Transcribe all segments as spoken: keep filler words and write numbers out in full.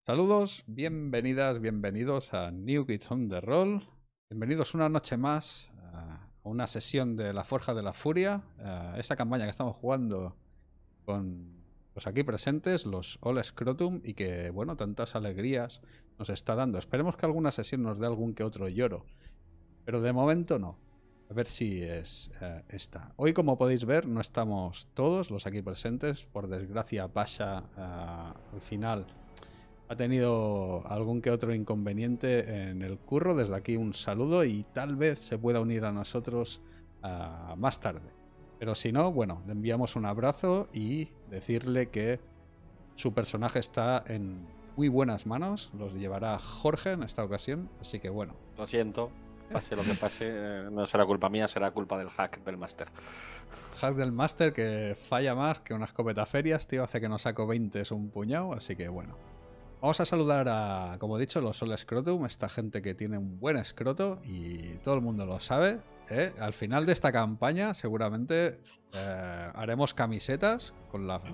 Saludos, bienvenidas, bienvenidos a New Kids on the Roll. Bienvenidos una noche más a una sesión de la Forja de la Furia, esa campaña que estamos jugando con los aquí presentes, los All Scrotum, y que, bueno, tantas alegrías nos está dando. Esperemos que alguna sesión nos dé algún que otro lloro, pero de momento no. A ver si es eh, esta. Hoy, como podéis ver, no estamos todos los aquí presentes. Por desgracia, Pasha uh, al final ha tenido algún que otro inconveniente en el curro. Desde aquí un saludo y tal vez se pueda unir a nosotros uh, más tarde. Pero si no, bueno, le enviamos un abrazo y decirle que su personaje está en muy buenas manos. Los llevará Jorge en esta ocasión. Así que bueno. Lo siento. Pase lo que pase, no será culpa mía, será culpa del hack del máster. Hack del máster que falla más que una escopeta ferias, tío. Hace que no saco veinte, es un puñado. Así que bueno. Vamos a saludar a, como he dicho, los All Scrotum, esta gente que tiene un buen escroto y todo el mundo lo sabe, ¿eh? Al final de esta campaña seguramente eh, haremos camisetas con la con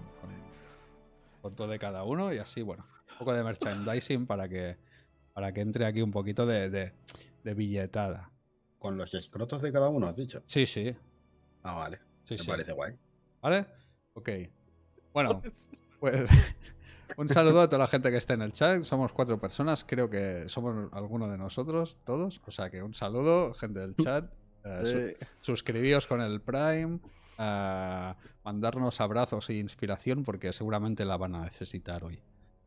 foto de cada uno y así, bueno, un poco de merchandising para que, para que entre aquí un poquito de, de, de billetada. ¿Con los escrotos de cada uno has dicho? Sí, sí. Ah, vale. Sí, Me sí. parece guay. ¿Vale? Ok. Bueno, pues... un saludo a toda la gente que esté en el chat. Somos cuatro personas, creo que somos alguno de nosotros, todos. O sea que un saludo, gente del chat. Eh, su suscribíos con el Prime. Eh, mandarnos abrazos e inspiración porque seguramente la van a necesitar hoy.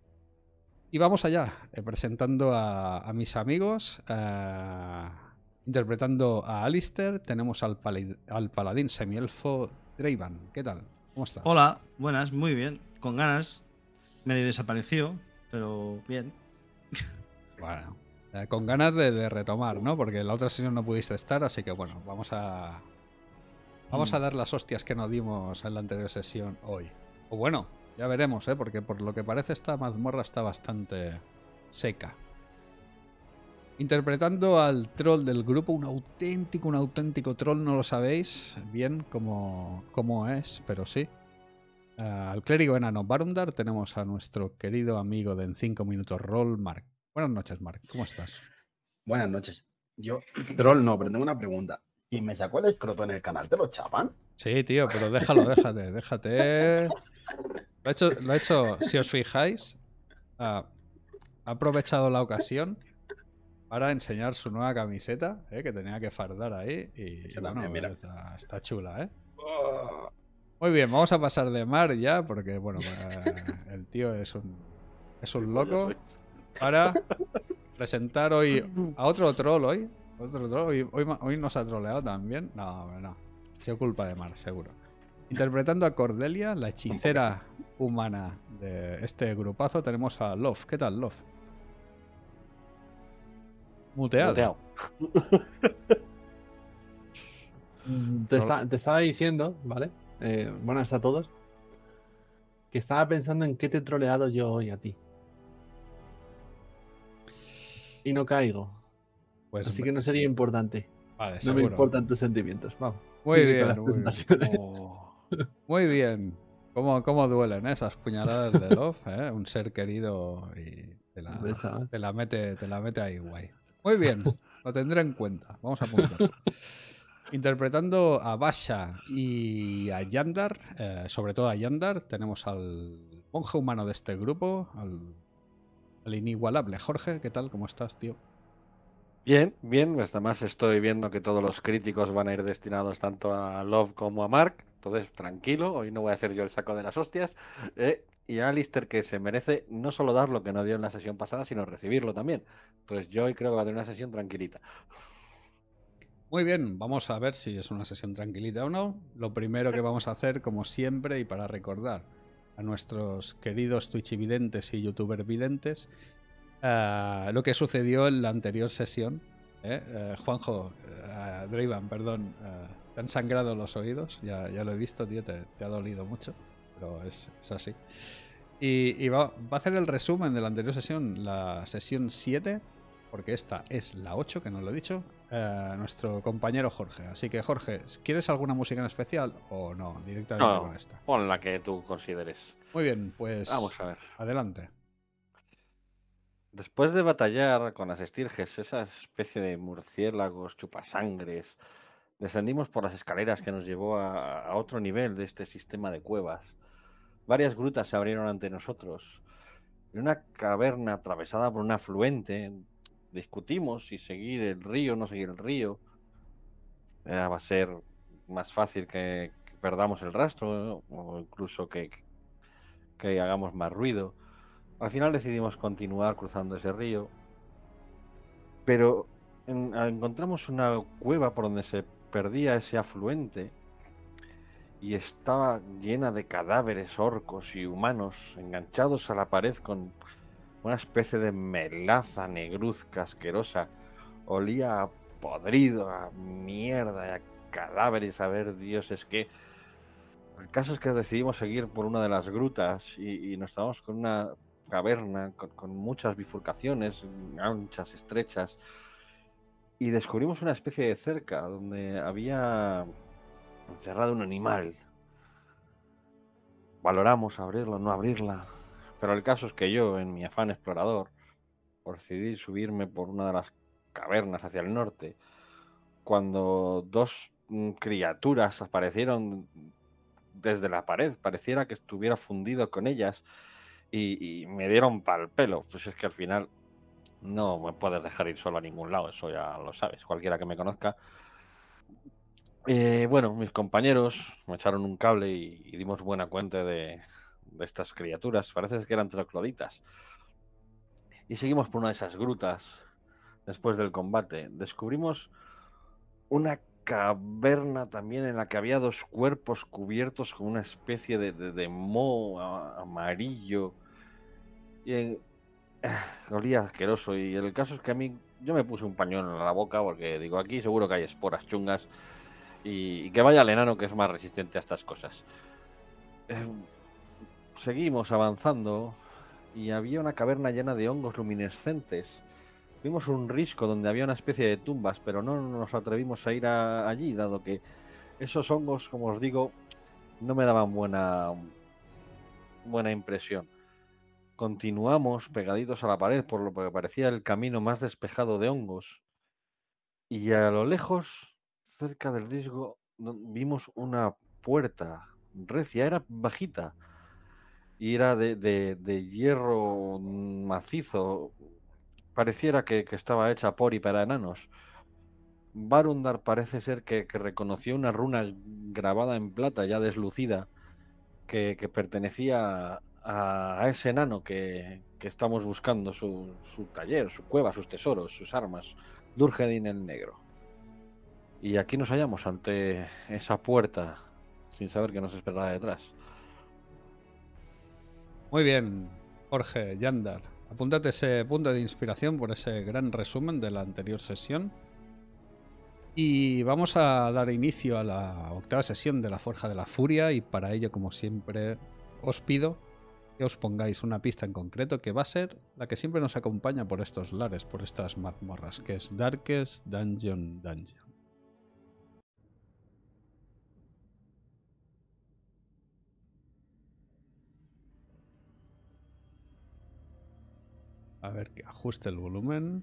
Y vamos allá, eh, presentando a, a mis amigos. Eh, interpretando a Alistair, tenemos al, al paladín semielfo Draven. ¿Qué tal? ¿Cómo estás? Hola, buenas, muy bien. Con ganas. Medio desapareció, pero bien. Bueno, eh, con ganas de, de retomar, ¿no? Porque la otra sesión no pudiste estar, así que bueno, vamos a vamos mm. a dar las hostias que nos dimos en la anterior sesión hoy. O bueno, ya veremos, ¿eh? Porque por lo que parece esta mazmorra está bastante seca. Interpretando al troll del grupo, un auténtico, un auténtico troll, no lo sabéis bien cómo, cómo es, pero sí. Uh, al clérigo enano Barundar tenemos a nuestro querido amigo de En cinco minutos Roll, Mark. Buenas noches, Mark. ¿Cómo estás? Buenas noches. Yo, troll no, pero tengo una pregunta. ¿Y me sacó el escroto en el canal? ¿Te lo chapan? Sí, tío, pero déjalo, déjate, déjate. Lo he hecho, lo he hecho si os fijáis, uh, ha aprovechado la ocasión para enseñar su nueva camiseta, ¿eh? Que tenía que fardar ahí. Y, y bueno, mira. Está, está chula, ¿eh? Oh. Muy bien, vamos a pasar de Mar ya, porque bueno, eh, el tío es un, es un loco. Para presentar hoy a otro troll hoy. Otro troll. Hoy, hoy, hoy nos ha troleado también. No, no. Ha sido culpa de Mar, seguro. Interpretando a Cordelia, la hechicera humana de este grupazo, tenemos a Love. ¿Qué tal, Love? Muteado. Muteado. te, está, te estaba diciendo, ¿vale? Eh, buenas a todos. Que estaba pensando en qué te he troleado yo hoy a ti. Y no caigo. Pues Así que no sería importante. Vale, no seguro. me importan tus sentimientos. Vamos. Muy bien. Muy bien. Oh. Muy bien. ¿Cómo, cómo duelen, ¿eh? Esas puñaladas de Love, ¿eh? Un ser querido y te la, te la, mete, te la mete ahí guay. Muy bien. Lo tendré en cuenta. Vamos a apuntarlo. Interpretando a Basha y a Yandar, eh, sobre todo a Yandar, tenemos al monje humano de este grupo, al, al inigualable Jorge. ¿Qué tal? ¿Cómo estás, tío? Bien, bien. Pues además estoy viendo que todos los críticos van a ir destinados tanto a Love como a Mark. Entonces, tranquilo, hoy no voy a ser yo el saco de las hostias. Eh, y a Alistair, que se merece no solo dar lo que no dio en la sesión pasada, sino recibirlo también. Entonces yo hoy creo que va a tener una sesión tranquilita. Muy bien, vamos a ver si es una sesión tranquilita o no. Lo primero que vamos a hacer, como siempre, y para recordar a nuestros queridos Twitch videntes y youtuber videntes, uh, lo que sucedió en la anterior sesión. ¿eh? Uh, Juanjo, uh, Draven, perdón, uh, te han sangrado los oídos, ya, ya lo he visto, tío, te, te ha dolido mucho, pero es, es así. Y, y va, va a hacer el resumen de la anterior sesión, la sesión siete, porque esta es la ocho, que no lo he dicho, eh, nuestro compañero Jorge. Así que, Jorge, ¿quieres alguna música en especial o no? Directamente no, con esta. Pon la que tú consideres. Muy bien, pues vamos a ver. Adelante. Después de batallar con las estirges, esa especie de murciélagos, chupasangres, descendimos por las escaleras que nos llevó a, a otro nivel de este sistema de cuevas. Varias grutas se abrieron ante nosotros. En una caverna atravesada por un afluente, discutimos si seguir el río o no seguir el río. Eh, va a ser más fácil que, que perdamos el rastro, ¿eh? O incluso que, que hagamos más ruido. Al final decidimos continuar cruzando ese río, pero en- encontramos una cueva por donde se perdía ese afluente y estaba llena de cadáveres orcos y humanos enganchados a la pared con una especie de melaza negruzca asquerosa. Olía a podrido, a mierda, a cadáveres, a ver dioses qué. El caso es que decidimos seguir por una de las grutas y, y nos estábamos con una caverna con, con muchas bifurcaciones, anchas, estrechas, y descubrimos una especie de cerca donde había encerrado un animal. Valoramos abrirla o no abrirla, pero el caso es que yo, en mi afán explorador, decidí subirme por una de las cavernas hacia el norte, cuando dos mm, criaturas aparecieron desde la pared, pareciera que estuviera fundido con ellas y, y me dieron pal pelo. Pues es que al final no me puedes dejar ir solo a ningún lado, eso ya lo sabes, cualquiera que me conozca. Eh, bueno, mis compañeros me echaron un cable y, y dimos buena cuenta de, de estas criaturas, parece que eran trocloditas. Y seguimos por una de esas grutas. Después del combate, descubrimos una caverna también en la que había dos cuerpos cubiertos con una especie de, de, de moho a- amarillo. Y en- olía asqueroso. Y el caso es que a mí, yo me puse un pañuelo en la boca porque digo, aquí seguro que hay esporas chungas. Y, y que vaya el enano que es más resistente a estas cosas. Eh, seguimos avanzando y había una caverna llena de hongos luminescentes. Vimos un risco donde había una especie de tumbas, pero no nos atrevimos a ir a- allí, dado que esos hongos, como os digo, no me daban buena, buena impresión. Continuamos pegaditos a la pared, por lo que parecía el camino más despejado de hongos. Y a lo lejos, cerca del risco, no- vimos una puerta recia, era bajita, y era de, de- de hierro macizo. Pareciera que, que estaba hecha por y para enanos. Varundar parece ser que, que reconoció una runa grabada en plata, ya deslucida, que, que pertenecía a, a ese enano que, que estamos buscando, su, su taller, su cueva, sus tesoros, sus armas, Durgedin el Negro. Y aquí nos hallamos ante esa puerta, sin saber qué nos esperaba detrás. Muy bien, Jorge, Yandar. Apúntate ese punto de inspiración por ese gran resumen de la anterior sesión. Y vamos a dar inicio a la octava sesión de la Forja de la Furia y para ello, como siempre, os pido que os pongáis una pista en concreto que va a ser la que siempre nos acompaña por estos lares, por estas mazmorras, que es Darkest Dungeon Dungeon. A ver que ajuste el volumen.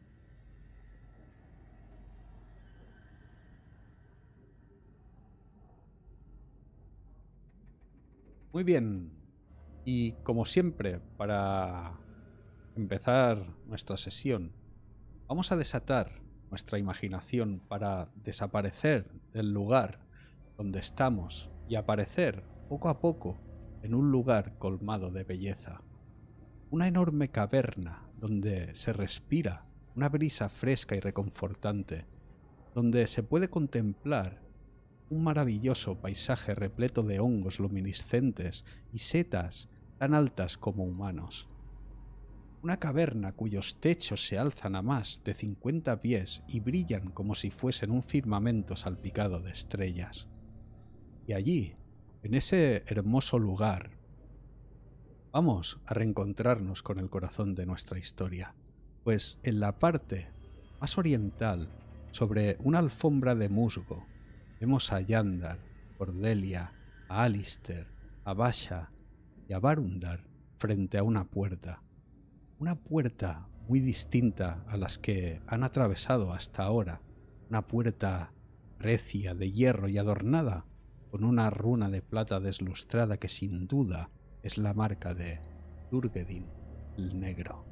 Muy bien. Y como siempre, para empezar nuestra sesión, vamos a desatar nuestra imaginación para desaparecer del lugar donde estamos y aparecer poco a poco en un lugar colmado de belleza. Una enorme caverna donde se respira una brisa fresca y reconfortante, donde se puede contemplar un maravilloso paisaje repleto de hongos luminiscentes y setas tan altas como humanos. Una caverna cuyos techos se alzan a más de cincuenta pies y brillan como si fuesen un firmamento salpicado de estrellas. Y allí, en ese hermoso lugar, vamos a reencontrarnos con el corazón de nuestra historia, pues en la parte más oriental, sobre una alfombra de musgo, vemos a Yandar, Cordelia, a Alistair, a Basha y a Varundar frente a una puerta. Una puerta muy distinta a las que han atravesado hasta ahora. Una puerta recia de hierro y adornada con una runa de plata deslustrada que sin duda es la marca de Durgedin el Negro.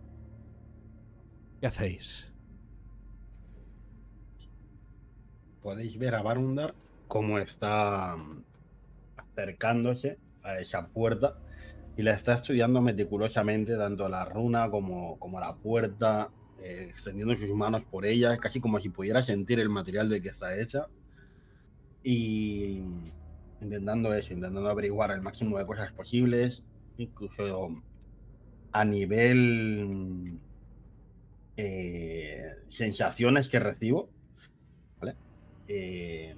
¿Qué hacéis? Podéis ver a Barundar cómo está mm, acercándose a esa puerta y la está estudiando meticulosamente, tanto la runa como, como la puerta, eh, extendiendo sus manos por ella, casi como si pudiera sentir el material de que está hecha. Y intentando eso, intentando averiguar el máximo de cosas posibles, incluso a nivel eh, sensaciones que recibo, ¿vale? Eh,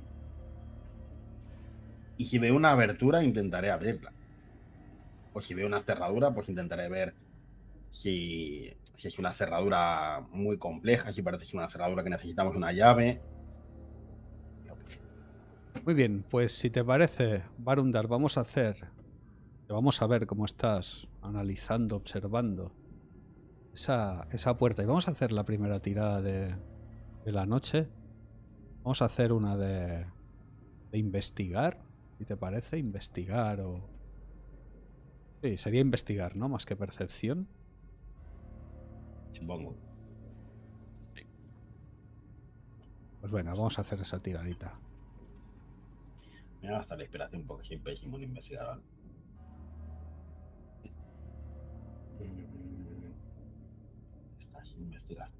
y si veo una abertura, intentaré abrirla. O si veo una cerradura, pues intentaré ver si, si es una cerradura muy compleja, si parece ser una cerradura que necesitamos una llave. Muy bien, pues si te parece, Barundar, vamos a hacer, vamos a ver cómo estás analizando, observando esa, esa puerta. Y vamos a hacer la primera tirada de, de la noche. Vamos a hacer una de, de investigar, si te parece, investigar o... Sí, sería investigar, ¿no? Más que percepción. Supongo. Pues venga, vamos a hacer esa tiradita. Me va a gastar la inspiración porque soy pésimo en investigar, ¿vale? Mm, Estás sin investigar.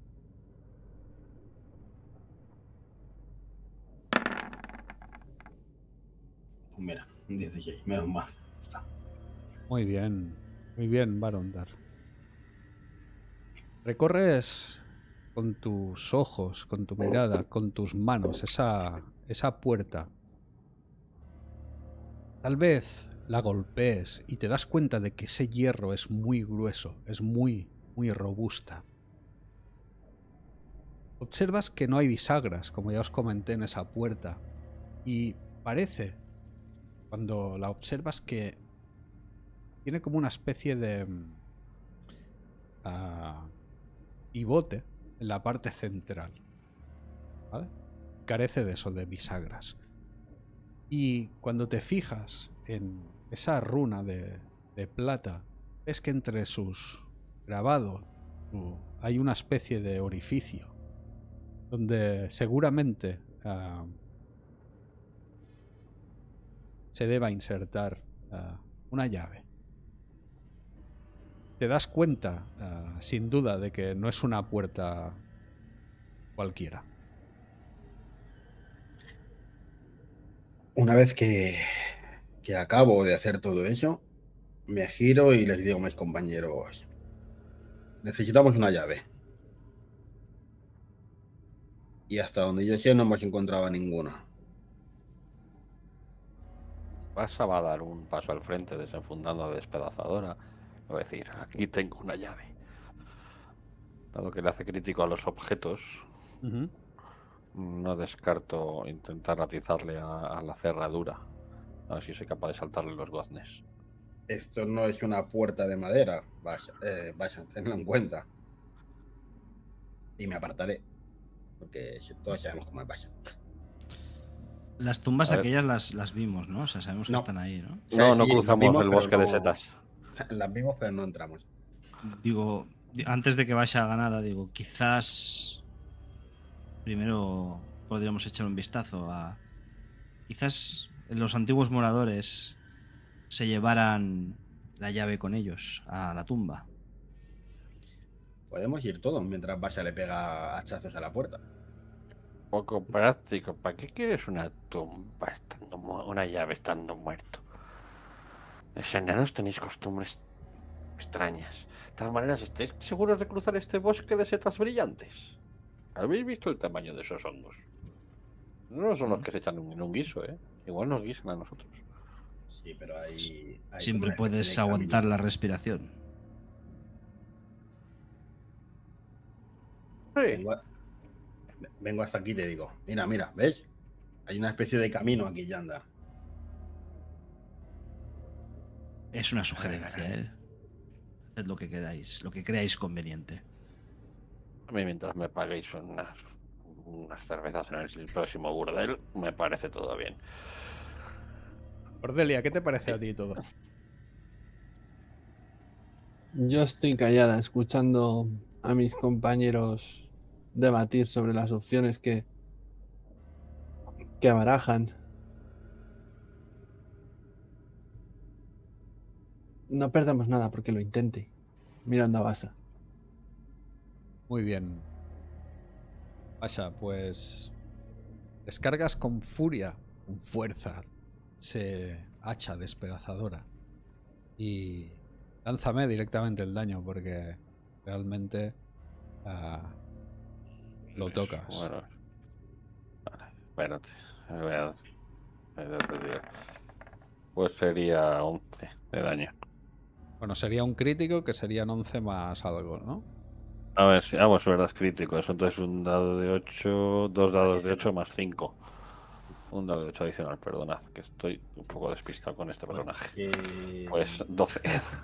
Mira, un dieciséis, menos mal. Está. Muy bien, muy bien, Barundar. Recorres con tus ojos, con tu mirada, con tus manos esa, esa puerta. Tal vez la golpees y te das cuenta de que ese hierro es muy grueso, es muy, muy robusta. Observas que no hay bisagras, como ya os comenté en esa puerta, y parece, cuando la observas, que tiene como una especie de uh, pivote en la parte central, ¿vale? Carece de eso, de bisagras. Y cuando te fijas en esa runa de, de plata, ves que entre sus grabados uh, hay una especie de orificio donde seguramente uh, se deba insertar uh, una llave. Te das cuenta, uh, sin duda, de que no es una puerta cualquiera. Una vez que, que acabo de hacer todo eso, me giro y les digo a mis compañeros: necesitamos una llave. Y hasta donde yo sé no hemos encontrado ninguna. Pasa va a dar un paso al frente desenfundando la despedazadora. Voy a decir, aquí tengo una llave. Dado que le hace crítico a los objetos, Uh-huh. no descarto intentar atizarle a, a la cerradura. A ver si soy capaz de saltarle los goznes. Esto no es una puerta de madera. Vaya, eh, vaya, tenlo en cuenta. Y me apartaré. Porque todos sabemos cómo es Vaya. Las tumbas A ver. aquellas las, las vimos, ¿no? O sea, sabemos que No. están ahí, ¿no? O sea, No, no sí, cruzamos las vimos, el pero bosque de no- setas. Las vimos, pero no entramos. Digo, di- antes de que vaya a ganada, digo, quizás primero podríamos echar un vistazo a... Quizás los antiguos moradores se llevaran la llave con ellos a la tumba. Podemos ir todos mientras Vaya le pega hachazos a la puerta. Poco práctico. ¿Para qué quieres una tumba estando mu- una llave estando muerto? Los enanos tenéis costumbres extrañas. De todas maneras, ¿estáis seguros de cruzar este bosque de setas brillantes? ¿Habéis visto el tamaño de esos hongos? No son los que se echan en un guiso, ¿eh? Igual nos guisan a nosotros. Sí, pero hay... hay Siempre como una especie puedes de aguantar camino. la respiración. Sí. Vengo, a- vengo hasta aquí y te digo, mira, mira, ¿ves? Hay una especie de camino aquí ya anda. Es una sugerencia, ¿eh? Haced lo que queráis, lo que creáis conveniente. A mí, mientras me paguéis unas, unas cervezas en el próximo burdel, me parece todo bien. Cordelia, ¿qué te parece a ti todo? Yo estoy callada escuchando a mis compañeros debatir sobre las opciones que, que barajan. No perdemos nada porque lo intente. Mirando a Basa. Muy bien. Pasha, pues descargas con furia, con fuerza, ese hacha despedazadora. Y lánzame directamente el daño porque realmente uh, lo tocas. Bueno, vale, espérate. Voy a, espérate, tío. Pues sería once de daño. Bueno, sería un crítico que serían once más algo, ¿no? A ver, si, ah, pues verdad, es crítico. Eso entonces un dado de ocho, dos dados de ocho más cinco. Un dado de ocho adicional, perdonad, que estoy un poco despistado con este personaje. Eh, Pues doce.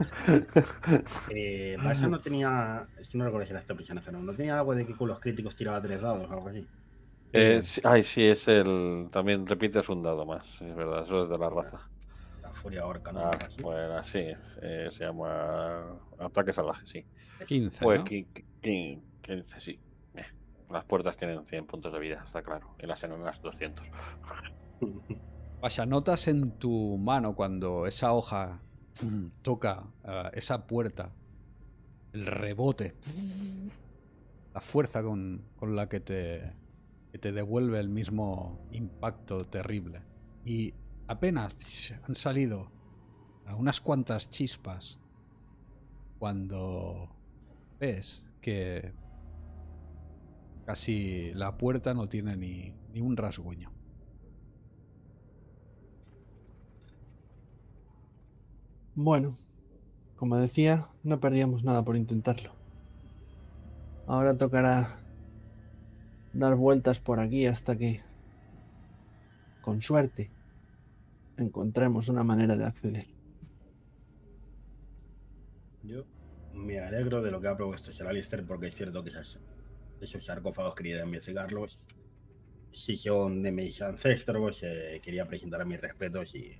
eh, Basha no tenía. Es que no recuerdo si era este personaje, ¿no? ¿No tenía algo de que con los críticos tiraba tres dados o algo así? Eh, sí, ay, sí, es el. También repites un dado más, es verdad, eso es de la raza. La furia orca, ¿no? Ah, Algo así. pues así, eh, se llama ataque salvaje, sí. quince, Pues ¿no? quince, sí. Eh, Las puertas tienen cien puntos de vida, está claro. Y las enanas doscientos. Pasha, notas en tu mano cuando esa hoja toca uh, esa puerta, el rebote, la fuerza con, con la que te, que te devuelve el mismo impacto terrible. Y apenas han salido unas cuantas chispas cuando ves que casi la puerta no tiene ni, ni un rasguño. Bueno, como decía, no perdíamos nada por intentarlo. Ahora tocará dar vueltas por aquí hasta que, con suerte, encontremos una manera de acceder. Yo me alegro de lo que ha propuesto Sir Alistair porque es cierto que esas, esos sarcófagos quería investigarlos. Si son de mis ancestros, eh, quería presentar mis respetos y...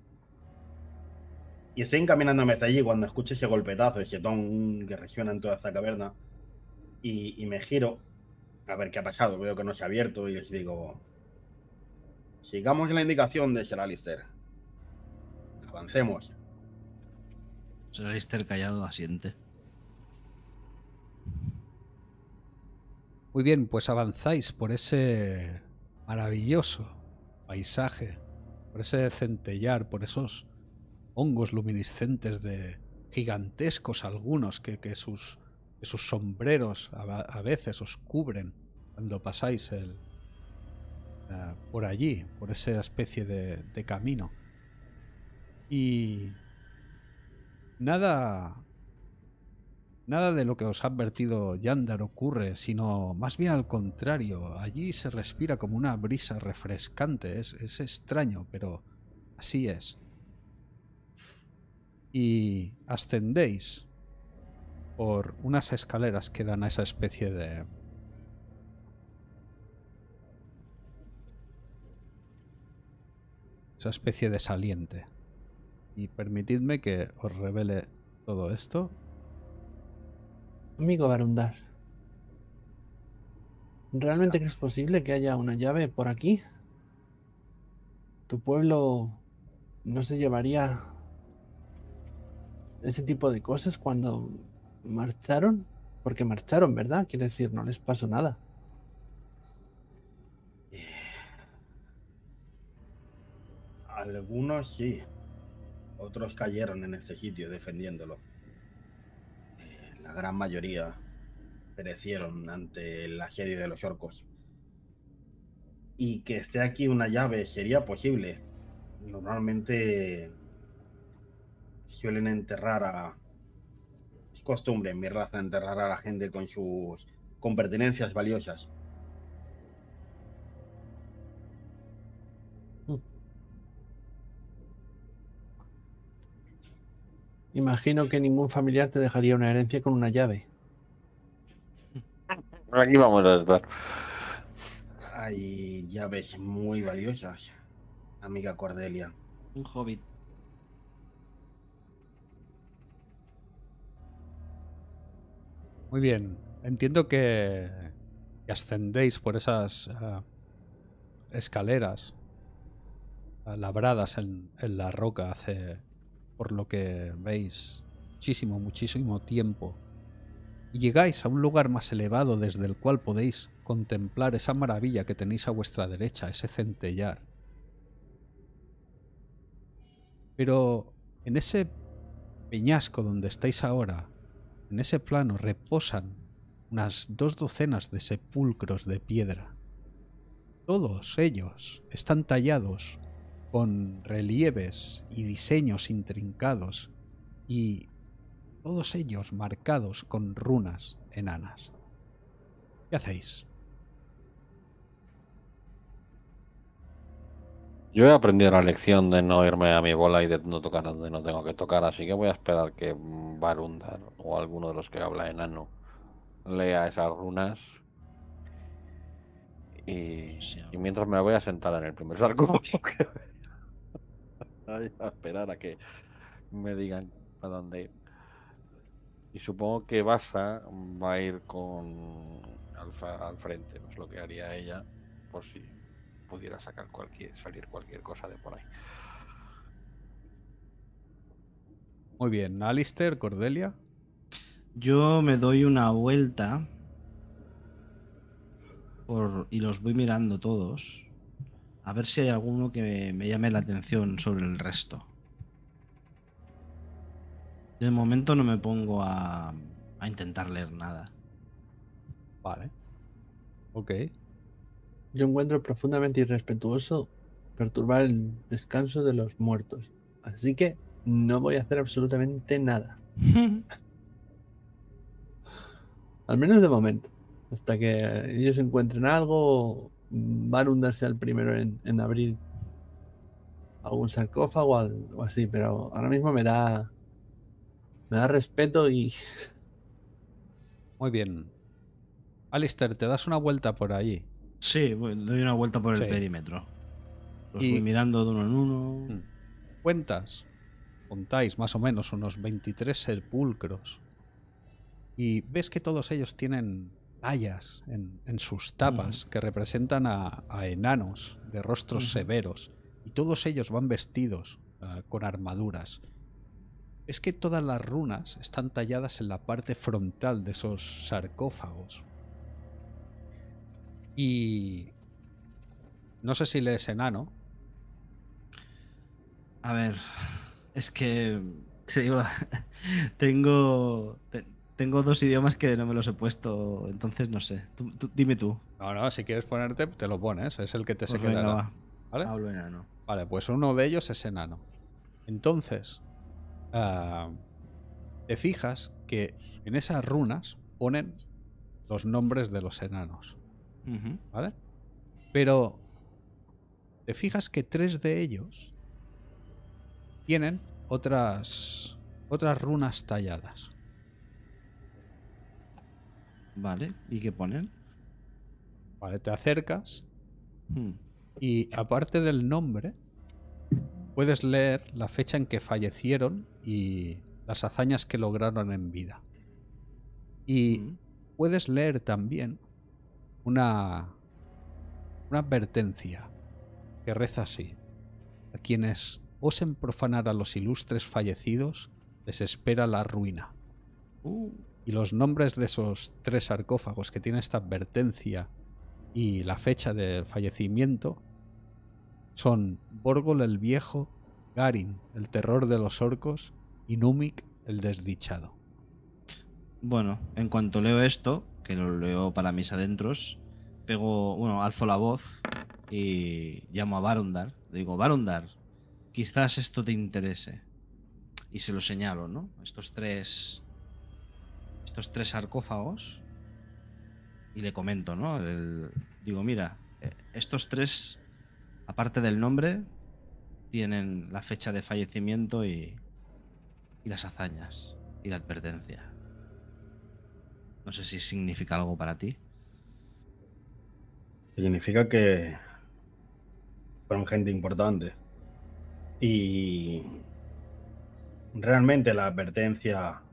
Y estoy encaminándome hasta allí cuando escucho ese golpetazo, ese ton que resuena en toda esta caverna. Y, y me giro a ver qué ha pasado. Veo que no se ha abierto y les digo... Sigamos la indicación de Sir Alistair. Avancemos. Sir Alistair callado asiente. Muy bien, pues avanzáis por ese maravilloso paisaje, por ese centellar, por esos hongos luminiscentes de gigantescos algunos que, que, sus, que sus sombreros a, a veces os cubren cuando pasáis el, uh, por allí, por esa especie de, de camino. Y nada... Nada de lo que os ha advertido Yandar ocurre, sino más bien al contrario. Allí se respira como una brisa refrescante. Es, es extraño, pero así es. Y ascendéis por unas escaleras que dan a esa especie de... esa especie de saliente. Y permitidme que os revele todo esto. Amigo Barundar, ¿realmente crees posible que haya una llave por aquí? ¿Tu pueblo no se llevaría ese tipo de cosas cuando marcharon? Porque marcharon, ¿verdad? Quiere decir, no les pasó nada. Algunos sí. Otros cayeron en este sitio defendiéndolo. Eh, la gran mayoría perecieron ante el asedio de los orcos. Y que esté aquí una llave sería posible. Normalmente suelen enterrar a... Es costumbre en mi raza enterrar a la gente con sus... con pertenencias valiosas. Imagino que ningún familiar te dejaría una herencia con una llave. Aquí vamos a estar. Hay llaves muy valiosas, amiga Cordelia. Un hobbit. Muy bien. Entiendo que, que ascendéis por esas uh, escaleras uh, labradas en, en la roca hace, por lo que veis, muchísimo, muchísimo tiempo. Y llegáis a un lugar más elevado desde el cual podéis contemplar esa maravilla que tenéis a vuestra derecha, ese centellar. Pero en ese peñasco donde estáis ahora, en ese plano, reposan unas dos docenas de sepulcros de piedra. Todos ellos están tallados con relieves y diseños intrincados y todos ellos marcados con runas enanas. ¿Qué hacéis? Yo he aprendido la lección de no irme a mi bola y de no tocar donde no tengo que tocar, así que voy a esperar que Barundar o alguno de los que habla enano lea esas runas y, Sí, y mientras me voy a sentar en el primer sarcófago que vaya a esperar a que me digan a dónde ir. Y supongo que Basa va a ir con al, al frente, es lo que haría ella por si pudiera sacar cualquier, salir cualquier cosa de por ahí. Muy bien, Alistair, Cordelia. Yo me doy una vuelta por, y los voy mirando todos. A ver si hay alguno que me, me llame la atención sobre el resto. De momento no me pongo a, a intentar leer nada. Vale. Ok. Yo encuentro profundamente irrespetuoso perturbar el descanso de los muertos. Así que no voy a hacer absolutamente nada. Al menos de momento. Hasta que ellos encuentren algo, Barundar sea el primero en, en abrir algún sarcófago o así. Pero ahora mismo me da, me da respeto y... Muy bien. Alistair, ¿te das una vuelta por allí? Sí, voy- doy una vuelta por el Sí. perímetro. Los Y- voy mirando de uno en uno. Hmm. Cuentas, contáis más o menos unos veintitrés sepulcros. Y ves que todos ellos tienen tallas en, en sus tapas que representan a, a enanos de rostros Ujú. severos. Y todos ellos van vestidos uh, con armaduras. Es que todas las runas están talladas en la parte frontal de esos sarcófagos. Y no sé si lees enano. A ver, es que te digo, tengo te- tengo dos idiomas que no me los he puesto, entonces no sé. Tú- tú- dime tú. No, no, si quieres ponerte, te lo pones. Es el que te se Pues venga, quedará. va. ¿Vale? Hablo enano. Vale, pues uno de ellos es enano. Entonces, ah, te fijas que en esas runas ponen los nombres de los enanos. Ujú. ¿Vale? Pero te fijas que tres de ellos tienen otras otras runas talladas. Vale, ¿y qué ponen? ¿Vale? Te acercas Hmm. y aparte del nombre puedes leer la fecha en que fallecieron y las hazañas que lograron en vida. Y Mm. puedes leer también una una advertencia que reza así: a quienes osen profanar a los ilustres fallecidos les espera la ruina. Uh, Y los nombres de esos tres sarcófagos que tienen esta advertencia y la fecha de fallecimiento son Borgol el Viejo, Garin, el terror de los orcos, y Númic, el desdichado. Bueno, en cuanto leo esto, que lo leo para mis adentros, pego, bueno, alzo la voz y llamo a Barundar. Le digo, Barundar, quizás esto te interese. Y se lo señalo, ¿no? Estos tres. Estos tres sarcófagos. Y le comento, ¿no? El- digo, mira, eh, estos tres, aparte del nombre, tienen la fecha de fallecimiento y, y las hazañas y la advertencia. No sé si significa algo para ti. Significa que fueron gente importante. Y realmente la advertencia,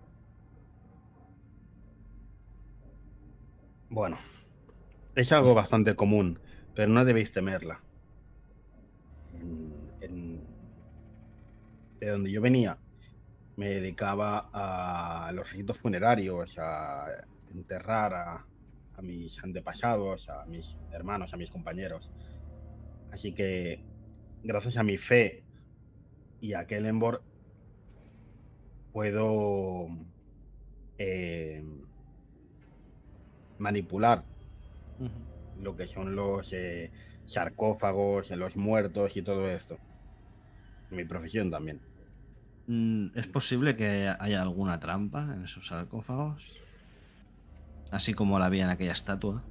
bueno, es algo bastante común, pero no debéis temerla. En, en- de donde yo venía, me dedicaba a los ritos funerarios, a enterrar a, a mis antepasados, a mis hermanos, a mis compañeros. Así que, gracias a mi fe y a Kellenborg, puedo eh, manipular lo que son los eh, sarcófagos, los muertos y todo esto. Mi profesión también. Mm, ¿Es posible que haya alguna trampa en esos sarcófagos? Así como la había en aquella estatua.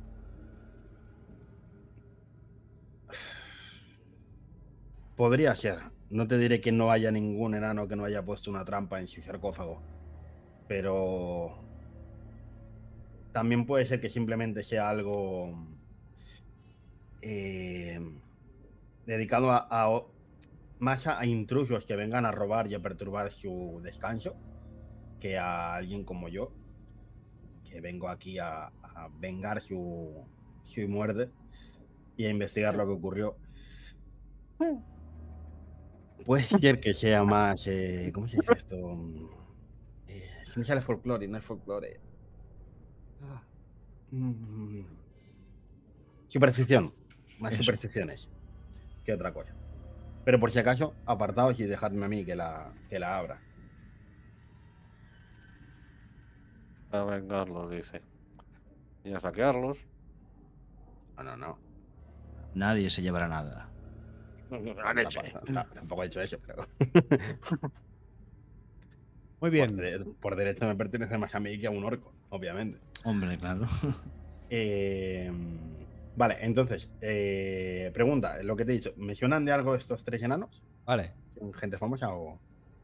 Podría ser. No te diré que no haya ningún enano que no haya puesto una trampa en su sarcófago. Pero también puede ser que simplemente sea algo eh, dedicado a, a- más a, a intrusos que vengan a robar y a perturbar su descanso que a alguien como yo, que vengo aquí a, a vengar su, su muerte y a investigar lo que ocurrió. Puede ser que sea más, eh, ¿cómo se dice esto? Eh, es que me sale folclore, no es folclore. Ah, mm, superstición, más Eso. supersticiones que otra cosa. Pero por si acaso, apartaos y dejadme a mí que la, que la abra. A vengarlos, dice. Y a saquearlos. No, no, no. Nadie se llevará nada. Han hecho. Tampoco- tam- Tampoco he hecho eso, pero Muy por, bien. de- por derecho me pertenece más a mí que a un orco, obviamente. Hombre, claro. Eh, vale, entonces, eh, pregunta, lo que te he dicho, ¿me suenan de algo estos tres enanos? Vale. ¿Son gente famosa o...?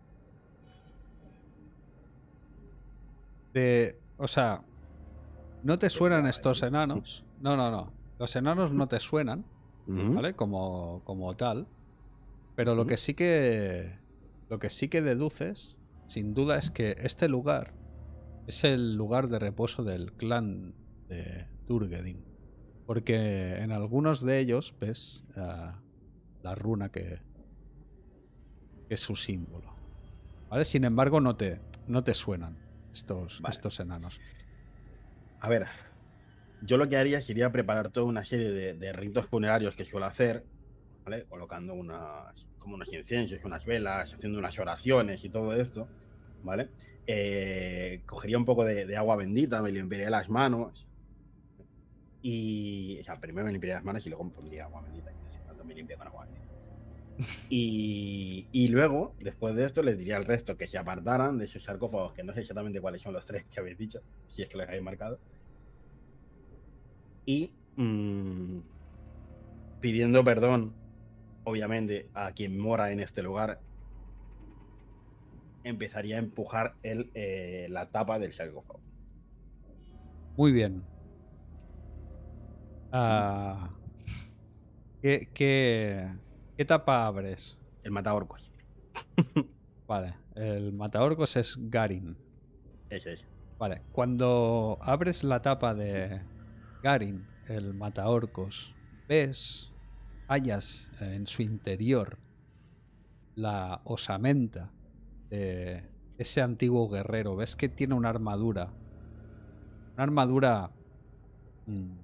De- o sea, ¿no te suenan ya, estos ¿eh? enanos? No, no, no. Los enanos no te suenan, Ujú. ¿vale? Como, como tal. Pero lo Ujú. que sí que. Lo que sí que deduces, sin duda, es que este lugar es el lugar de reposo del clan de Durgedin. Porque en algunos de ellos ves ah, la runa que, que es su símbolo. ¿Vale? Sin embargo, no te, no te suenan estos, Vale. estos enanos. A ver, yo lo que haría sería preparar toda una serie de, de ritos funerarios que suelo hacer, ¿vale? Colocando unas, como unos inciensos, unas velas, haciendo unas oraciones y todo esto, ¿vale? Eh, cogería un poco de, de agua bendita, me limpiaría las manos y, o sea, primero me limpiaría las manos y luego me pondría agua bendita. Es decir, cuando me limpie con agua bendita. Y, y luego, después de esto, les diría al resto que se apartaran de esos sarcófagos, que no sé exactamente cuáles son los tres que habéis dicho, si es que los habéis marcado. Y mmm, pidiendo perdón, obviamente, a quien mora en este lugar, empezaría a empujar el, eh, la tapa del sarcófago. Muy bien. Ah, ¿qué, qué, qué tapa abres? El mataorcos. Vale, el mataorcos es Garin. Ese es. Vale, cuando abres la tapa de Garin, el mataorcos, ves, hallas en su interior la osamenta de ese antiguo guerrero. Ves que tiene una armadura. Una armadura... mmm,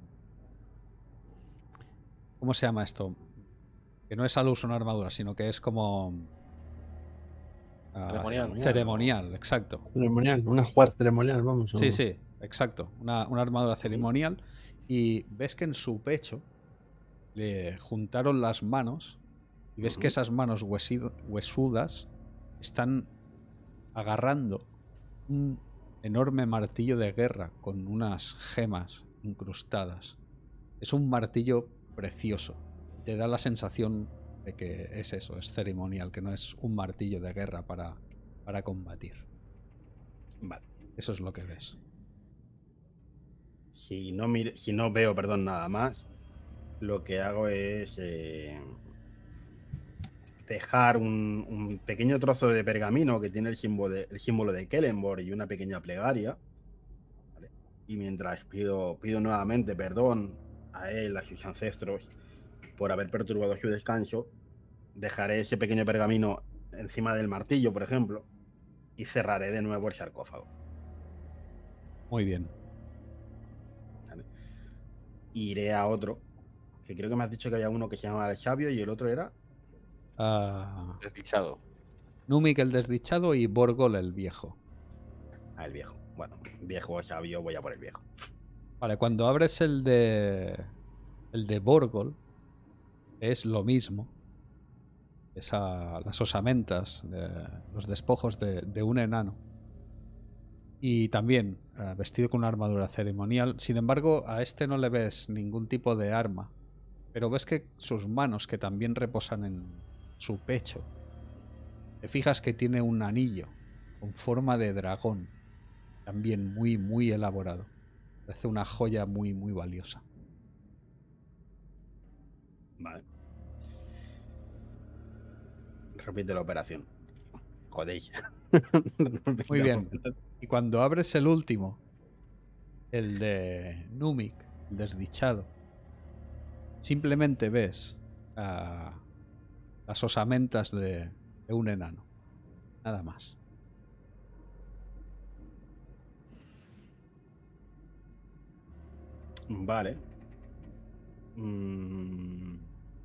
¿Cómo se llama esto? Que no es al uso una armadura, sino que es como... ah, Ceremonial. ceremonial, exacto. Ceremonial, una jugar ceremonial, vamos. o- Sí, sí, exacto. Una, una armadura ceremonial. Y ves que en su pecho le juntaron las manos. Y ves que Ujú. esas manos huesido- huesudas están agarrando un enorme martillo de guerra con unas gemas incrustadas. Es un martillo precioso. Te da la sensación de que es eso, es ceremonial, que no es un martillo de guerra para para combatir. Vale. Eso es lo que ves. Si no, mire, si no veo, perdón, nada más, lo que hago es eh, dejar un, un pequeño trozo de pergamino que tiene el símbolo de, el símbolo de Kellenborg y una pequeña plegaria. ¿Vale? Y mientras pido, pido nuevamente perdón a él, a sus ancestros, por haber perturbado su descanso, dejaré ese pequeño pergamino encima del martillo, por ejemplo, y cerraré de nuevo el sarcófago. Muy bien. ¿Vale? Iré a otro, que creo que me has dicho que había uno que se llamaba el sabio y el otro era... Ah, Desdichado. Númic el desdichado y Borgol el viejo. Ah, el viejo. Bueno, viejo o sabio, voy a por el viejo. Vale, cuando abres el de. El de Borgol, es lo mismo. Es a las osamentas, de, los despojos de, de un enano. Y también eh, vestido con una armadura ceremonial. Sin embargo, a este no le ves ningún tipo de arma. Pero ves que sus manos, que también reposan en su pecho, te fijas que tiene un anillo con forma de dragón. También muy, muy elaborado. Parece una joya muy, muy valiosa. Vale. Repite la operación. Jodéis. Muy bien. Y cuando abres el último, el de Númic, el desdichado, simplemente ves uh, las osamentas de, de un enano. Nada más. Vale. Mm.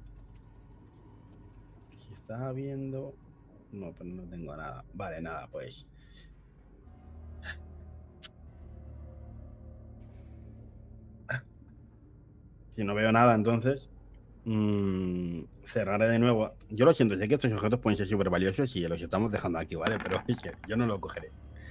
Si estaba viendo... No, pero no tengo nada. Vale, nada, pues... Si no veo nada, entonces... Mmm, cerraré de nuevo. Yo lo siento, sé que estos objetos pueden ser súper valiosos y los estamos dejando aquí, ¿vale? Pero es que yo no lo cogeré.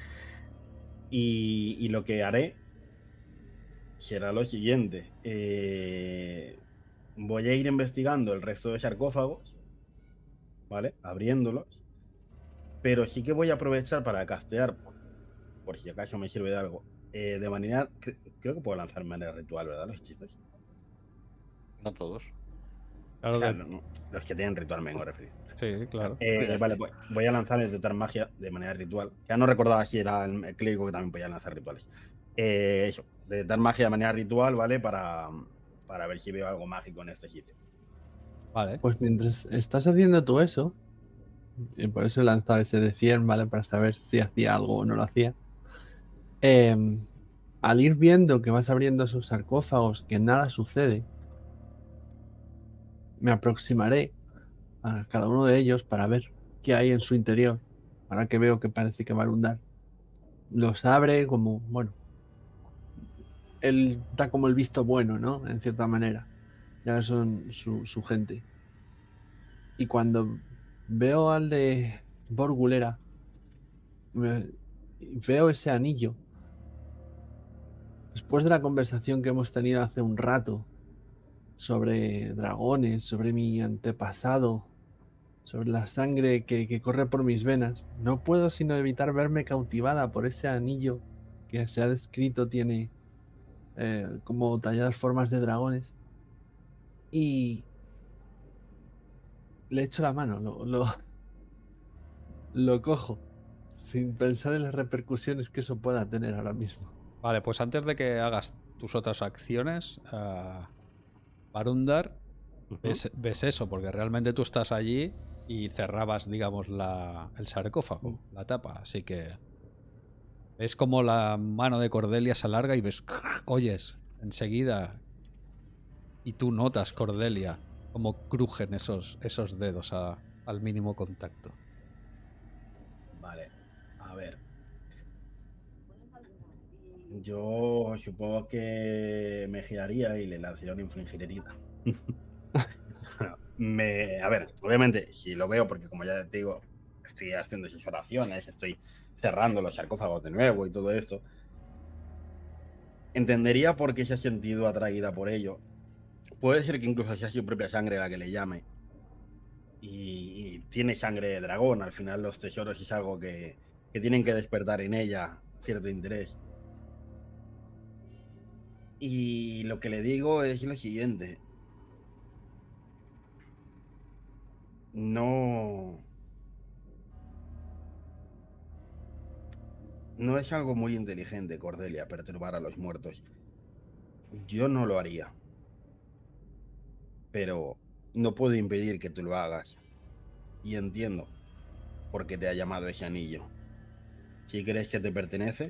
Y, y lo que haré será lo siguiente. Eh, voy a ir investigando el resto de sarcófagos, ¿vale? Abriéndolos. Pero sí que voy a aprovechar para castear, por, por si acaso me sirve de algo. Eh, de manera... cre- creo que puedo lanzar de manera ritual, ¿verdad? Los hechizos. No todos. Claro O sea, que- no- los que tienen ritual me vengo a referir. sí, claro. Eh, vale, pues voy a lanzar el detectar magia de manera ritual. Ya no recordaba si era el, el clérigo que también podía lanzar rituales. Eh, eso, detectar magia de manera ritual, ¿vale? Para, para ver si veo algo mágico en este sitio. Vale. Pues mientras estás haciendo tú eso, y por eso he lanzado ese de cien, ¿vale? Para saber si hacía algo o no lo hacía. Eh, al ir viendo que vas abriendo esos sarcófagos, que nada sucede, me aproximaré a cada uno de ellos para ver qué hay en su interior. Ahora que veo que parece que va a inundar. Los abre como, bueno, él da como el visto bueno, ¿no? En cierta manera. Ya son su, su gente. Y cuando veo al de Borgulera, me- veo ese anillo. Después de la conversación que hemos tenido hace un rato sobre dragones, sobre mi antepasado, sobre la sangre que, que corre por mis venas, no puedo sino evitar verme cautivada por ese anillo que se ha descrito tiene eh, como talladas formas de dragones. Y le echo la mano, lo, lo, lo cojo, sin pensar en las repercusiones que eso pueda tener ahora mismo. Vale, pues antes de que hagas tus otras acciones, uh, Barundar, ves, ves eso, porque realmente tú estás allí y cerrabas, digamos, la, el sarcófago, Mm. la tapa. Así que ves como la mano de Cordelia se alarga y ves, oyes enseguida, y tú notas, Cordelia, como crujen esos, esos dedos a- al mínimo contacto. Vale, a ver. Yo supongo que me giraría y le lanzaría un infligir herida. me, a ver, obviamente, si lo veo, porque como ya te digo, estoy haciendo esas oraciones, estoy cerrando los sarcófagos de nuevo y todo esto, entendería por qué se ha sentido atraída por ello. Puede ser que incluso sea su propia sangre la que le llame. y, y tiene sangre de dragón. Al final los tesoros es algo que, que tienen que despertar en ella cierto interés. Y lo que le digo es lo siguiente. No... No es algo muy inteligente, Cordelia, perturbar a los muertos. Yo no lo haría. Pero no puedo impedir que tú lo hagas. Y entiendo por qué te ha llamado ese anillo. Si crees que te pertenece,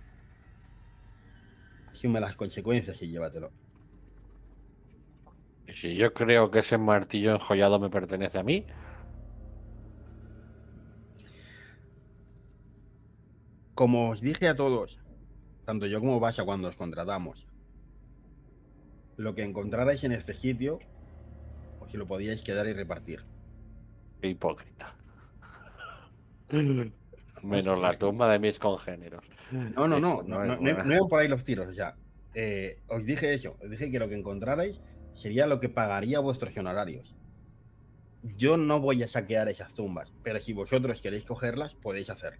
asume las consecuencias y llévatelo. Y si yo creo que ese martillo enjollado me pertenece a mí, como os dije a todos, tanto yo como Basha cuando os contratamos, lo que encontrarais en este sitio, os lo podíais quedar y repartir. qué hipócrita. Menos la tumba de mis congéneros. No, no, no, Eso no, es no, no, buena. no iban por ahí los tiros. O sea, eh, os dije eso, os dije que lo que encontrarais sería lo que pagaría vuestros honorarios. Yo no voy a saquear esas tumbas, pero si vosotros queréis cogerlas, podéis hacerlo.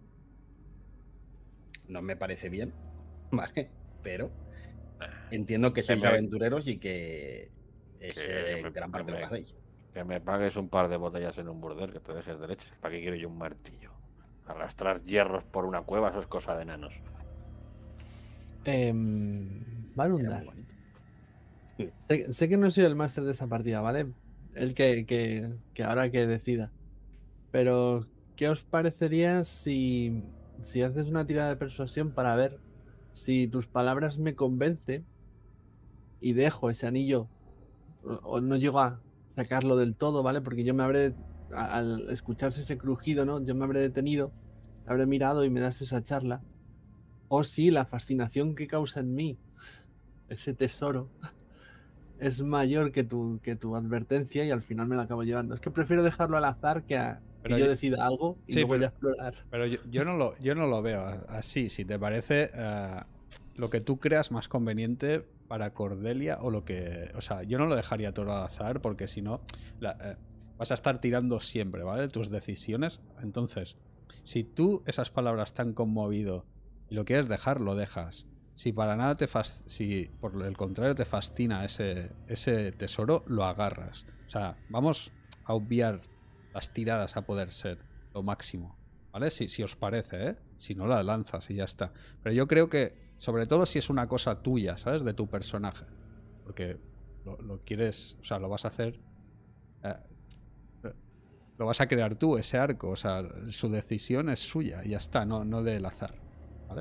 No me parece bien, ¿vale? Pero entiendo que sois me- aventureros y que es que eh, me- gran que parte de lo me- que hacéis. Que me pagues un par de botellas en un burdel, que te dejes de leche. ¿Para qué quiero yo un martillo? Arrastrar hierros por una cueva, eso es cosa de enanos. Eh, Era Varundar. muy bonito. Sé, sé que no soy el máster de esa partida, ¿vale? El que, que, que ahora que decida. Pero, ¿qué os parecería si, si haces una tirada de persuasión para ver si tus palabras me convencen y dejo ese anillo o, o no llego a sacarlo del todo, ¿vale? Porque yo me habré, a- al escucharse ese crujido, ¿no? Yo me habré detenido, habré mirado y me das esa charla. O si la fascinación que causa en mí ese tesoro es mayor que tu, que tu advertencia y al final me la acabo llevando. Es que prefiero dejarlo al azar que, a, que Pero yo yo- decida algo y Sí, luego pero- ya explorar. Pero yo, yo no lo, yo no lo veo a- así. Si te parece eh, lo que tú creas más conveniente para Cordelia o lo que... O sea, yo no lo dejaría todo al azar porque si no la- eh, vas a estar tirando siempre, ¿vale? Tus decisiones. Entonces, si tú esas palabras te han conmovido y lo quieres dejar, lo dejas. Si para nada te fas- si por el contrario te fascina ese, ese tesoro, lo agarras. O sea, vamos a obviar las tiradas a poder ser lo máximo, ¿vale? Si, si os parece, ¿eh? Si no, la lanzas y ya está. Pero yo creo que, sobre todo si es una cosa tuya, ¿sabes? De tu personaje. Porque lo, lo quieres, o sea, lo vas a hacer... eh, lo vas a crear tú, ese arco. O sea, su decisión es suya y ya está, no, no del azar, ¿vale?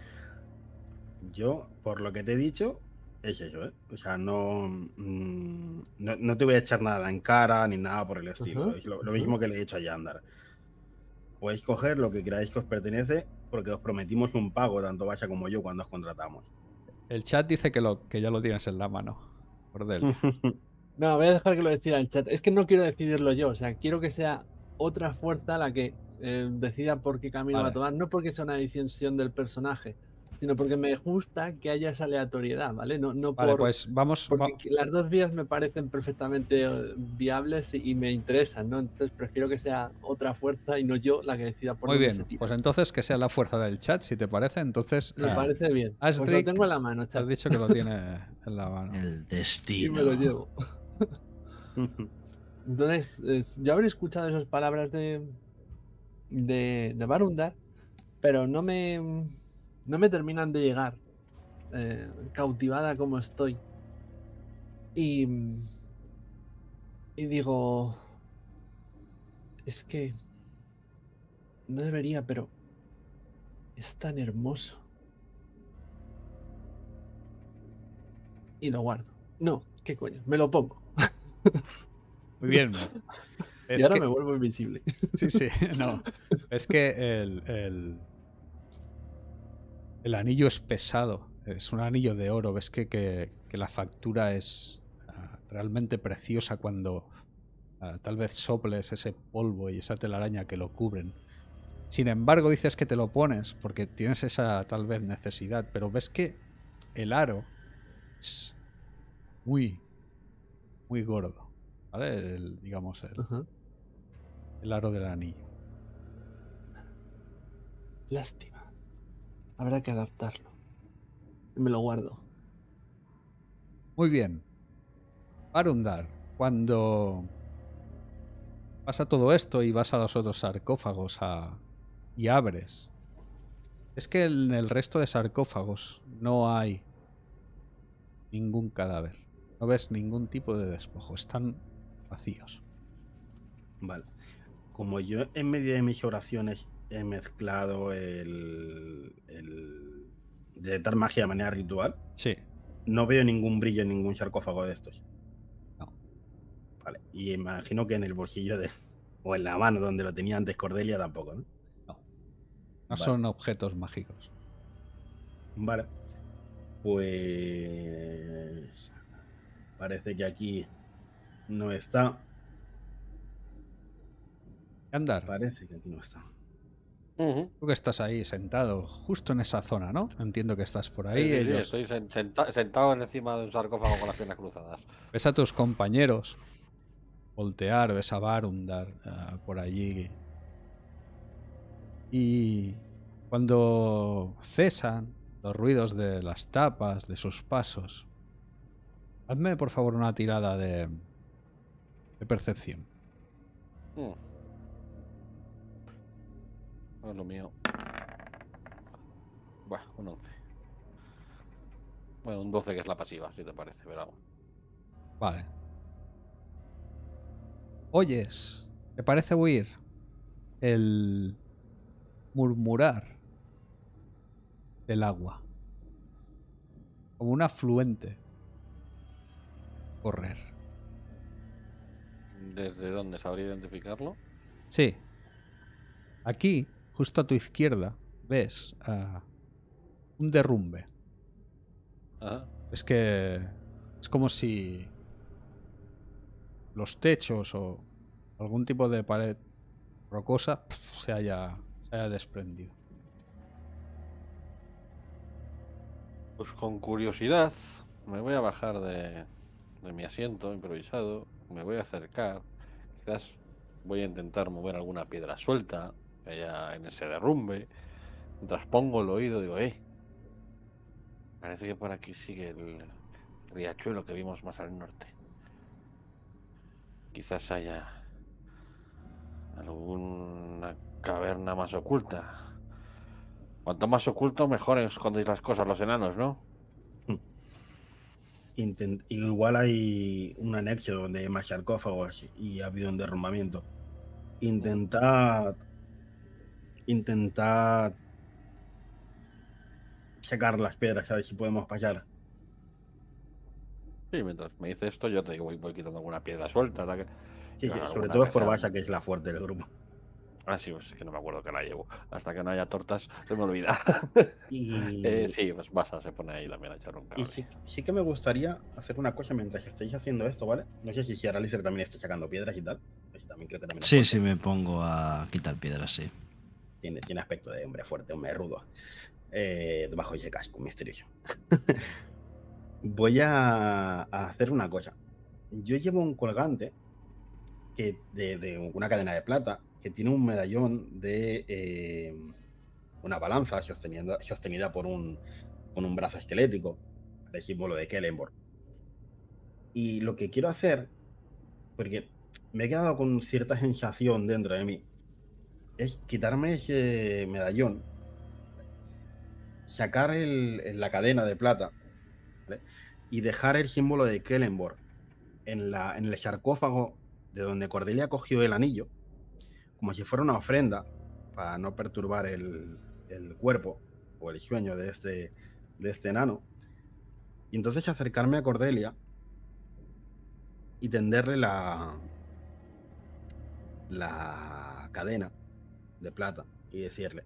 Yo, por lo que te he dicho, es eso, ¿eh? O sea, no, mm, no, no te voy a echar nada en cara ni nada por el estilo. Ujú, Es lo, lo ujú. mismo que le he dicho a Yandar. Podéis coger lo que creáis que os pertenece porque os prometimos un pago, tanto Basha como yo, cuando os contratamos. El chat dice que, lo, que ya lo tienes en la mano. Cordelia. No, voy a dejar que lo decida el chat. Es que no quiero decidirlo yo. O sea, quiero que sea otra fuerza la que eh, decida por qué camino va Vale. a tomar. No porque sea una decisión del personaje, sino porque me gusta que haya esa aleatoriedad, ¿vale? No, no Vale, por... pues vamos... Porque va- las dos vías me parecen perfectamente eh, viables y, y me interesan, ¿no? Entonces prefiero que sea otra fuerza y no yo la que decida por Muy dónde bien, se tira. pues entonces que sea la fuerza del chat, si te parece. Entonces, Me ah, parece bien. Pues lo Astrid, tengo en la mano, has chat. dicho que lo tiene en la mano. El Y destino. me lo llevo. Entonces, es- yo habré escuchado esas palabras de, de, de Varundar, pero no me, no me terminan de llegar, eh, cautivada como estoy. Y, y digo, es que no debería, pero es tan hermoso. Y lo guardo. No, ¿qué coño? Me lo pongo. Muy bien. y Es ahora que, me vuelvo invisible. sí, sí, no. Es que el, el, el anillo es pesado. Es un anillo de oro. Ves que, que, que la factura es ah, realmente preciosa cuando ah, tal vez soples ese polvo y esa telaraña que lo cubren. Sin embargo, dices que te lo pones porque tienes esa tal vez necesidad, pero ves que el aro es muy, muy gordo. ¿vale? El, digamos, el, Ajá. el aro del anillo. Lástima. Habrá que adaptarlo. Me lo guardo. Muy bien. Arundar, cuando pasa todo esto y vas a los otros sarcófagos a... y abres, es que en el resto de sarcófagos no hay ningún cadáver. No ves ningún tipo de despojo. Están vacíos. Vale. Como yo en medio de mis oraciones he mezclado el, el detectar magia de manera ritual, Sí. no veo ningún brillo en ningún sarcófago de estos. No. Vale. Y imagino que en el bolsillo de o en la mano donde lo tenía antes Cordelia tampoco, ¿no? No. No Vale. son objetos mágicos. Vale. Pues parece que aquí no está. Andar, Parece que aquí no está. Ujú. tú que estás ahí sentado justo en esa zona, ¿no? Entiendo que estás por ahí. Sí, sí, sí, ellos... estoy sen- senta- sentado encima de un sarcófago con las piernas cruzadas. Ves a tus compañeros voltear, ves a Barundar uh, por allí. Y cuando cesan los ruidos de las tapas, de sus pasos, hazme por favor una tirada de, de percepción. Mm. No es lo mío. Bueno, un once. Bueno, un doce que es la pasiva, si te parece, pero vamos. Vale. Oyes, ¿te parece oír el murmurar del agua? Como un afluente correr. ¿Desde dónde sabría identificarlo? Sí. Aquí, justo a tu izquierda, ves uh, un derrumbe. Ajá. Es que es como si los techos o algún tipo de pared rocosa pf, se, haya, se haya desprendido. Pues con curiosidad me voy a bajar de, de mi asiento improvisado, me voy a acercar, quizás voy a intentar mover alguna piedra suelta que haya en ese derrumbe. Mientras pongo el oído digo, eh, parece que por aquí sigue el riachuelo que vimos más al norte. Quizás haya alguna caverna más oculta. Cuanto más oculto, mejor escondéis las cosas los enanos, ¿no? Intent- igual hay un anexo donde hay más sarcófagos y ha habido un derrumbamiento. Intentad. Intentad sacar las piedras, a ver si podemos pasar. Sí, mientras me dice esto, yo te digo, voy, voy quitando alguna piedra suelta. La que... Sí, sí, alguna sobre todo es que por sea- Basha, que es la fuerte del grupo. Ah, sí, pues es que no me acuerdo que la llevo. Hasta que no haya tortas, se me olvida. Y, eh, sí, pues Basa se pone ahí también a echar un y cable. sí, sí que me gustaría hacer una cosa mientras estéis haciendo esto, ¿vale? No sé si Sierra Lister también está sacando piedras y tal. Pues también creo que también es Sí, fuerte. sí, me pongo a quitar piedras, sí. Tiene, tiene aspecto de hombre fuerte, hombre rudo. Eh, debajo de ese casco misterioso. Voy a, a hacer una cosa. Yo llevo un colgante que de, de una cadena de plata que tiene un medallón de eh, una balanza sostenida, sostenida por un, con un brazo esquelético, el símbolo de Kellenborg. Y lo que quiero hacer, porque me he quedado con cierta sensación dentro de mí, es quitarme ese medallón, sacar el, la cadena de plata, ¿vale? Y dejar el símbolo de Kellenborg en, la, en el sarcófago de donde Cordelia cogió el anillo, como si fuera una ofrenda para no perturbar el, el cuerpo o el sueño de este, de este enano. Y entonces acercarme a Cordelia y tenderle la, la cadena de plata y decirle: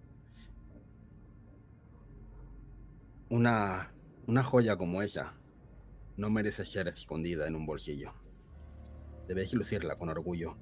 una, una joya como esa no merece ser escondida en un bolsillo. Debéis lucirla con orgullo.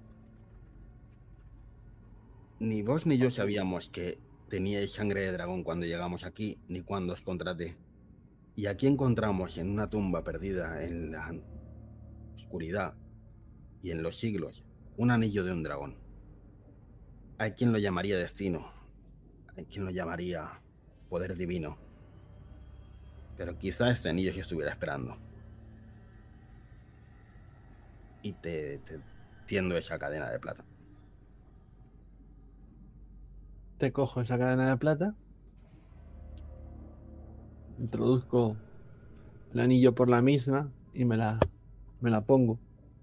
Ni vos ni yo sabíamos que teníais sangre de dragón cuando llegamos aquí, ni cuando os contraté. Y aquí encontramos en una tumba perdida en la oscuridad y en los siglos un anillo de un dragón. Hay quien lo llamaría destino, hay quien lo llamaría poder divino, pero quizá este anillo sí estuviera esperando. Y te, te tiendo esa cadena de plata. Te cojo esa cadena de plata. Introduzco el anillo por la misma y me la, me la pongo.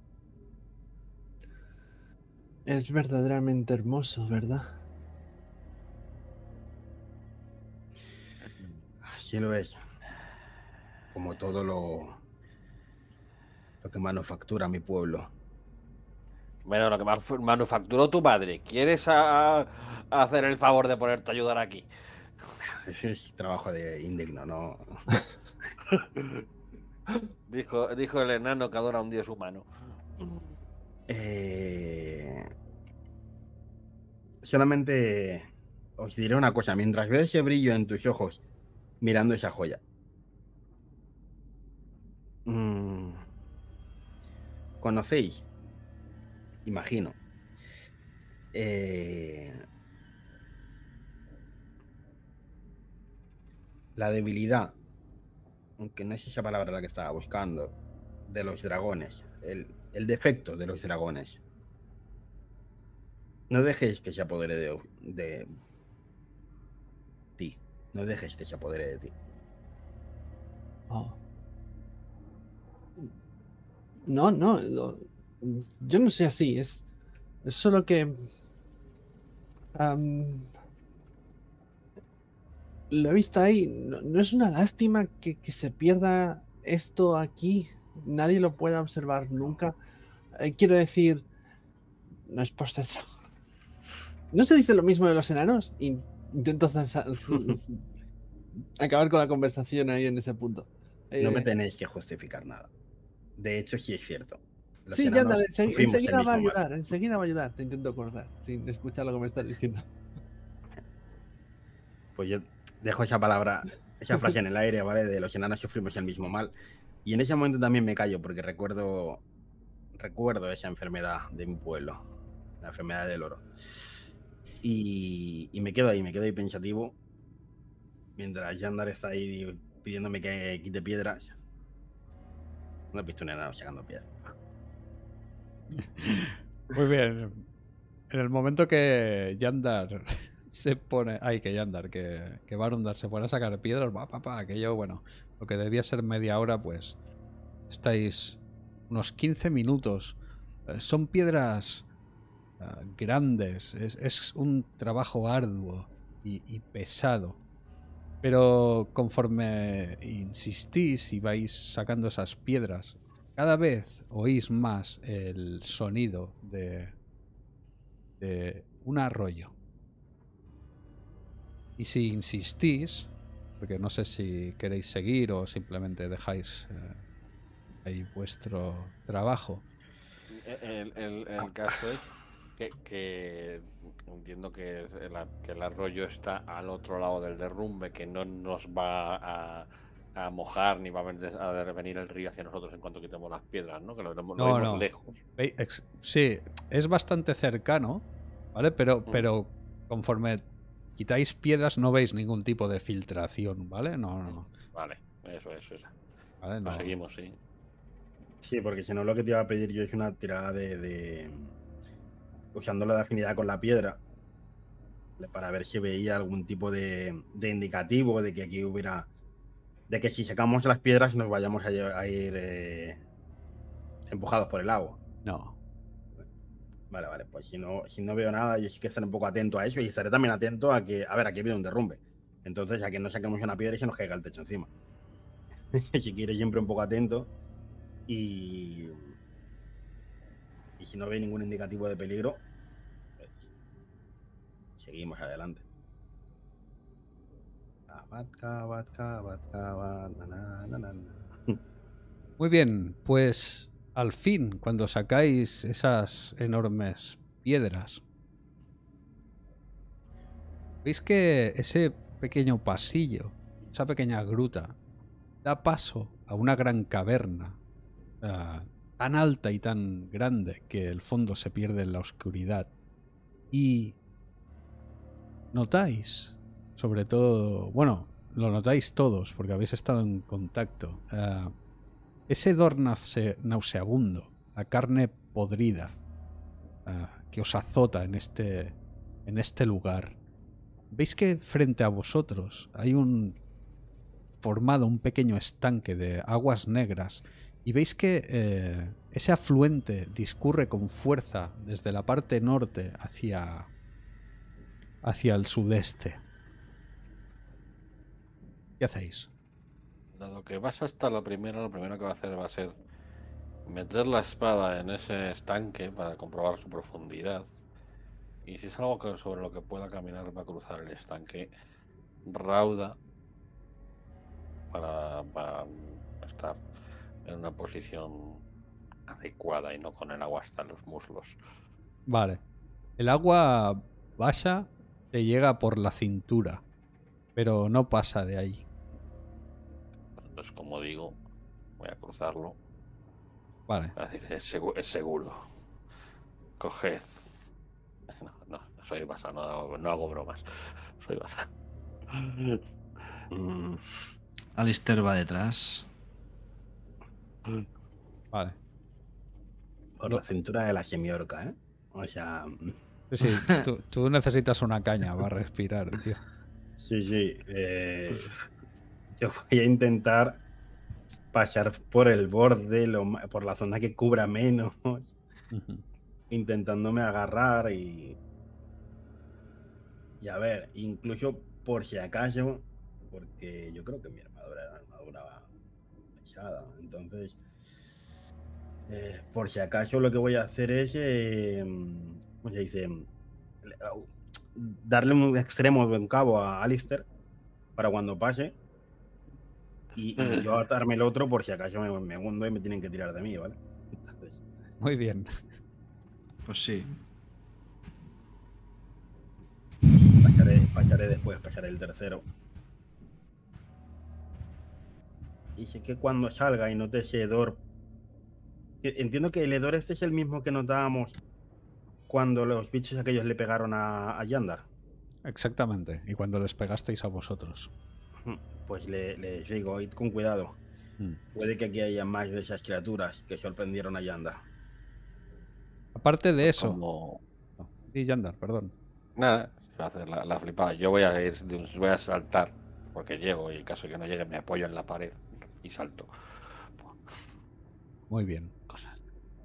Es verdaderamente hermoso, ¿verdad? Así lo es. Como todo lo, lo que manufactura mi pueblo. Bueno, lo que manuf- manufacturó tu padre. ¿Quieres a- a hacer el favor de ponerte a ayudar aquí? Ese es trabajo de indigno, ¿no? Dijo, dijo el enano que adora a un dios humano. Eh, Solamente os diré una cosa. Mientras veo ese brillo en tus ojos mirando esa joya. mm, ¿Conocéis? Imagino. eh, la debilidad, aunque no es esa palabra la que estaba buscando, de los dragones. El, el defecto de los dragones. No dejéis que se apodere de, de ti. No dejes que se apodere de ti. Oh. No, no, no, yo no soy así. Es, es solo que am, lo he visto ahí. No, no es una lástima que, que se pierda esto aquí. Nadie lo pueda observar nunca. Eh, quiero decir, no es por ser dragón. ¿No se dice lo mismo de los enanos? In- Intento zanza- acabar con la conversación ahí en ese punto. No me Eh, tenéis que justificar nada. De hecho, sí es cierto. Los sí, ya enanos anda, ense- sufrimos el enseguida va a mismo mal. ayudar, enseguida va a ayudar. Te intento acordar, sin escuchar lo que me estás diciendo. Pues yo dejo esa palabra, esa frase en el aire, ¿vale? De los enanos sufrimos el mismo mal. Y en ese momento también me callo porque recuerdo, recuerdo esa enfermedad de mi pueblo, la enfermedad del oro. Y, y me quedo ahí, me quedo ahí pensativo, mientras Yandar está ahí pidiéndome que quite piedras. No he visto un enano sacando piedras. Muy bien. En el momento que Yandar se pone. Ay, que Yandar, que, que Barundar se pone a sacar piedras, va, papá, aquello, bueno, lo que debía ser media hora, pues estáis unos quince minutos. Eh, Son piedras uh, grandes, es, es un trabajo arduo y, y pesado. Pero conforme insistís y vais sacando esas piedras, cada vez oís más el sonido de, de un arroyo. Y si insistís, porque no sé si queréis seguir o simplemente dejáis eh, ahí vuestro trabajo. El, el- el caso es que, que entiendo que el, que el arroyo está al otro lado del derrumbe, que no nos va a, a mojar ni va a venir, a venir el río hacia nosotros en cuanto quitemos las piedras, ¿no? Que lo, lo No, vemos no. lejos. Ve- ex- Sí, es bastante cercano, ¿vale? Pero, Mm. pero conforme quitáis piedras no veis ningún tipo de filtración, ¿vale? No, no, no. Vale, eso, eso, eso. ¿Vale? Lo No. seguimos, sí. Sí, porque si no, lo que te iba a pedir yo es una tirada de. de usando la afinidad con la piedra, ¿vale? Para ver si veía algún tipo de, de indicativo de que aquí hubiera. De que si sacamos las piedras nos vayamos a, lle- a ir eh, empujados por el agua. No. Vale, vale, pues si no, si no veo nada, yo sí que estaré un poco atento a eso y estaré también atento a que, a ver, aquí ha habido un derrumbe. Entonces, a que no saquemos una piedra y se nos caiga el techo encima. Si quieres, siempre un poco atento. Y. Y si no ve ningún indicativo de peligro, pues, seguimos adelante. Cabat, cabat, cabat, cabat, na, na, na, na, na. Muy bien, pues al fin, cuando sacáis esas enormes piedras, veis que ese pequeño pasillo, esa pequeña gruta, da paso a una gran caverna, ah, tan alta y tan grande que el fondo se pierde en la oscuridad. Y notáis, sobre todo, bueno, lo notáis todos porque habéis estado en contacto, uh, ese hedor nause- nauseabundo, la carne podrida uh, que os azota en este, en este lugar. Veis que frente a vosotros hay un formado un pequeño estanque de aguas negras y veis que eh, ese afluente discurre con fuerza desde la parte norte hacia, hacia el sudeste. ¿Qué hacéis? Dado que vas hasta lo primero, lo primero que va a hacer va a ser meter la espada en ese estanque para comprobar su profundidad. Y si es algo que sobre lo que pueda caminar, va a cruzar el estanque rauda para, para estar en una posición adecuada y no con el agua hasta los muslos. Vale. El agua baja, te llega por la cintura, pero no pasa de ahí. Entonces, como digo, voy a cruzarlo. Vale. Voy a decir, es seguro. Es seguro. Coged. No, no, soy Basa, no, hago- no hago bromas. Soy Basa. Mm, Alistair va detrás. Vale. por No. la cintura de la semiorca, ¿eh? O sea, Sí, sí, tú, tú necesitas una caña para respirar, tío. sí, sí. eh, yo voy a intentar pasar por el borde, lo ma- por la zona que cubra menos, Ujú. intentándome agarrar y... Y a ver, incluso por si acaso, porque yo creo que mi armadura era una armadura pesada, entonces, eh, por si acaso lo que voy a hacer es, eh, ¿cómo se dice? Le- au- Darle un extremo de un cabo a Alistair para cuando pase y, y yo atarme el otro por si acaso me, me hundo y me tienen que tirar de mí, ¿vale? Entonces, Muy bien. Pues sí. pasaré, pasaré después, pasaré el tercero. Y sé que cuando salga y note ese hedor, que- entiendo que el hedor este es el mismo que notábamos cuando los bichos aquellos le pegaron a, a Yandar. Exactamente. Y cuando les pegasteis a vosotros. Pues le, les digo, id con cuidado. Mm. Puede que aquí haya más de esas criaturas que sorprendieron a Yandar. Aparte de eso... Como... No. Sí, Yandar, perdón. Nada, se va a hacer la, la flipada. Yo voy a ir, de un- voy a saltar, porque llego y en caso de que no llegue me apoyo en la pared y salto. Muy bien. Cosas.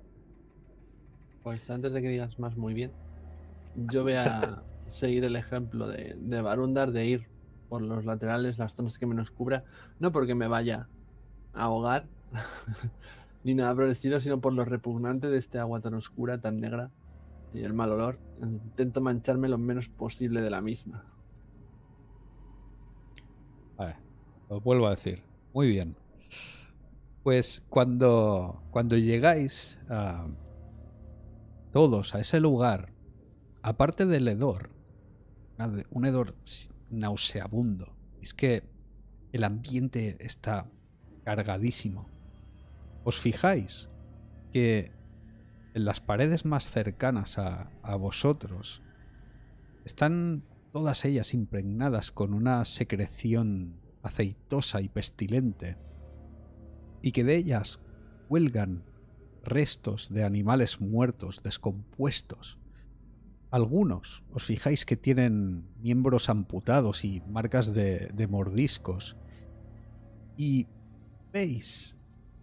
Pues antes de que digas más muy bien, yo voy a seguir el ejemplo de, de Barundar de ir por los laterales, las zonas que menos cubra, no porque me vaya a ahogar, ni nada por el estilo, sino por lo repugnante de este agua tan oscura, tan negra y el mal olor. Intento mancharme lo menos posible de la misma. Vale. Os vuelvo a decir. Muy bien. Pues cuando, cuando llegáis a todos a ese lugar, aparte del hedor, una de- un hedor s- nauseabundo, es que el ambiente está cargadísimo. ¿Os fijáis que en las paredes más cercanas a, a vosotros están todas ellas impregnadas con una secreción aceitosa y pestilente? Y que de ellas cuelgan restos de animales muertos, descompuestos. Algunos, os fijáis que tienen miembros amputados y marcas de, de mordiscos. Y veis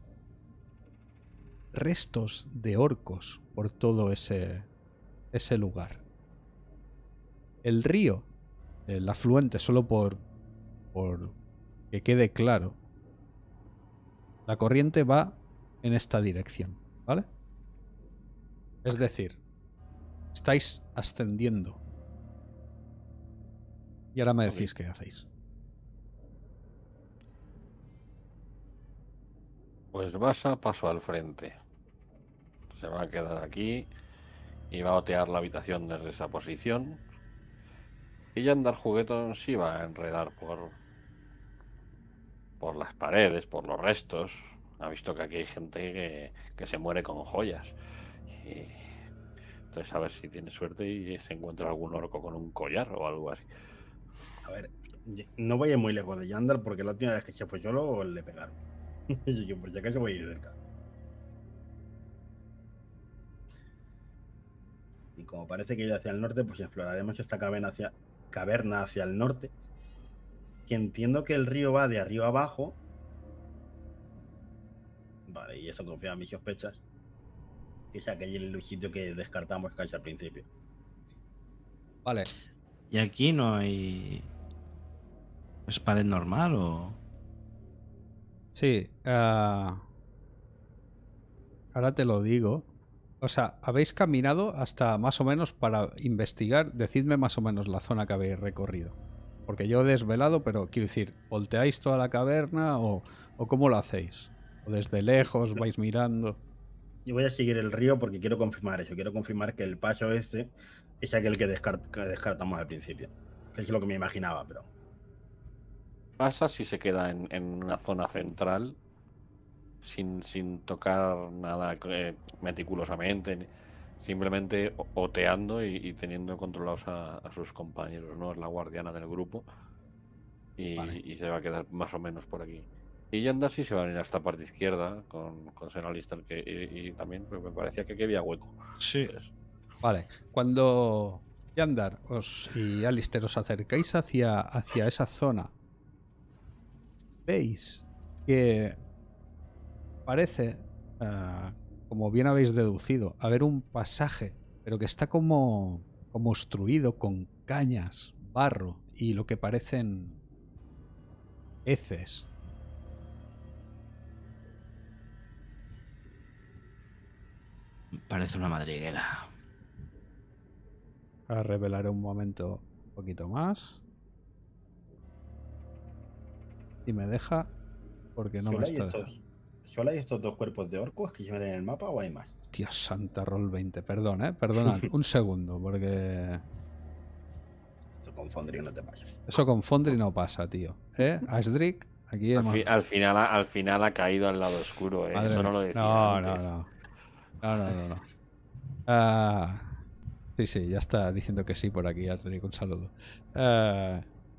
restos de orcos por todo ese, ese lugar. El río, el afluente, solo por, por que quede claro, la corriente va en esta dirección, ¿vale? Es decir, estáis ascendiendo. Y ahora me decís qué hacéis. Pues Basa paso al frente. Se va a quedar aquí y va a otear la habitación desde esa posición. Y Yandar Juguetón sí va a enredar por, por las paredes, por los restos, ha visto que aquí hay gente que, que se muere con joyas. Y entonces a ver si tiene suerte y se encuentra algún orco con un collar o algo así. A ver, no voy a ir muy lejos de Yandar porque la última vez que se fue solo le pegaron. Así que por si acaso voy a ir cerca. Y como parece que ir hacia el norte, pues exploraremos esta caverna hacia, caverna hacia el norte. Que entiendo que el río va de arriba abajo. Vale, y eso confirma mis sospechas. Que es aquel sitio que descartamos casi al principio. Vale. ¿Y aquí no hay... ¿Es pared normal o...? Sí. Uh... Ahora te lo digo. O sea, habéis caminado hasta más o menos para investigar. Decidme más o menos la zona que habéis recorrido. Porque yo he desvelado, pero quiero decir, ¿volteáis toda la caverna o, o cómo lo hacéis? ¿O desde lejos vais mirando? Yo voy a seguir el río porque quiero confirmar eso. Quiero confirmar que el paso este es aquel que, descart que descartamos al principio. Que es lo que me imaginaba, pero... Pasa si se queda en, en una zona central sin, sin tocar nada eh, meticulosamente, simplemente oteando y, y teniendo controlados a, a sus compañeros, ¿no? Es la guardiana del grupo y, vale. y se va a quedar más o menos por aquí. Y Yandar sí se va a venir a esta parte izquierda con, con Ser Alistair, que y, y también pues, me parecía que aquí había hueco. Sí. Pues, vale, cuando Yandar os, y Alistair os acercáis hacia, hacia esa zona, veis que parece, uh, como bien habéis deducido, haber un pasaje, pero que está como, como obstruido con cañas, barro y lo que parecen heces. Parece una madriguera. Ahora revelaré un momento un poquito más. Y me deja porque no ¿Solo me hay está estos, dejando. ¿Solo hay estos dos cuerpos de orcos que llevan en el mapa o hay más? Dios santa, roll veinte. Perdón, ¿eh? Perdonad. Un segundo, porque... Esto con Fondry no te pasa. Eso con Fondry no pasa, tío. ¿Eh? Asdrick, aquí al, hemos... fi al, final, al final ha caído al lado oscuro, ¿eh? Eso no lo decía no, antes. No, no, no. No, no, no. Uh, sí, sí, ya está diciendo que sí por aquí, Asdrick. Un saludo. Uh,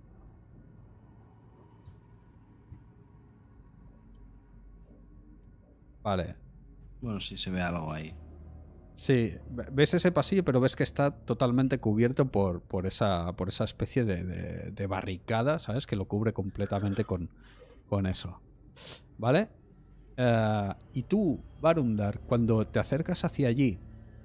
Vale. Bueno, sí se ve algo ahí. Sí, ves ese pasillo, pero ves que está totalmente cubierto por, por, esa, por esa especie de, de, de barricada, ¿sabes? Que lo cubre completamente con, con eso. ¿Vale? Uh, y tú, Varundar, cuando te acercas hacia allí,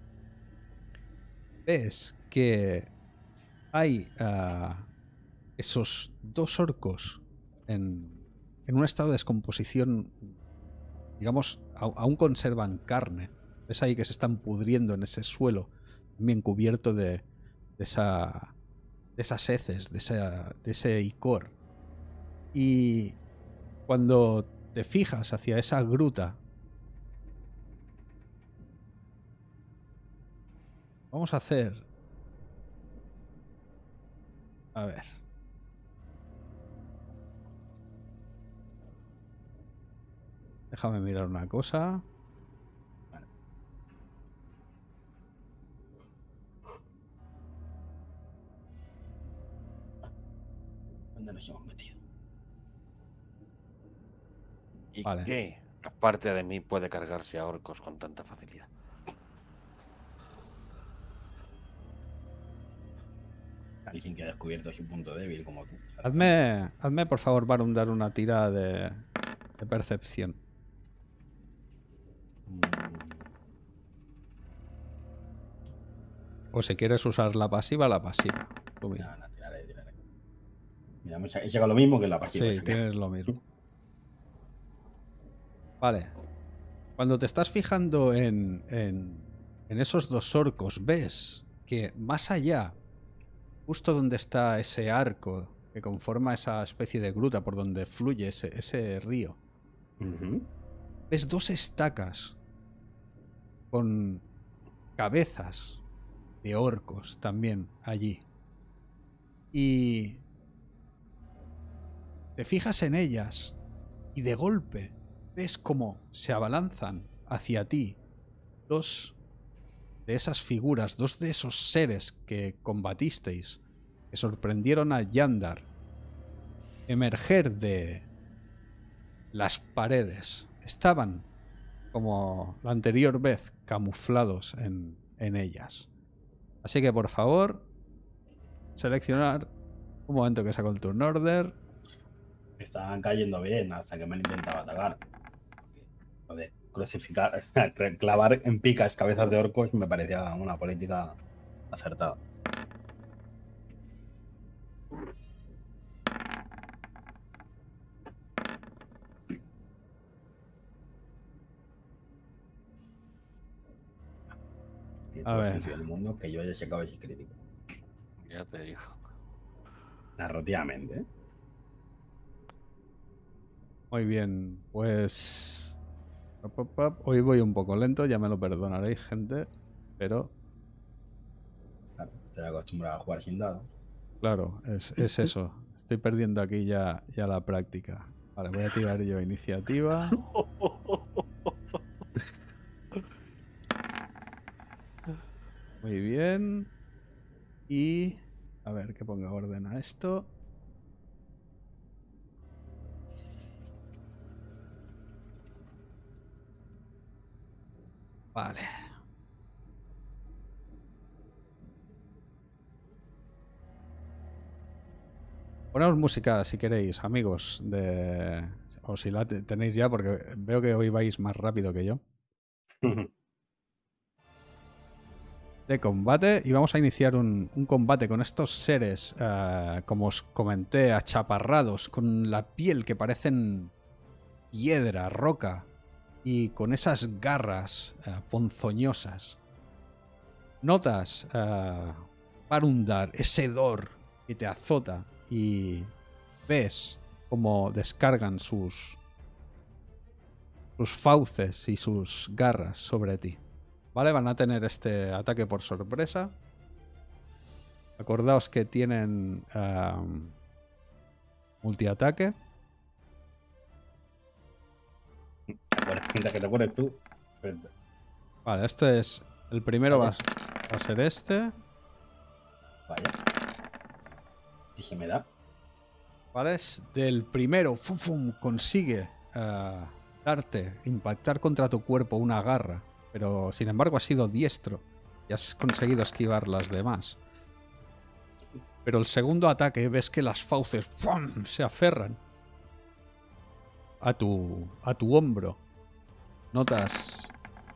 ves que hay uh, esos dos orcos en, en un estado de descomposición. Digamos, aún conservan carne. Ves ahí que se están pudriendo en ese suelo, también cubierto de, de, esa, de esas heces, de, esa, de ese icor. Y cuando te fijas hacia esa gruta, vamos a hacer... A ver... Déjame mirar una cosa. Vale. ¿Dónde nos hemos metido? ¿Y vale. qué, aparte de mí, puede cargarse a orcos con tanta facilidad? Alguien que ha descubierto su punto débil como tú. Hazme, hazme por favor, Varundar, una tira de, de percepción. O si quieres usar la pasiva, la pasiva. No, no, tiraré, tiraré. Mira, he llegado lo mismo que la pasiva. Sí, tienes lo mismo. Vale. Cuando te estás fijando en, en, en esos dos orcos, ves que más allá, justo donde está ese arco que conforma esa especie de gruta por donde fluye ese, ese río, Uh-huh. ves dos estacas con cabezas de orcos también allí. Y te fijas en ellas y de golpe ves cómo se abalanzan hacia ti dos de esas figuras, dos de esos seres que combatisteis, que sorprendieron a Yandar, emerger de las paredes. Estaban, como la anterior vez, camuflados en, en ellas. Así que, por favor, seleccionar un momento que saco el turn order. Estaban cayendo bien hasta que me han intentado atacar. Lo de crucificar, clavar en picas cabezas de orcos me parecía una política acertada. Tiene A todo el ver. sentido del mundo que yo haya sacado ese crítico. Ya te digo. Narrativamente, ¿eh? Muy bien, pues... pap, pap, pap. Hoy voy un poco lento, ya me lo perdonaréis, gente. Pero, Claro, estoy acostumbrado a jugar sin dados. claro, es, es eso. Estoy perdiendo aquí ya, ya la práctica. Vale, voy a tirar yo iniciativa. Muy bien. Y... a ver, que ponga orden a esto. Vale. Ponemos música si queréis, amigos, de... o si la te- tenéis ya, porque veo que hoy vais más rápido que yo. De combate, y vamos a iniciar un, un combate con estos seres, eh, como os comenté, achaparrados, con la piel que parecen piedra, roca, y con esas garras eh, ponzoñosas. Notas eh, Barundar, ese dor que te azota, y ves cómo descargan sus, sus fauces y sus garras sobre ti. ¿Vale? Van a tener este ataque por sorpresa. Acordaos que tienen um, multiataque. Mientras que te acuerdes tú. Perfecto. Vale, este es... el primero va, va a ser este. Vaya. Y se me da. ¿Vale? Es del primero. Fum, fum, consigue uh, darte, impactar contra tu cuerpo una garra. Pero sin embargo ha sido diestro y has conseguido esquivar las demás. Pero el segundo ataque ves que las fauces ¡fum! Se aferran a tu, a tu hombro. Notas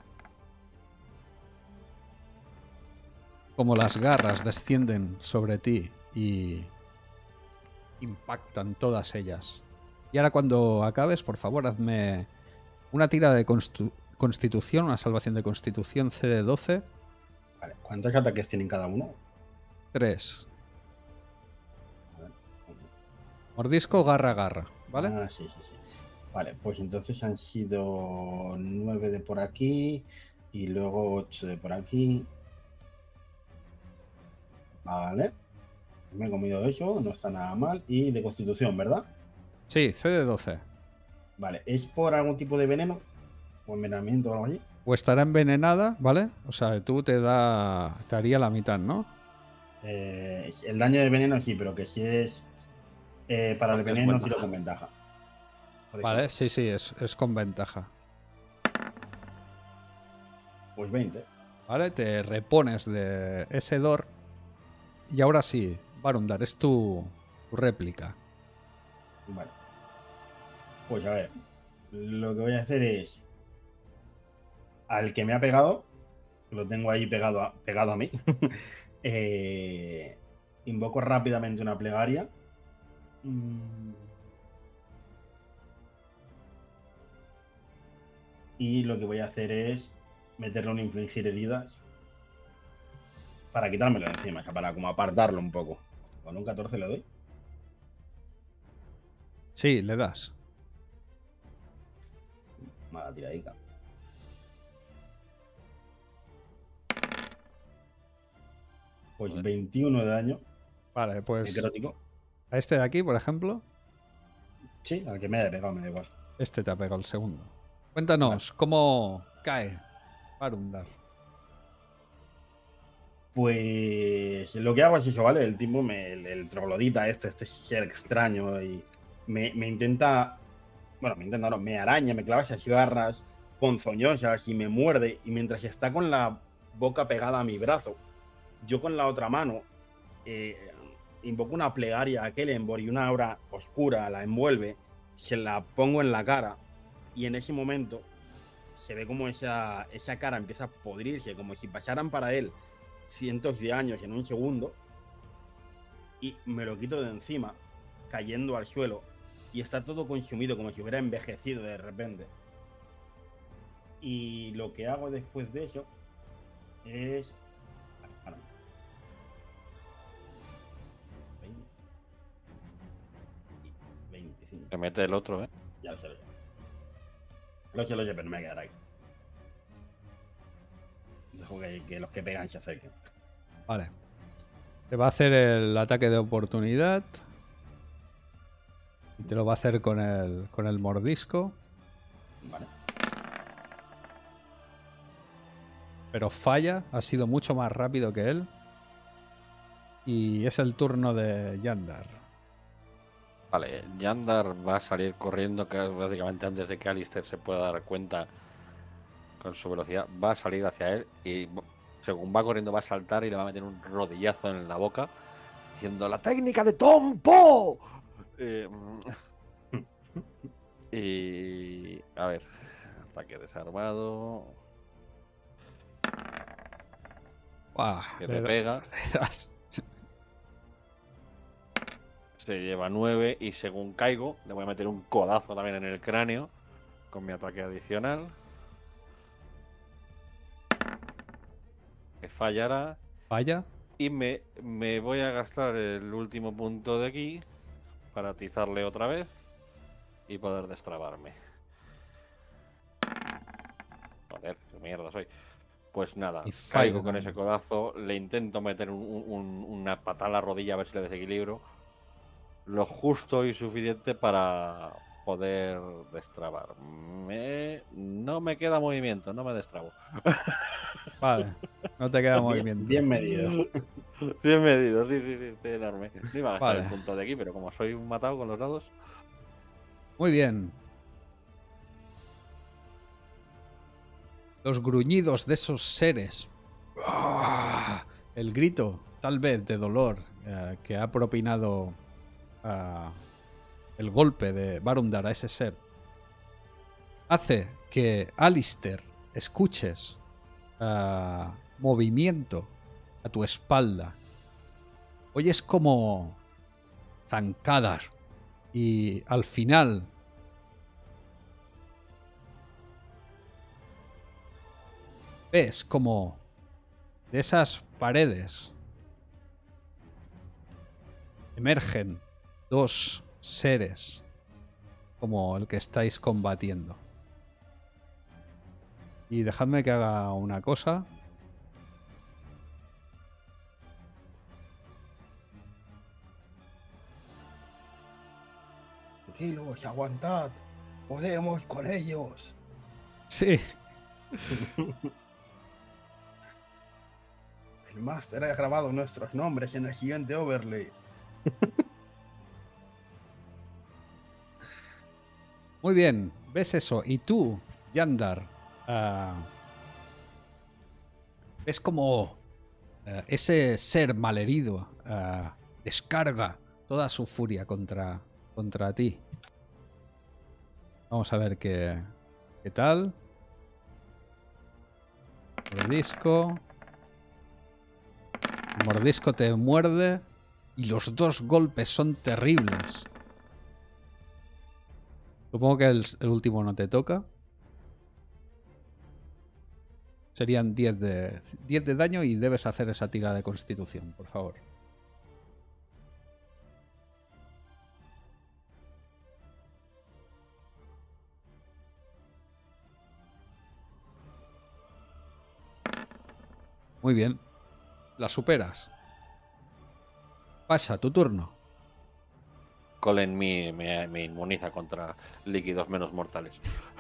como las garras descienden sobre ti y impactan todas ellas. Y ahora cuando acabes, por favor, hazme una tira de constru Constitución, una salvación de Constitución C D doce. Vale. ¿Cuántos ataques tienen cada uno? tres. A ver. Mordisco, garra, garra. ¿Vale? Ah, sí, sí, sí. Vale, pues entonces han sido nueve de por aquí y luego ocho de por aquí. Vale. Me he comido eso, no está nada mal. Y de constitución, ¿verdad? Sí, C D doce. Vale. ¿Es por algún tipo de veneno? ¿O envenenamiento o algo así? O estará envenenada, ¿vale? O sea, tú te da. Te haría la mitad, ¿no? Eh, el daño de veneno sí, pero que si es eh, para el Pues es veneno, ventaja. tiro con ventaja. Por Vale, ejemplo. sí, sí, es, es con ventaja. Pues veinte. ¿Vale? Te repones de ese dor. Y ahora sí, Barundar, es tu, tu réplica. Vale. Pues a ver. Lo que voy a hacer es. Al que me ha pegado, lo tengo ahí pegado a, pegado a mí. eh, invoco rápidamente una plegaria. Mm. Y lo que voy a hacer es meterle un infligir heridas para quitármelo de encima, o sea, para como apartarlo un poco. Con un catorce le doy. Sí, le das. Mala tiradica. Pues Joder. veintiuno de daño Vale, pues necrótico. a este de aquí, por ejemplo. Sí, al que me haya pegado me da igual. Este te ha pegado el segundo. Cuéntanos, ¿cómo cae Barundar? Pues lo que hago es eso, ¿vale? El tipo, me, el, el troglodita este, este ser extraño, y me, me intenta, bueno, me intenta, no, me araña, me clava esas garras ponzoñosas y me muerde, y mientras está con la boca pegada a mi brazo, yo con la otra mano eh, invoco una plegaria a Kellenborg y una aura oscura la envuelve, se la pongo en la cara, y en ese momento se ve como esa, esa cara empieza a podrirse, como si pasaran para él cientos de años en un segundo, y me lo quito de encima, cayendo al suelo, y está todo consumido como si hubiera envejecido de repente. Y lo que hago después de eso es... veinticinco. Se mete el otro, ¿eh? Ya lo sé, lo sé. Lo sé, lo sé, pero no me voy a quedar ahí. Dejo que, que los que pegan se acerquen. Vale. Te va a hacer el ataque de oportunidad. Y te lo va a hacer con el, con el mordisco. Vale. Pero falla. Ha sido mucho más rápido que él. Y es el turno de Yandar. Vale, Yandar va a salir corriendo, que básicamente antes de que Alistair se pueda dar cuenta con su velocidad, va a salir hacia él y según va corriendo va a saltar y le va a meter un rodillazo en la boca diciendo ¡la técnica de Tom Po! Eh, y... a ver, ataque desarmado... Buah, que le- le pega, le das. se lleva nueve y según caigo le voy a meter un codazo también en el cráneo con mi ataque adicional. Que fallará. Falla. Y me, me voy a gastar el último punto de aquí para atizarle otra vez y poder destrabarme. Joder, qué mierda soy. Pues nada, Y falla caigo con también. ese codazo, le intento meter un- un- una patada en la rodilla a ver si le desequilibro. Lo justo y suficiente para poder destrabar. Me... No me queda movimiento, no me destrabo. Vale. No te queda Bien, movimiento. bien medido. Bien medido, sí, sí, sí, estoy enorme. No iba a gastar Vale. el punto de aquí, pero como soy un matado con los dados. Muy bien. Los gruñidos de esos seres. ¡Ah! El grito, tal vez, de dolor eh, que ha propinado ah, el golpe de Barundar a ese ser, hace que Alistair escuches ah, movimiento a tu espalda. Oyes como zancadas y al final ves como de esas paredes emergen dos seres como el que estáis combatiendo. Y dejadme que haga una cosa. Tranquilos, aguantad. Podemos con ellos. Sí, El máster ha grabado nuestros nombres en el siguiente overlay. muy bien. ¿Ves eso? Y tú, Yandar, ah, ves como ah, ese ser malherido ah, descarga toda su furia contra, contra ti. Vamos a ver qué, qué tal. Mordisco. El mordisco te muerde y los dos golpes son terribles. Supongo que el, el último no te toca. Serían diez de, diez de daño y debes hacer esa tira de constitución, por favor. Muy bien. La superas. Pasa, tu turno. alcohol en mí me, me inmuniza contra líquidos menos mortales.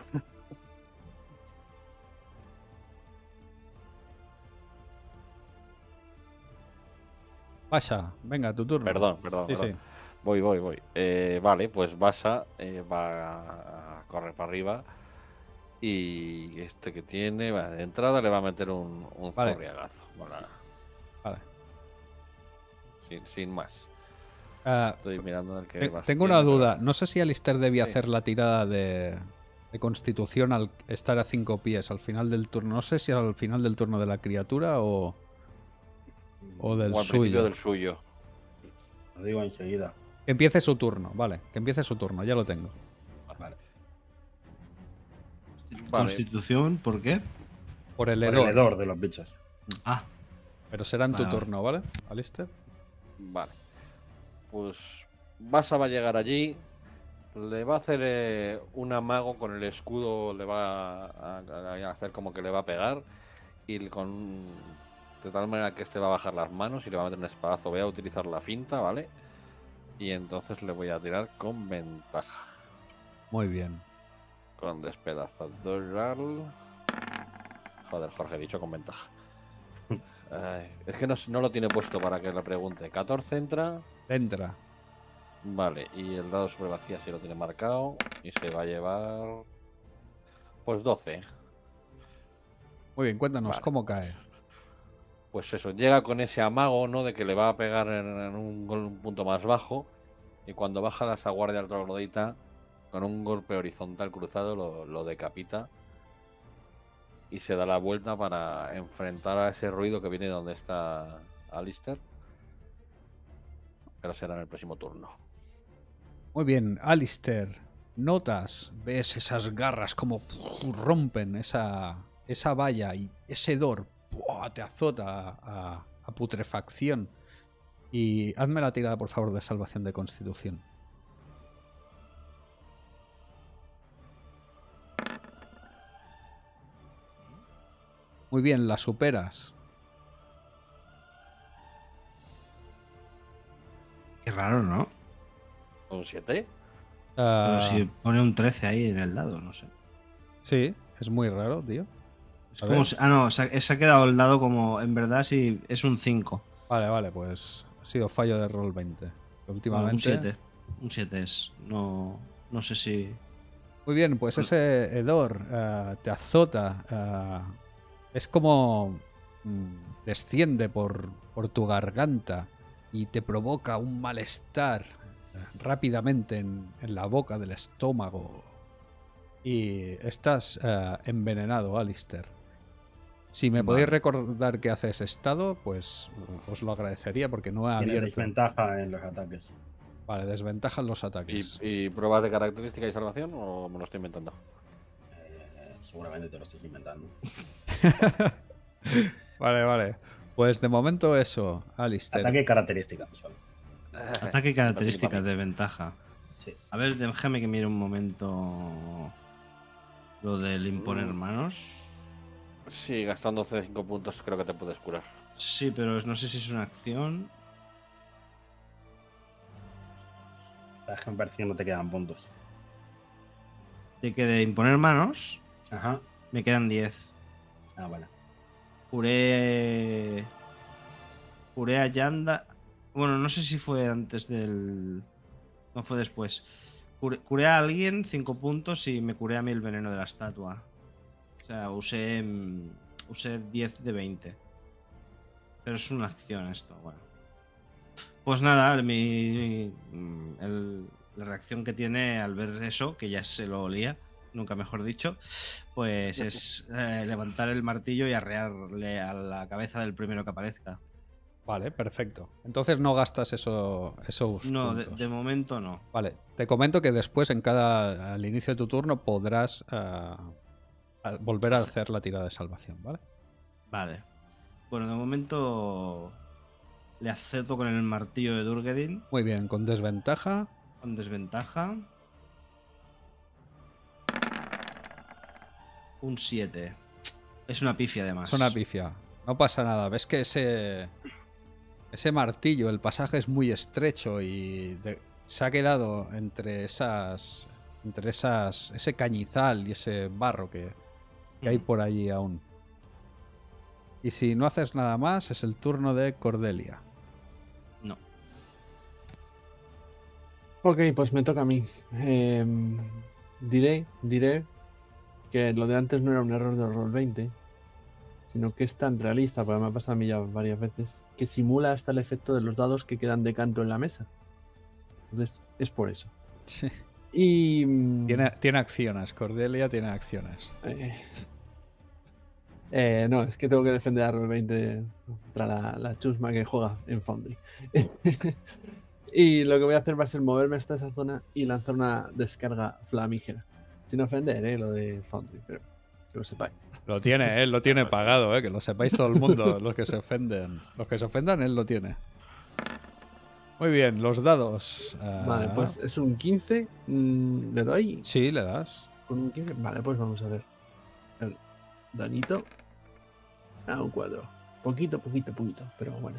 Basha, venga, tu turno. Perdón, perdón. Sí, perdón. sí. Voy, voy, voy. Eh, vale, pues Basha eh, va a correr para arriba. Y este que tiene, vale, de entrada le va a meter un, un Vale. zorriagazo. Vale, Vale. sin, sin más. Ah, Estoy mirando el que te- más tengo tiene, una pero- duda. No sé si Alistair debía Sí. hacer la tirada de, de constitución al estar a cinco pies al final del turno. No sé si al final del turno de la criatura o, o del O al suyo. principio del suyo. Lo digo enseguida. Que empiece su turno, vale. Que empiece su turno, ya lo tengo. Vale. Vale. Constitución, ¿por qué? Por el Por hedor. el hedor de los bichos. Ah, Pero será en tu Vale, vale. turno, ¿vale? Alistair. Vale. Pues Basha va a llegar allí. Le va a hacer eh, un amago con el escudo. Le va a, a- a hacer como que le va a pegar. Y con. De tal manera que este va a bajar las manos y le va a meter un espadazo. Voy a utilizar la finta, ¿vale? Y entonces le voy a tirar con ventaja. Muy bien. Con despedazador. Joder, Jorge, he dicho con ventaja. Ay, es que no, no lo tiene puesto para que le pregunte. catorce entra. Entra. Vale, y el dado sobre vacía sí lo tiene marcado. Y se va a llevar. Pues doce. Muy bien, cuéntanos Vale. cómo cae. Pues eso, llega con ese amago, ¿no? De que le va a pegar en, en un, gol- un punto más bajo. Y cuando baja la guardia al troglodita, con un golpe horizontal cruzado, lo, lo decapita. Y se da la vuelta para enfrentar a ese ruido que viene de donde está Alistair. Pero será en el próximo turno. Muy bien, Alistair. Notas, ves esas garras como rompen esa, esa valla y ese hedor ¡buah! Te azota a, a- a putrefacción. Y hazme la tirada, por favor, de salvación de constitución. Muy bien, la superas. qué raro, ¿no? ¿Un siete? Ah, Pero si pone un trece ahí en el dado, no sé. Sí, es muy raro, tío. Es A como ver. si- ah, no, se ha, se ha quedado el dado como, en verdad, sí, es un cinco. Vale, vale, pues ha sido fallo de roll veinte. Un Últimamente. siete. Un siete es. No, no sé si. Muy bien, pues ese hedor eh, te azota. eh, es como mm, desciende por, por tu garganta y te provoca un malestar eh, rápidamente en, en la boca del estómago. Y estás eh, envenenado, Alistair. Si me podéis Vale. recordar qué hace ese estado, pues eh, os lo agradecería porque no he Tiene abierto. desventaja en los ataques. Vale, desventajan los ataques. ¿Y, y pruebas de característica y salvación o me lo estoy inventando? Eh, seguramente te lo estoy inventando. Vale, vale. Pues de momento eso, Alistair. Ataque y característica solo. Ataque y características Para mí. de ventaja. Sí. A ver, déjame que mire un momento. Lo del imponer Mm. manos. Sí, gastando cinco puntos creo que te puedes curar. Sí, pero no sé si es una acción. Déjame ver si no te quedan puntos. De que de imponer manos Ajá. me quedan diez. Ah, vale. Curé. Curé a Yanda. Bueno, no sé si fue antes del. No fue después. Curé, curé a alguien cinco puntos y me curé a mí el veneno de la estatua. O sea, usé. mm, Usé diez de veinte. Pero es una acción esto, bueno. Pues nada, mi. mm, el- la reacción que tiene al ver eso, que ya se lo olía, nunca mejor dicho, pues es eh, levantar el martillo y arrearle a la cabeza del primero que aparezca. Vale, perfecto. Entonces no gastas eso, esos No, de, puntos. de momento no. Vale, te comento que después en cada al inicio de tu turno podrás ah, a- volver a hacer la tirada de salvación, ¿vale? Vale. Bueno, de momento le acepto con el martillo de Durgedin, Muy bien, con desventaja. con desventaja. Un siete. Es una pifia además. Es una pifia. No pasa nada. Ves que ese ese martillo, el pasaje es muy estrecho y de- se ha quedado entre esas. Entre esas. Ese cañizal y ese barro que, que hay por allí aún. Y si no haces nada más, es el turno de Cordelia. No. Ok, pues me toca a mí. Em, diré, diré que lo de antes no era un error de Roll veinte, sino que es tan realista, porque me ha pasado a mí ya varias veces, que simula hasta el efecto de los dados que quedan de canto en la mesa. Entonces, es por eso. Sí. Y... mm, Tiene, tiene acciones, Cordelia tiene acciones. eh, eh, no, es que tengo que defender a Roll veinte contra la, la chusma que juega en Foundry. Y lo que voy a hacer va a ser moverme hasta esa zona y lanzar una descarga flamígera. Sin ofender, ¿eh? Lo de Foundry, pero que lo sepáis. Lo tiene, él lo tiene pagado, ¿eh? Que lo sepáis todo el mundo, los que se ofenden. Los que se ofendan, él lo tiene. Muy bien, los dados. ah, Vale, pues es un quince. mm, ¿Le doy? Sí, le das. Con un quince. Vale, pues vamos a ver. El dañito. A un cuatro. Poquito, poquito, poquito, pero bueno.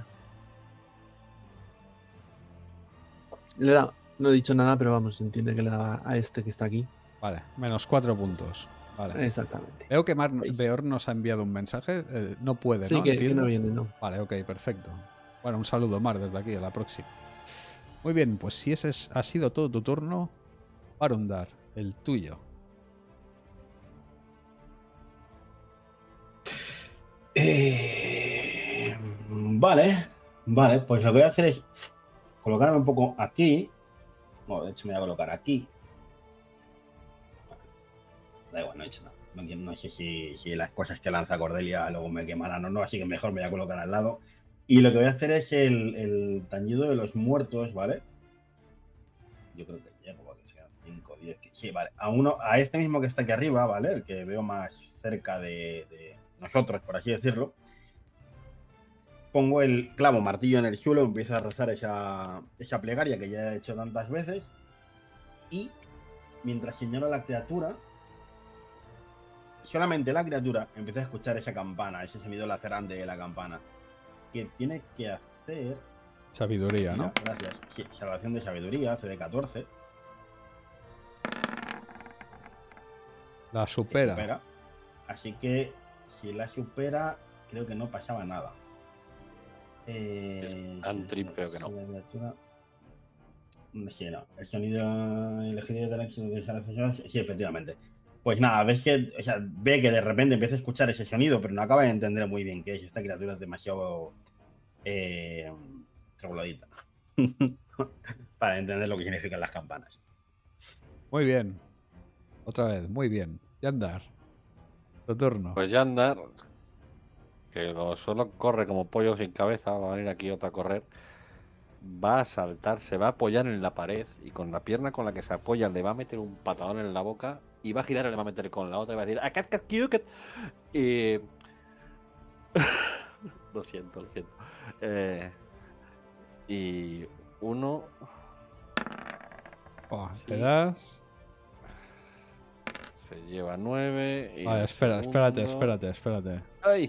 Le da. No he dicho nada, pero vamos, se entiende que le da a este que está aquí. Vale, menos cuatro puntos. Vale. Exactamente. Veo que Mar Veis. Beor nos ha enviado un mensaje. eh, no puede, Sí, ¿no? que, que Entiendo. no viene, no. Vale, ok, perfecto. Bueno, un saludo, Mar, desde aquí, a la próxima. Muy bien, pues si ese es- ha sido todo tu turno, Barundar, el tuyo. Eh, vale, vale, pues lo que voy a hacer es colocarme un poco aquí. Bueno, de hecho me voy a colocar aquí. Da igual, no he hecho nada. No, no sé si, si las cosas que lanza Cordelia luego me quemarán o no, así que mejor me voy a colocar al lado. Y lo que voy a hacer es el, el tañido de los muertos, ¿vale? Yo creo que llego, porque sean cinco, diez. Sí, vale. A uno, a este mismo que está aquí arriba, ¿vale? El que veo más cerca de, de nosotros, por así decirlo. Pongo el clavo martillo en el suelo, empiezo a rezar esa, esa plegaria que ya he hecho tantas veces. Y mientras señalo a la criatura, solamente la criatura empieza a escuchar esa campana, ese sonido lacerante de la campana. Que tiene que hacer. Sabiduría, ¿no? Mira, gracias. Sí, salvación de sabiduría, C D catorce. La que supera. supera. Así que si la supera, creo que no pasaba nada. Eh, Es untrip, creo que no. la criatura- Sí, no. El sonido elegido de la sí, efectivamente. Pues nada, ves que, o sea, ve que de repente empieza a escuchar ese sonido, pero no acaba de entender muy bien qué es. Esta criatura es demasiado eh, troglodita para entender lo que significan las campanas. Muy bien. Otra vez, muy bien. Yandar. Tu turno. Pues ya andar, que como solo corre como pollo sin cabeza, va a venir aquí otra a correr, va a saltar, se va a apoyar en la pared y con la pierna con la que se apoya le va a meter un patadón en la boca y va a girar y le va a meter con la otra y va a decir "Acat, cat, kiu, cat". Y... lo siento, lo siento. Eh, Y uno... Oh, Sí. ¿Le das? Se lleva nueve. Y Vale, el espera, espérate, segundo- espérate, espérate. ¡Ay!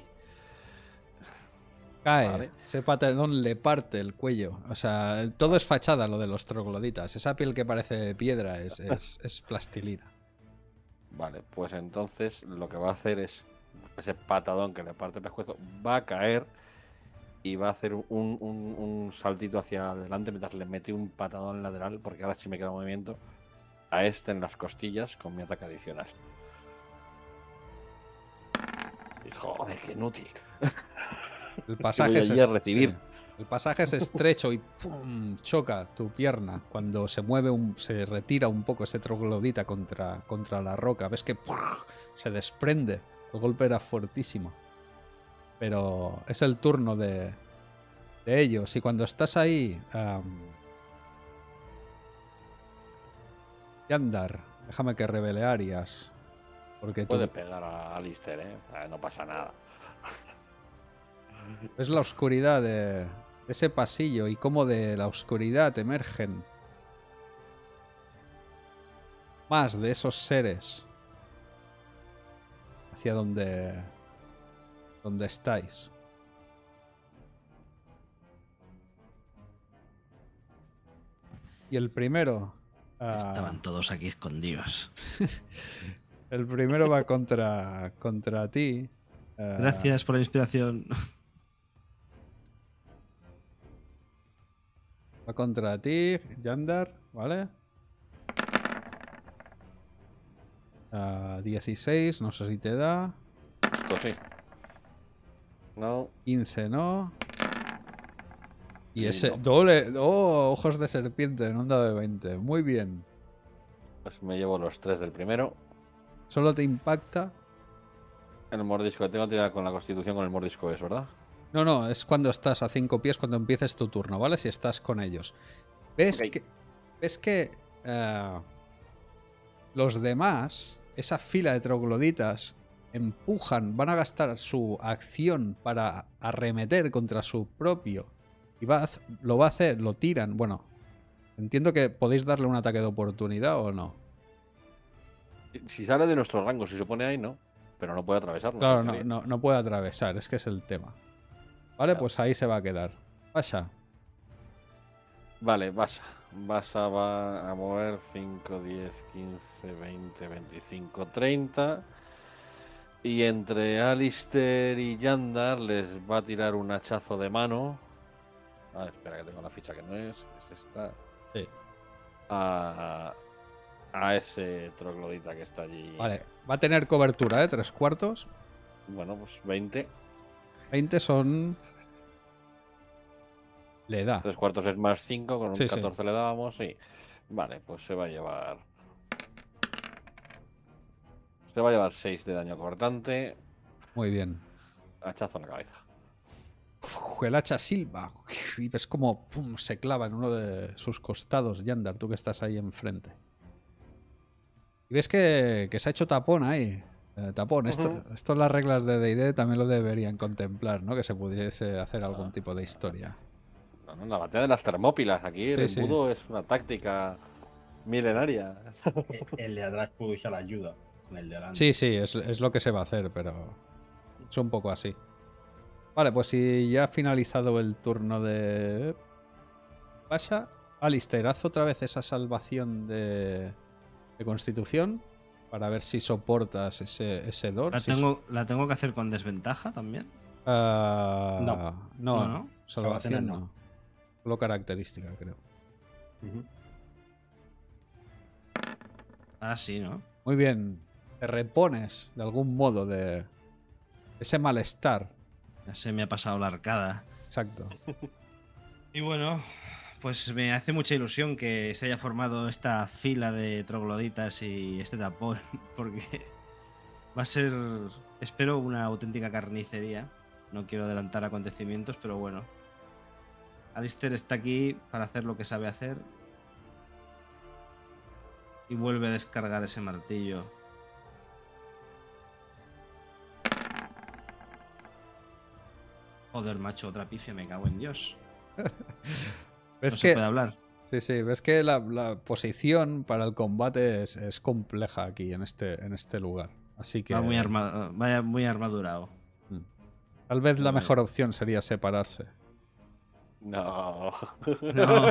Cae. Vale. Ese patadón le parte el cuello. O sea, todo es fachada lo de los trogloditas. Esa piel que parece piedra es, es, es plastilina. Vale, pues entonces lo que va a hacer es ese patadón que le parte el pescuezo va a caer y va a hacer un, un- un saltito hacia adelante mientras le mete un patadón lateral, porque ahora sí me queda movimiento, a este en las costillas con mi ataque adicional. Y joder, qué inútil. El pasaje, voy es, allí a recibir. sí. El pasaje es estrecho y ¡pum! Choca tu pierna cuando se mueve, un, se retira un poco ese troglodita contra, contra la roca. Ves que ¡pum! Se desprende. El golpe era fuertísimo. Pero es el turno de, de ellos. Y cuando estás ahí... Um, Yandar, déjame que revele Arias. Porque tú Puede pegar a Alistair, ¿eh? Ah, no pasa nada. ves la oscuridad de ese pasillo y cómo de la oscuridad emergen más de esos seres hacia donde donde estáis. Y Y el primero. ah, Estaban todos aquí escondidos. el primero va contra, contra ti. ah, Gracias por la inspiración. Va contra ti, Yandar, ¿vale? Ah, dieciséis, no sé si te da. Esto sí. No. quince no. Y Y ese no. doble. ¡Oh! Ojos de serpiente en un dado de veinte. Muy bien. Pues me llevo los tres del primero. Solo te impacta. El mordisco. Tengo que tirar con la constitución con el mordisco, es, ¿verdad? No, no, es cuando estás a cinco pies, cuando empieces tu turno, ¿vale? Si estás con ellos. ¿Ves Ok. que, ves que eh, los demás, esa fila de trogloditas, empujan, van a gastar su acción para arremeter contra su propio? Y va a hac- lo va a hacer, lo tiran. Bueno, entiendo que podéis darle un ataque de oportunidad o no. Si sale de nuestro rango, si se pone ahí, no. Pero no puede atravesarnos. Claro, en no, teoría. no, no puede atravesar, es que es el tema. Vale, Ya. pues ahí se va a quedar. Pasha. Vale, Basa. Basa va a mover cinco, diez, quince, veinte, veinticinco, treinta. Y entre Alistair y Yandar les va a tirar un hachazo de mano. Ah, espera, que tengo la ficha que no es. Es esta. Sí. A, a ese troglodita que está allí. Vale, va a tener cobertura, ¿eh? Tres cuartos. Bueno, pues veinte. veinte son... Le da. Tres cuartos es más cinco, con un Sí, sí. catorce le dábamos, sí. Vale, pues se va a llevar. Se va a llevar seis de daño cortante. Muy bien. Hachazo en la cabeza. Uf, el hacha silba. Uf, y ves como pum, se clava en uno de sus costados, Yandar, tú que estás ahí enfrente. Y ves que, que se ha hecho tapón ahí. Eh, tapón. Esto, Ujú. esto las reglas de D and D también lo deberían contemplar, ¿no? Que se pudiese hacer algún Ah. tipo de historia. No, no, la batalla de las Termópilas. Aquí el Sí, sí. embudo es una táctica milenaria. El- El de atrás pudo usar la ayuda con el de adelante. Sí, sí, es, es lo que se va a hacer, pero es un poco así. Vale, pues si ya ha finalizado el turno de Pasha, Alistair, haz otra vez esa salvación de, de constitución para ver si soportas ese, ese dor. ¿La si tengo, ¿La tengo que hacer con desventaja también? Ah, No. no, No, no. salvación Salvaciones no. no. Solo característica, creo. Ujú. Ah, sí, ¿no? Muy bien. Te repones de algún modo de ese malestar. Ya se me ha pasado la arcada. Exacto. Y bueno, pues me hace mucha ilusión que se haya formado esta fila de trogloditas y este tapón, porque va a ser, espero, una auténtica carnicería. No quiero adelantar acontecimientos, pero bueno. Alistair está aquí para hacer lo que sabe hacer. Y vuelve a descargar ese martillo. Joder, macho, otra pifia, me cago en Dios. ¿Ves No que se puede hablar. Sí, sí, ves que la, la posición para el combate es, es compleja aquí en este, en este lugar. Así que Va muy, arma- vaya muy armadurado. mm, tal vez la Vale. mejor opción sería separarse. No. No.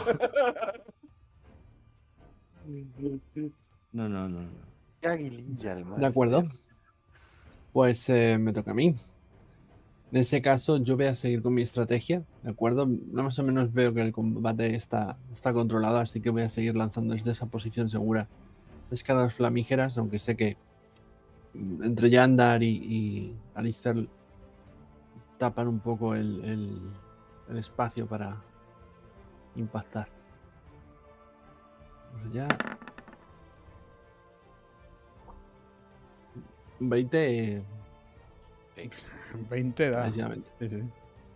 No, no, no, no. Qué aguililla el De máster. acuerdo. Pues eh, me toca a mí. En ese caso, yo voy a seguir con mi estrategia, ¿de acuerdo? Más o menos veo que el combate está, está controlado, así que voy a seguir lanzando desde esa posición segura descargas flamígeras, aunque sé que mm, entre Yandar y, y Alistair tapan un poco el, el, el espacio para impactar. Vamos allá. veinte, eh, veinte da. precisamente. Sí, sí.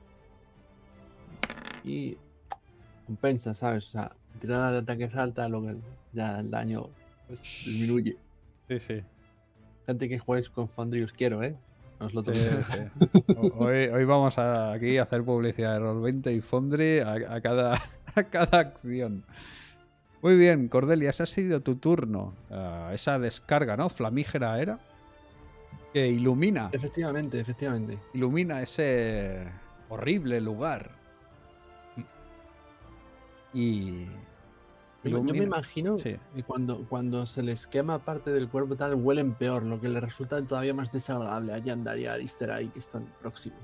Y compensa, ¿sabes? O sea, tirada de ataques alta, lo que ya el daño pues, disminuye. Sí, sí. Gente que juegues con Foundry os quiero, ¿eh? No os lo Sí, toméis. sí. O- Hoy, hoy vamos a, aquí a hacer publicidad de Roll veinte y Foundry a, a cada, a cada acción. Muy bien, Cordelia, ese ha sido tu turno. Ah, esa descarga, ¿no? Flamígera era. Que ilumina. Efectivamente, efectivamente. Ilumina ese horrible lugar. Y Yo, yo me ilumina. imagino Sí. que cuando, cuando se les quema parte del cuerpo tal, huelen peor, lo que le resulta todavía más desagradable a Yandar y a Alistair ahí que están próximos.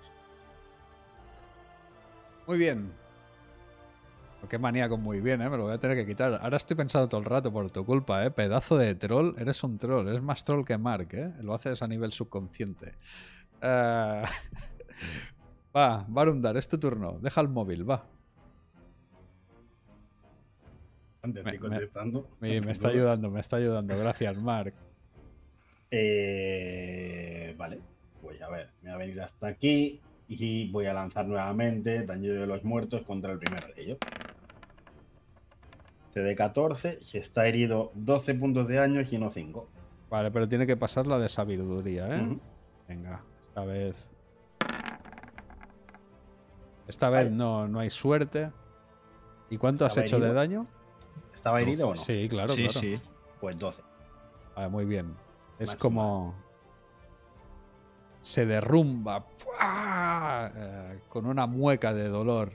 Muy bien. Oh, qué manía con muy bien, ¿eh? Me lo voy a tener que quitar. Ahora estoy pensando todo el rato por tu culpa, ¿eh? Pedazo de troll. Eres un troll. Eres más troll que Mark, ¿eh? Lo haces a nivel subconsciente. Eh, Va, Varundar, es tu turno. Deja el móvil, va. Antes Me- estoy me- contestando. Me, me está ayudando, me está ayudando. Gracias, Mark. Eh, vale, pues a ver, me voy a venir hasta aquí y voy a lanzar nuevamente daño de los muertos contra el primero de ellos. C D catorce, si está herido doce puntos de daño y no cinco. Vale, pero tiene que pasar la de sabiduría, ¿eh? Ujú. Venga, esta vez. Esta vez Falla. no, no hay suerte. ¿Y cuánto has ¿Estaba hecho de herido? daño? ¿Estaba herido o no? Sí, claro, sí, claro. sí. Pues doce. Vale, muy bien. Es Máxima. como. Se derrumba. ¡Fua! Eh, con una mueca de dolor.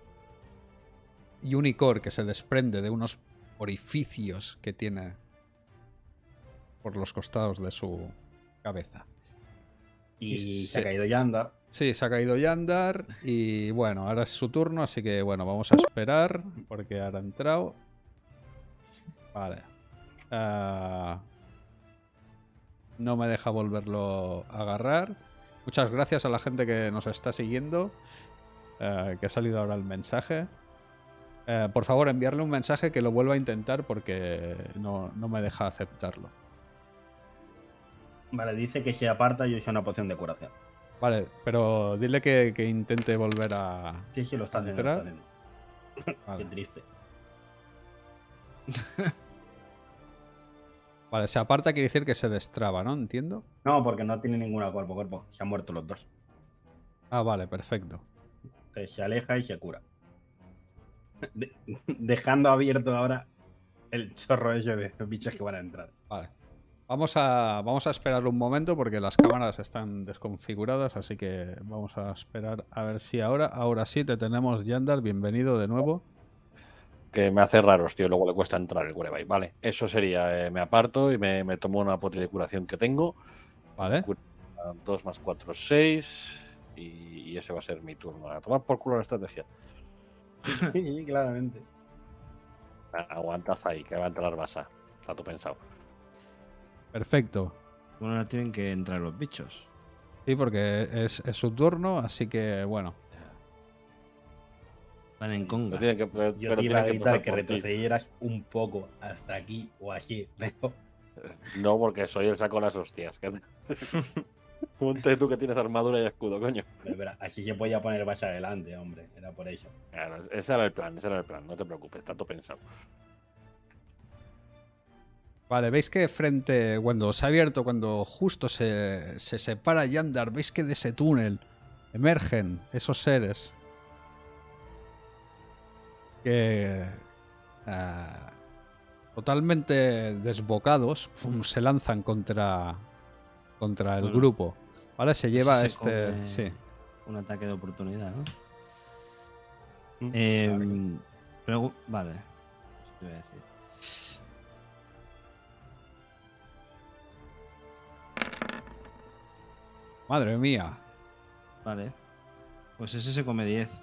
Y un icor que se desprende de unos orificios que tiene por los costados de su cabeza. Y Y se se- ha caído Yandar. Sí, se ha caído Yandar y bueno, ahora es su turno, así que bueno, vamos a esperar porque ahora ha entrado. Vale. Ah, no me deja volverlo a agarrar. Muchas gracias a la gente que nos está siguiendo, eh, que ha salido ahora el mensaje. Eh, por favor, enviarle un mensaje que lo vuelva a intentar porque no, no me deja aceptarlo. Vale, dice que se aparta y usa una poción de curación. Vale, pero dile que, que intente volver a... Sí, sí, lo está haciendo. Lo ¿Entrar? está haciendo. Vale. Qué triste. Vale, se aparta quiere decir que se destraba, ¿no? Entiendo. No, porque no tiene ninguna cuerpo a cuerpo. Se han muerto los dos. Ah, vale, perfecto. Entonces se aleja y se cura. De- dejando abierto ahora el chorro ese de bichos que van a entrar. Vale. Vamos a, vamos a esperar un momento porque las cámaras están desconfiguradas, así que vamos a esperar a ver si ahora, ahora sí te tenemos, Yandar, bienvenido de nuevo. Que me hace raros, tío. Luego le cuesta entrar el Gurebay. Vale, eso sería. eh, me aparto y me, me tomo una pote de curación que tengo. Vale. dos más cuatro, seis. Y, y ese va a ser mi turno. A tomar por culo la estrategia. Sí, claramente. Aguantad ahí, que va a entrar Basa. Está todo pensado. Perfecto. Bueno, ahora tienen que entrar los bichos. Sí, porque es, es su turno, así que bueno. Van en Pero conga. tienen que, pero Yo te iba a tienen que gritar empezar que por ti. retrocedieras un poco hasta aquí o así, pero No, porque soy el saco de las hostias. que- Ponte tú que tienes armadura y escudo, coño. pero espera, así se podía poner más adelante, hombre. Era por eso. Claro, ese era el plan, ese era el plan. No te preocupes, está todo pensado. Vale, veis que frente, cuando se ha abierto, cuando justo se, se separa Yandar, veis que de ese túnel emergen esos seres que ah, totalmente desbocados pum, se lanzan contra, contra el Bueno, grupo. Vale, se lleva Se este... come Sí. un ataque de oportunidad, ¿no? Mm, Eh, claro que- pregu- vale. Eso te iba a decir. Madre mía. Vale. Pues ese se come diez.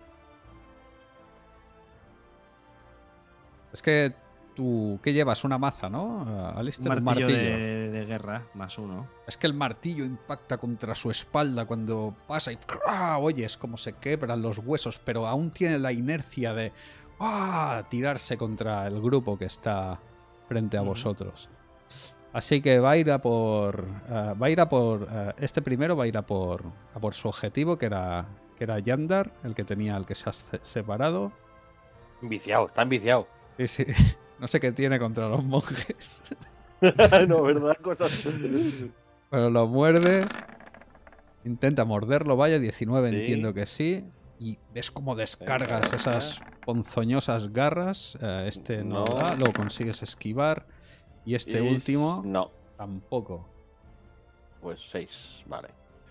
Es que tú, ¿qué llevas? Una maza, ¿no? Un Alistair, un martillo, martillo. De, de guerra, más uno. Es que el martillo impacta contra su espalda cuando pasa y ¡ah! Oyes cómo se quebran los huesos, pero aún tiene la inercia de ¡ah! Tirarse contra el grupo que está frente a Ujú. vosotros. Así que va a ir a por. eh, va a ir a por. eh, este primero va a ir a por. a por su objetivo, que era. que era Yandar, el que tenía el que se ha se- separado. Viciado, están viciados. Sí, sí. No sé qué tiene contra los monjes. No, ¿verdad? Cosas. Pero lo muerde. Intenta morderlo, vaya, diecinueve Sí. entiendo que sí. Y ves cómo descargas Venga, esas ponzoñosas garras. Eh, este no, No. da, lo consigues esquivar. Y este Y- último No, tampoco. pues seis, vale.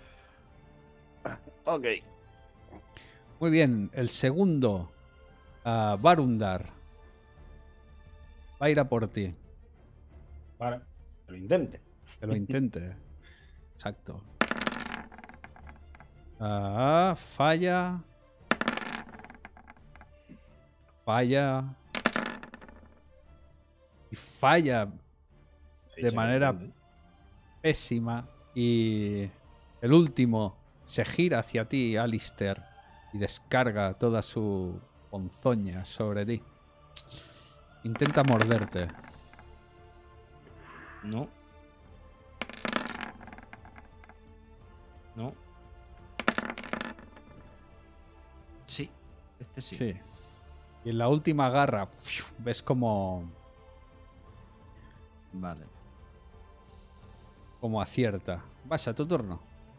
Ok. Muy bien, el segundo, ah, Varundar. Va a ir a por ti. Vale, que lo intente. Que lo intente. Exacto. Ah, falla. Falla. Y falla He de dicho que manera lo intente. pésima. Y el último se gira hacia ti, Alistair, y descarga toda su ponzoña sobre ti. Intenta morderte. No. No. Sí, este sí. Sí. Y en la última garra, ¡fiu! Ves como, Vale. como acierta. Vas a tu turno.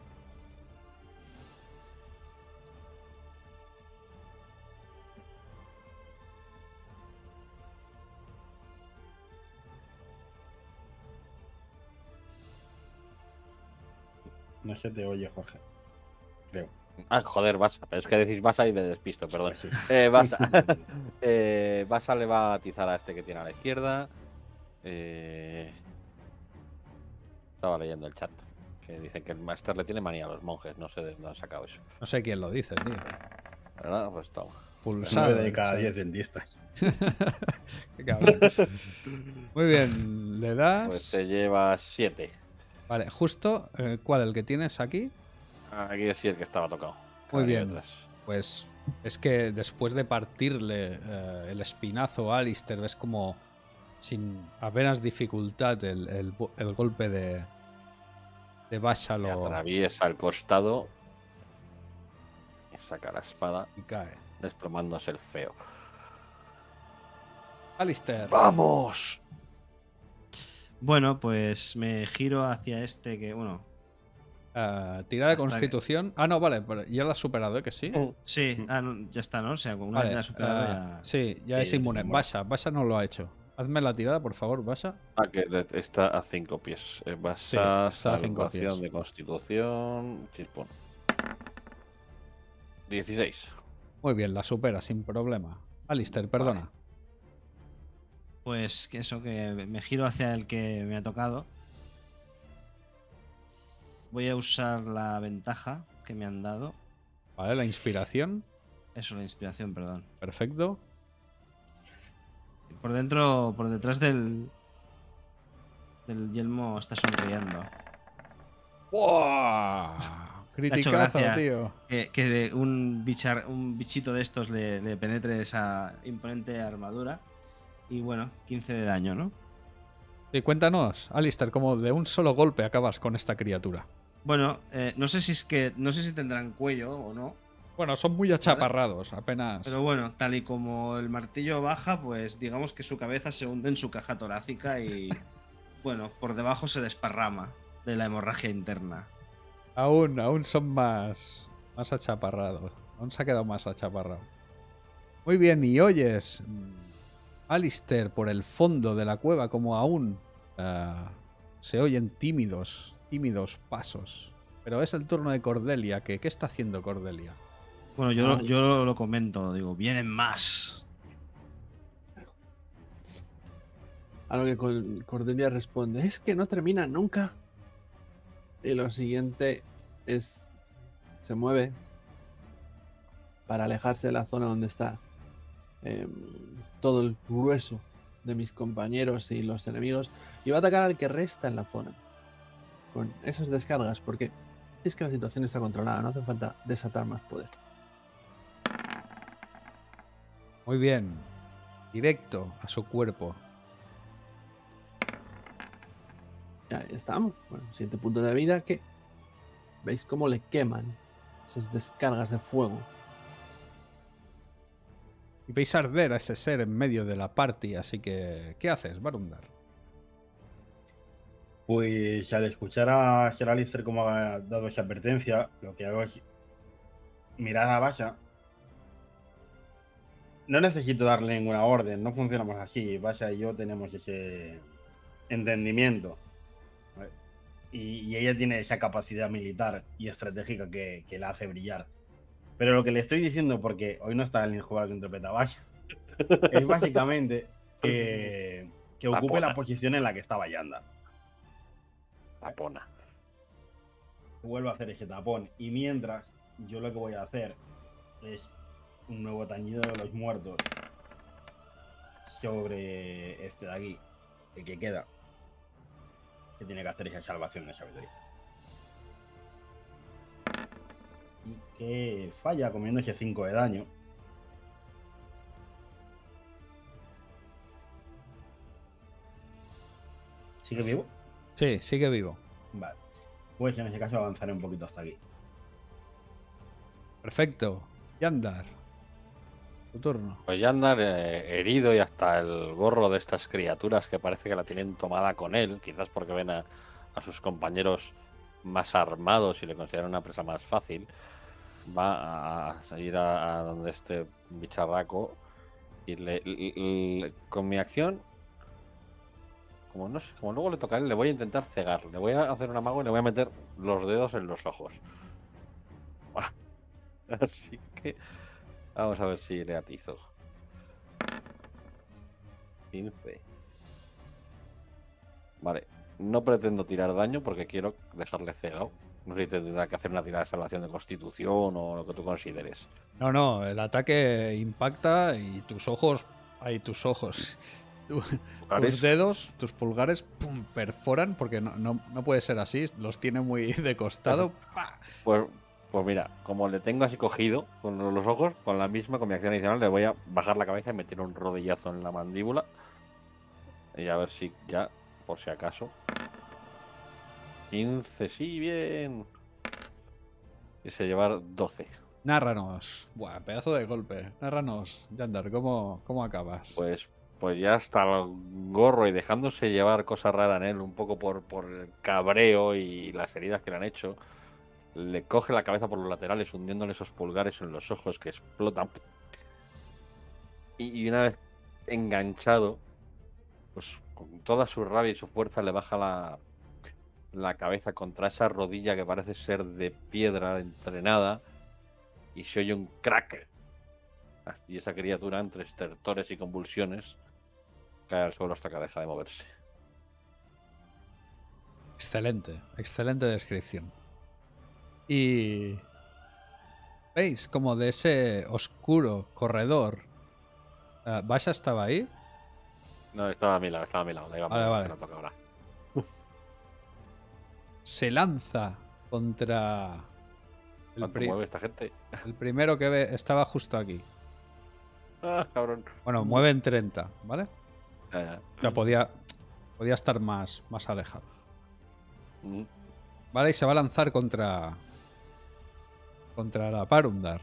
No se te oye, Jorge. Creo. Ah, joder, Basa. Pero es que decís Basa y me despisto, perdón. Sí. Eh, Basa. eh, Basa le va a atizar a este que tiene a la izquierda. Eh... Estaba leyendo el chat. Que dicen que el Master le tiene manía a los monjes. No sé de dónde han sacado eso. No sé quién lo dice, tío. ¿Verdad? Pues toma. Pulsado. nueve de el cada chat. diez dentistas. Qué cabrón. Muy bien, le das. Pues se lleva siete. Vale, justo. eh, ¿Cuál? ¿El que tienes aquí? Aquí sí el que estaba tocado. Muy Cada bien. detrás. Pues es que después de partirle eh, el espinazo a Alistair, ves como sin apenas dificultad el, el bo- el golpe de, de Basha Le lo atraviesa al costado. Y saca la espada, y cae. desplomándose el feo. Alistair. ¡Vamos! Bueno, pues me giro hacia este que, bueno, eh, tira de Hasta que- constitución. Ah, no, vale, pero ya lo has superado, ¿eh? Que sí. sí, ah, no, ya está, ¿no? O sea, una Vale, vez ya superado eh, ya... sí, ya Sí, es es inmune. inmune. Basha, Basha no lo ha hecho. Hazme la tirada, por favor, Basha. Ah, que de- está a cinco pies. Eh, Vas Sí, a está a cinco salvación pies. de constitución. Chispón. dieciséis. Muy bien, la supera sin problema. Alistair, perdona. Pues que eso, que me giro hacia el que me ha tocado. Voy a usar la ventaja que me han dado. Vale, la inspiración. Eso, la inspiración, perdón. Perfecto. Por dentro, por detrás del... del yelmo está sonriendo. ¡Wow! Criticazo, gracia. tío. Que, que de un, bichar, un bichito de estos le, le penetre esa imponente armadura. Y bueno, quince de daño, ¿no? Y cuéntanos, Alistair, cómo de un solo golpe acabas con esta criatura. Bueno, eh, no sé si es que. No sé si tendrán cuello o no. Bueno, son muy achaparrados, apenas. Pero bueno, tal y como el martillo baja, pues digamos que su cabeza se hunde en su caja torácica y. Bueno, por debajo se desparrama de la hemorragia interna. Aún, aún son más. Más achaparrados. Aún se ha quedado más achaparrado. Muy bien, y oyes. mm, Alistair, por el fondo de la cueva, como aún eh, se oyen tímidos, tímidos pasos. Pero es el turno de Cordelia. Que, ¿Qué está haciendo Cordelia? Bueno, yo, lo- yo lo comento, digo, vienen más. A lo que Col- Cordelia responde, es que no termina nunca. Y lo siguiente es, se mueve para alejarse de la zona donde está em, todo el grueso de mis compañeros y los enemigos y va a atacar al que resta en la zona con esas descargas, porque es que la situación está controlada, no hace falta desatar más poder. Muy bien. Directo a su cuerpo. Y ahí estamos. Bueno, siete puntos de vida que veis cómo le queman esas descargas de fuego. Y veis arder a ese ser en medio de la party, así que... ¿Qué haces, Barundar? Pues al escuchar a Sir Alistair como ha dado esa advertencia, lo que hago es mirar a Basha. No necesito darle ninguna orden, no funcionamos así. Basha y yo tenemos ese entendimiento. ¿Vale? Y, y ella tiene esa capacidad militar y estratégica que, que la hace brillar. Pero lo que le estoy diciendo, porque hoy no está el jugador que interpreta a Basha, es básicamente que que ocupe Tapona. la posición en la que estaba Yandar. Tapona. Vuelvo a hacer ese tapón. Y mientras, yo lo que voy a hacer es un nuevo tañido de los muertos sobre este de aquí, el que queda, que tiene que hacer esa salvación de sabiduría. Y que falla comiendo ese cinco de daño. ¿Sigue vivo? Sí, sigue vivo. Vale. Pues en ese caso avanzaré un poquito hasta aquí. Perfecto. Yandar. Tu turno. Pues ya andar eh, herido y hasta el gorro de estas criaturas que parece que la tienen tomada con él, quizás porque ven a, a sus compañeros más armados y le consideran una presa más fácil, va a ir a, a donde este bicharraco y le, le- le- con mi acción, como no sé, como luego le toca a él, le voy a intentar cegar, le voy a hacer un amago y le voy a meter los dedos en los ojos. Así que vamos a ver si le atizo. quince. Vale, no pretendo tirar daño porque quiero dejarle cegado. No sé si tendrá que hacer una tirada de salvación de constitución o lo que tú consideres. No, no, el ataque impacta y tus ojos. Ay, tus ojos. Tu- Pulgares. tus dedos, tus pulgares, pum, perforan porque no, no, no puede ser así. Los tiene muy de costado. ¡Pa! Pues, pues mira, como le tengo así cogido con los ojos, con la misma, con mi acción adicional, le voy a bajar la cabeza y meter un rodillazo en la mandíbula. Y a ver si ya, por si acaso. quince, sí, bien. Y se llevar doce. Nárranos. Buah, pedazo de golpe. Nárranos, Yandar, ¿cómo, cómo acabas? Pues, pues ya hasta el gorro y dejándose llevar cosa rara en él, un poco por, por el cabreo y las heridas que le han hecho, le coge la cabeza por los laterales, hundiéndole esos pulgares en los ojos que explotan. Y, y una vez enganchado, pues con toda su rabia y su fuerza le baja la, la cabeza contra esa rodilla que parece ser de piedra entrenada y se oye un crack. Y esa criatura, entre estertores y convulsiones, cae al suelo hasta que deja de moverse. Excelente, excelente descripción. Y veis como de ese oscuro corredor. eh, ¿Basha estaba ahí? No, estaba a mi lado, estaba a mi lado. La iba a Vale, poner, vale. se la toca ahora. Se lanza contra el, ¿Cuánto pri- mueve esta gente? el primero que ve. Estaba justo aquí. Ah, cabrón. Bueno, mueve en treinta, ¿vale? Ya, ya. O sea, podía, podía estar más, más alejado. Mm. Vale, y se va a lanzar contra. Contra la Parundar.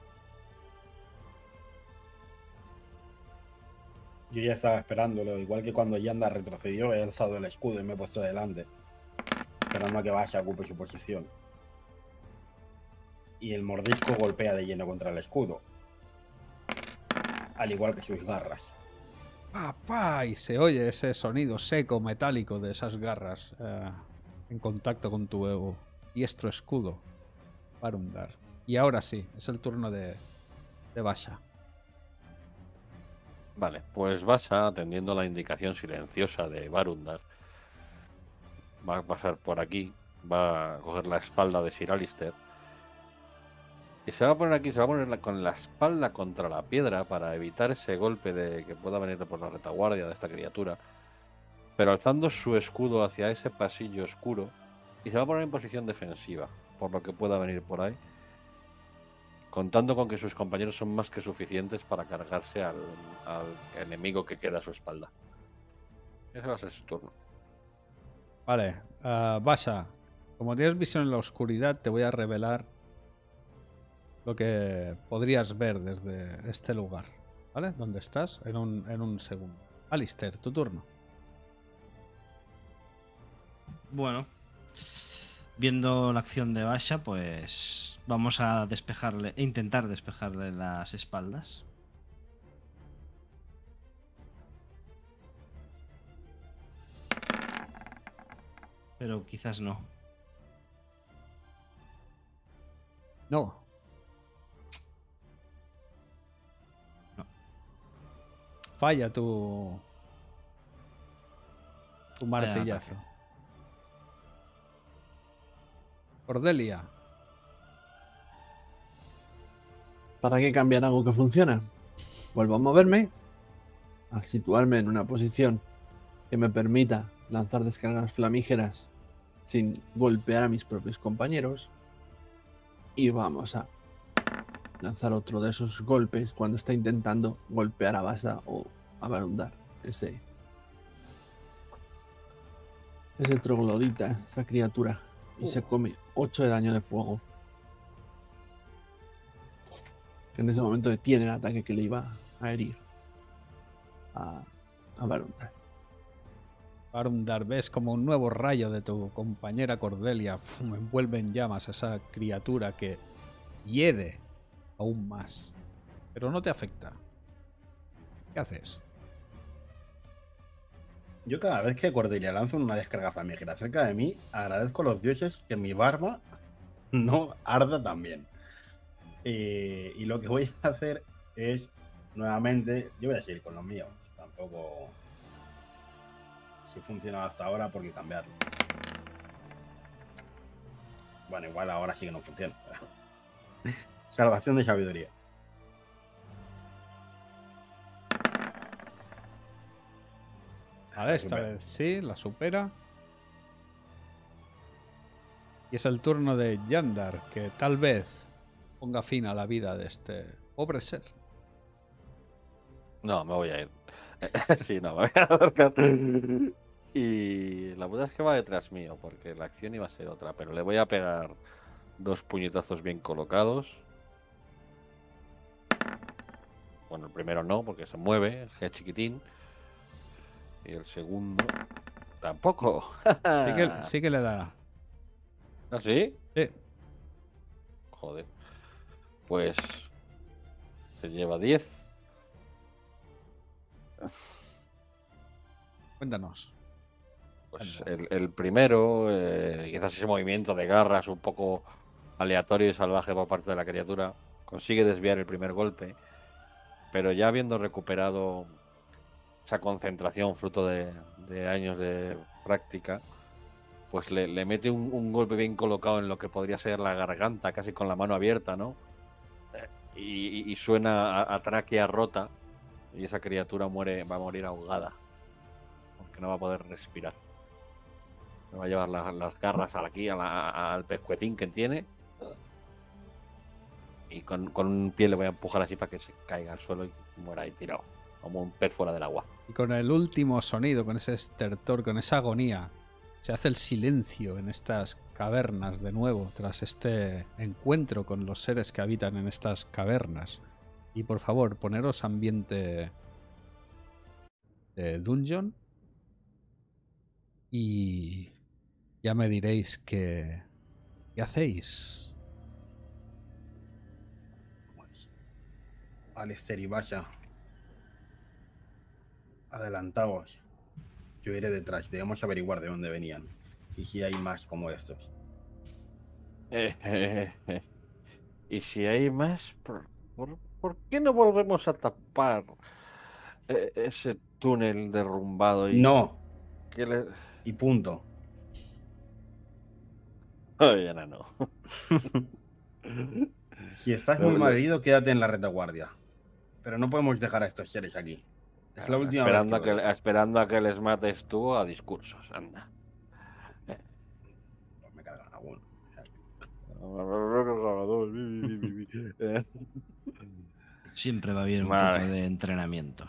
Yo ya estaba esperándolo, igual que cuando Yandar retrocedió, he alzado el escudo y me he puesto delante, esperando a que Basha ocupe su posición. Y el mordisco golpea de lleno contra el escudo, al igual que sus garras. ¡Pa, pa! Y se oye ese sonido seco, metálico de esas garras eh, en contacto con tu ego. Diestro escudo. Parundar. Y ahora sí, es el turno de, de Basha. Vale, pues Basha, atendiendo la indicación silenciosa de Barundar, va a pasar por aquí, va a coger la espalda de Sir Alistair y se va a poner aquí, se va a poner la- con la espalda contra la piedra para evitar ese golpe de que pueda venir por la retaguardia de esta criatura, pero alzando su escudo hacia ese pasillo oscuro y se va a poner en posición defensiva por lo que pueda venir por ahí, contando con que sus compañeros son más que suficientes para cargarse al, al enemigo que queda a su espalda. Ese va a ser su turno. Vale, eh, Basha, como tienes visión en la oscuridad, te voy a revelar lo que podrías ver desde este lugar. ¿Vale? ¿Dónde estás? En un, en un segundo. Alistair, tu turno. Bueno, viendo la acción de Basha, pues vamos a despejarle, e intentar despejarle las espaldas. Pero quizás no. No. No. Falla tu. Tu martillazo. Cordelia. ¿Para qué cambiar algo que funciona? Vuelvo a moverme, a situarme en una posición que me permita lanzar descargas flamígeras sin golpear a mis propios compañeros. Y vamos a lanzar otro de esos golpes cuando está intentando golpear a Basa o a Barundar. Ese, ese troglodita, esa criatura. Y se come ocho de daño de fuego. Que en ese momento detiene el ataque que le iba a herir a, a Barundar. Barundar, ves como un nuevo rayo de tu compañera Cordelia ¡fum! Envuelve en llamas a esa criatura que hiede aún más. Pero no te afecta. ¿Qué haces? Yo cada vez que Cordelia lanza una descarga flamígera cerca de mí, agradezco a los dioses que mi barba no arda también. Eh, y lo que voy a hacer es, nuevamente, yo voy a seguir con los míos. Tampoco... Si funcionado hasta ahora, ¿por qué cambiarlo? Bueno, igual ahora sí que no funciona. Salvación de sabiduría. Vale, esta Supera. vez sí, la supera. Y es el turno de Yandar, que tal vez ponga fin a la vida de este pobre ser. No, me voy a ir. Sí, no, me voy a acercar. Y la verdad es que va detrás mío, porque la acción iba a ser otra, pero le voy a pegar dos puñetazos bien colocados. Bueno, el primero no, porque se mueve, es chiquitín. Y el segundo tampoco. Sí que, sí que le da. ¿Ah, sí? Sí. Joder. Pues se lleva diez. Cuéntanos. Pues el, el primero, eh, quizás ese movimiento de garras un poco aleatorio y salvaje por parte de la criatura, consigue desviar el primer golpe, pero ya habiendo recuperado esa concentración fruto de, de años de práctica, pues le, le mete un, un golpe bien colocado en lo que podría ser la garganta, casi con la mano abierta, ¿no? Y, y suena a, a tráquea rota, y esa criatura muere, va a morir ahogada, porque no va a poder respirar. Me va a llevar la, las garras aquí a la, a, al pescuecín que tiene. Y con, con un pie le voy a empujar así para que se caiga al suelo y muera ahí tirado. Como un pez fuera del agua. Y con el último sonido, con ese estertor, con esa agonía, se hace el silencio en estas cavernas de nuevo, tras este encuentro con los seres que habitan en estas cavernas. Y por favor, poneros ambiente de dungeon. Y ya me diréis qué, qué hacéis. Alistair y Basha, adelantaos. Yo iré detrás. Debemos averiguar de dónde venían y si hay más como estos. Eh, eh, eh. Y si hay más, ¿por, por, por qué no volvemos a tapar eh, ese túnel derrumbado? Y No. que le... Y punto. Ay, Ana, no. Si estás muy mal herido, quédate en la retaguardia. Pero no podemos dejar a estos seres aquí. Es la última esperando, vez que, a lo que digo. esperando a que les mates tú a discursos, anda. Pues me cargan a uno. Siempre va bien un Vale. poco de entrenamiento.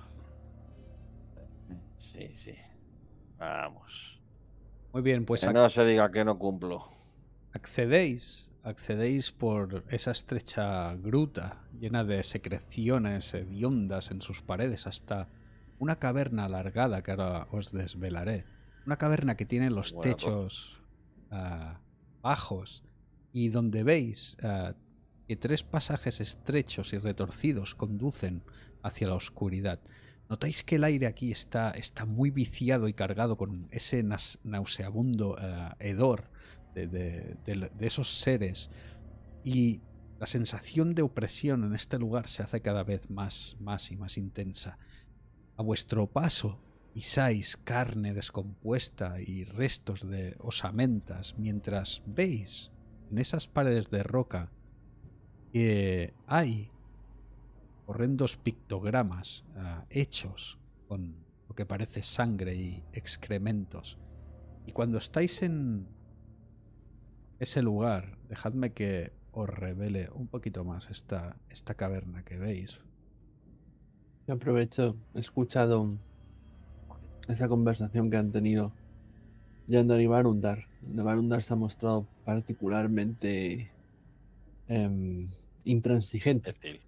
Sí, sí. Vamos. Muy bien, pues Que ac- no se diga que no cumplo. accedéis, accedéis por esa estrecha gruta llena de secreciones hediondas en sus paredes hasta una caverna alargada que ahora os desvelaré. Una caverna que tiene los Bueno, techos ah, bajos y donde veis ah, que tres pasajes estrechos y retorcidos conducen hacia la oscuridad. Notáis que el aire aquí está, está muy viciado y cargado con ese nas- nauseabundo ah, hedor de, de- de- de esos seres, y la sensación de opresión en este lugar se hace cada vez más, más y más intensa. A vuestro paso pisáis carne descompuesta y restos de osamentas mientras veis en esas paredes de roca que hay horrendos pictogramas uh, hechos con lo que parece sangre y excrementos. Y cuando estáis en ese lugar, dejadme que os revele un poquito más esta, esta caverna que veis. Yo aprovecho, he escuchado esa conversación que han tenido Yandar y Barundar. donde Barundar se ha mostrado particularmente eh, intransigente. Decir.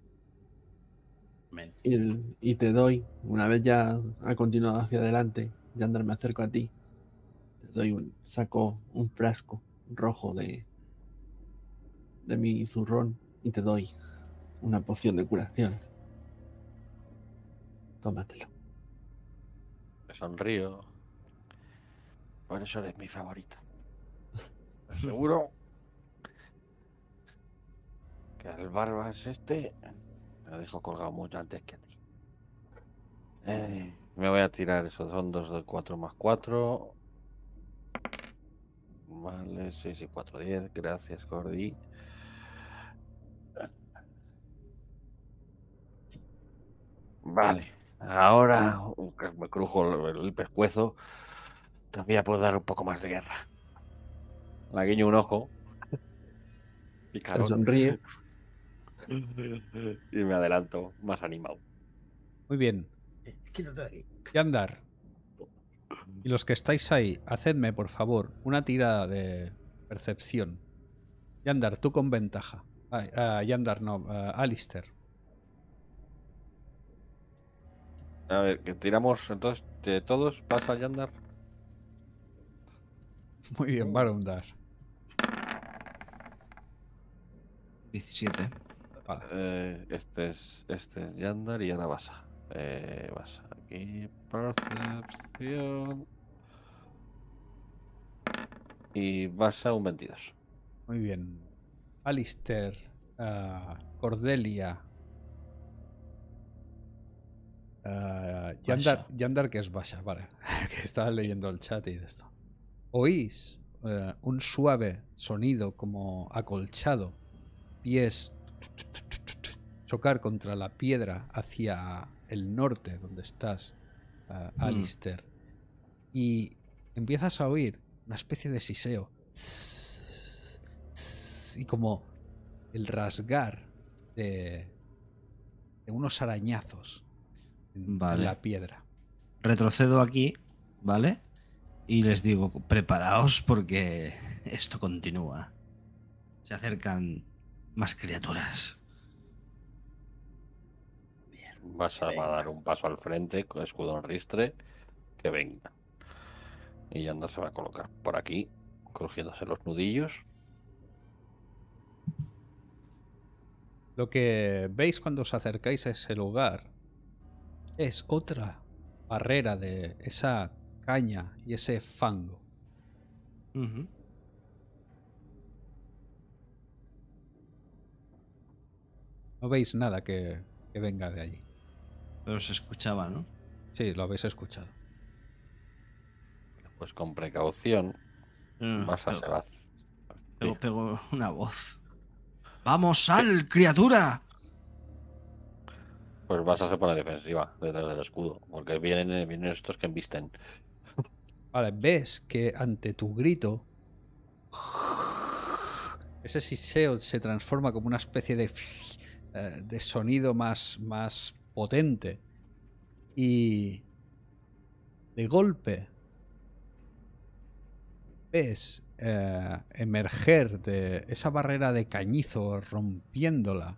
Y, y te doy, una vez ya ha continuado hacia adelante, Yandar, me acerco a ti, te doy un, saco un frasco rojo de, de mi zurrón y te doy una poción de curación. Tómatelo. Me sonrío. Por eso eres mi favorita. Seguro que al barbas este lo dejo colgado mucho antes que a ti. Eh, me voy a tirar esos son dos de cuatro más cuatro. Vale, seis y cuatro, diez. Gracias, Gordy. Vale, ahora que me crujo el, el pescuezo, todavía puedo dar un poco más de guerra. La guiño un ojo. Se Picarón. sonríe. Y me adelanto, más animado. Muy bien. Quítate de aquí. Yandar. Y los que estáis ahí, hacedme, por favor, una tirada de percepción. Yandar, tú con ventaja. Ah, ah, Yandar, no, ah, Alistair. A ver, que tiramos entonces de todos. ¿Pasa Yandar? Muy bien, Barundar. diecisiete. Vale. Eh, este es este es Yandar y ahora Basa. Eh, Basa aquí, percepción. Y Basa un veintidós. Muy bien. Alistair, ah, Cordelia. ah, Yandar, Yandar, que es Basha, vale. Que estaba leyendo el chat y de esto. Oís eh, un suave sonido como acolchado, pies chocar contra la piedra hacia el norte donde estás, uh, Alistair, y empiezas a oír una especie de siseo y como el rasgar de, de unos arañazos en, Vale. en la piedra. Retrocedo aquí, ¿vale? Y les digo, preparaos porque esto continúa. Se acercan más criaturas. Basa va a dar un paso al frente con escudo en ristre. Que venga. Y Yandar se va a colocar por aquí, crujiéndose los nudillos. Lo que veis cuando os acercáis a ese lugar es otra barrera de esa caña y ese fango. Uh-huh. No veis nada que, que venga de allí. Pero se escuchaba, ¿no? Sí, lo habéis escuchado. Pues con precaución, Mm, Basa pego- se va. Pego, pego una voz. ¡Vamos, sal, criatura! Pues Basa se pone defensiva detrás del escudo. Porque vienen, vienen estos que embisten. Vale, ves que ante tu grito ese siseo se transforma como una especie de, eh, de sonido más, más potente y de golpe ves eh, emerger de esa barrera de cañizo, rompiéndola,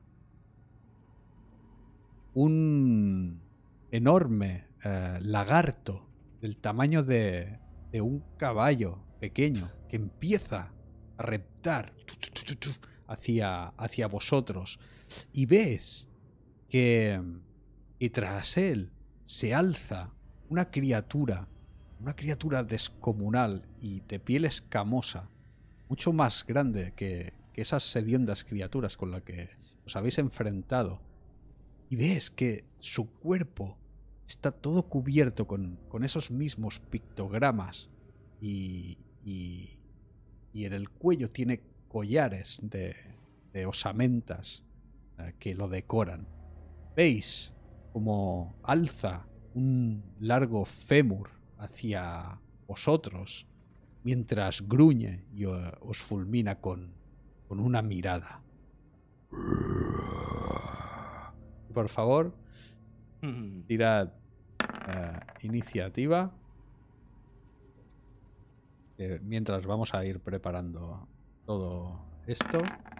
un enorme eh, lagarto del tamaño de, de un caballo pequeño que empieza a reptar hacia, hacia vosotros y ves que y tras él se alza una criatura, una criatura descomunal y de piel escamosa, mucho más grande que, que esas hediondas criaturas con las que os habéis enfrentado. Y ves que su cuerpo está todo cubierto con, con esos mismos pictogramas y, y, y en el cuello tiene collares de, de osamentas eh, que lo decoran. Veis como alza un largo fémur hacia vosotros mientras gruñe y uh, os fulmina con, con una mirada. Por favor, tirad uh, iniciativa. Eh, mientras vamos a ir preparando todo esto.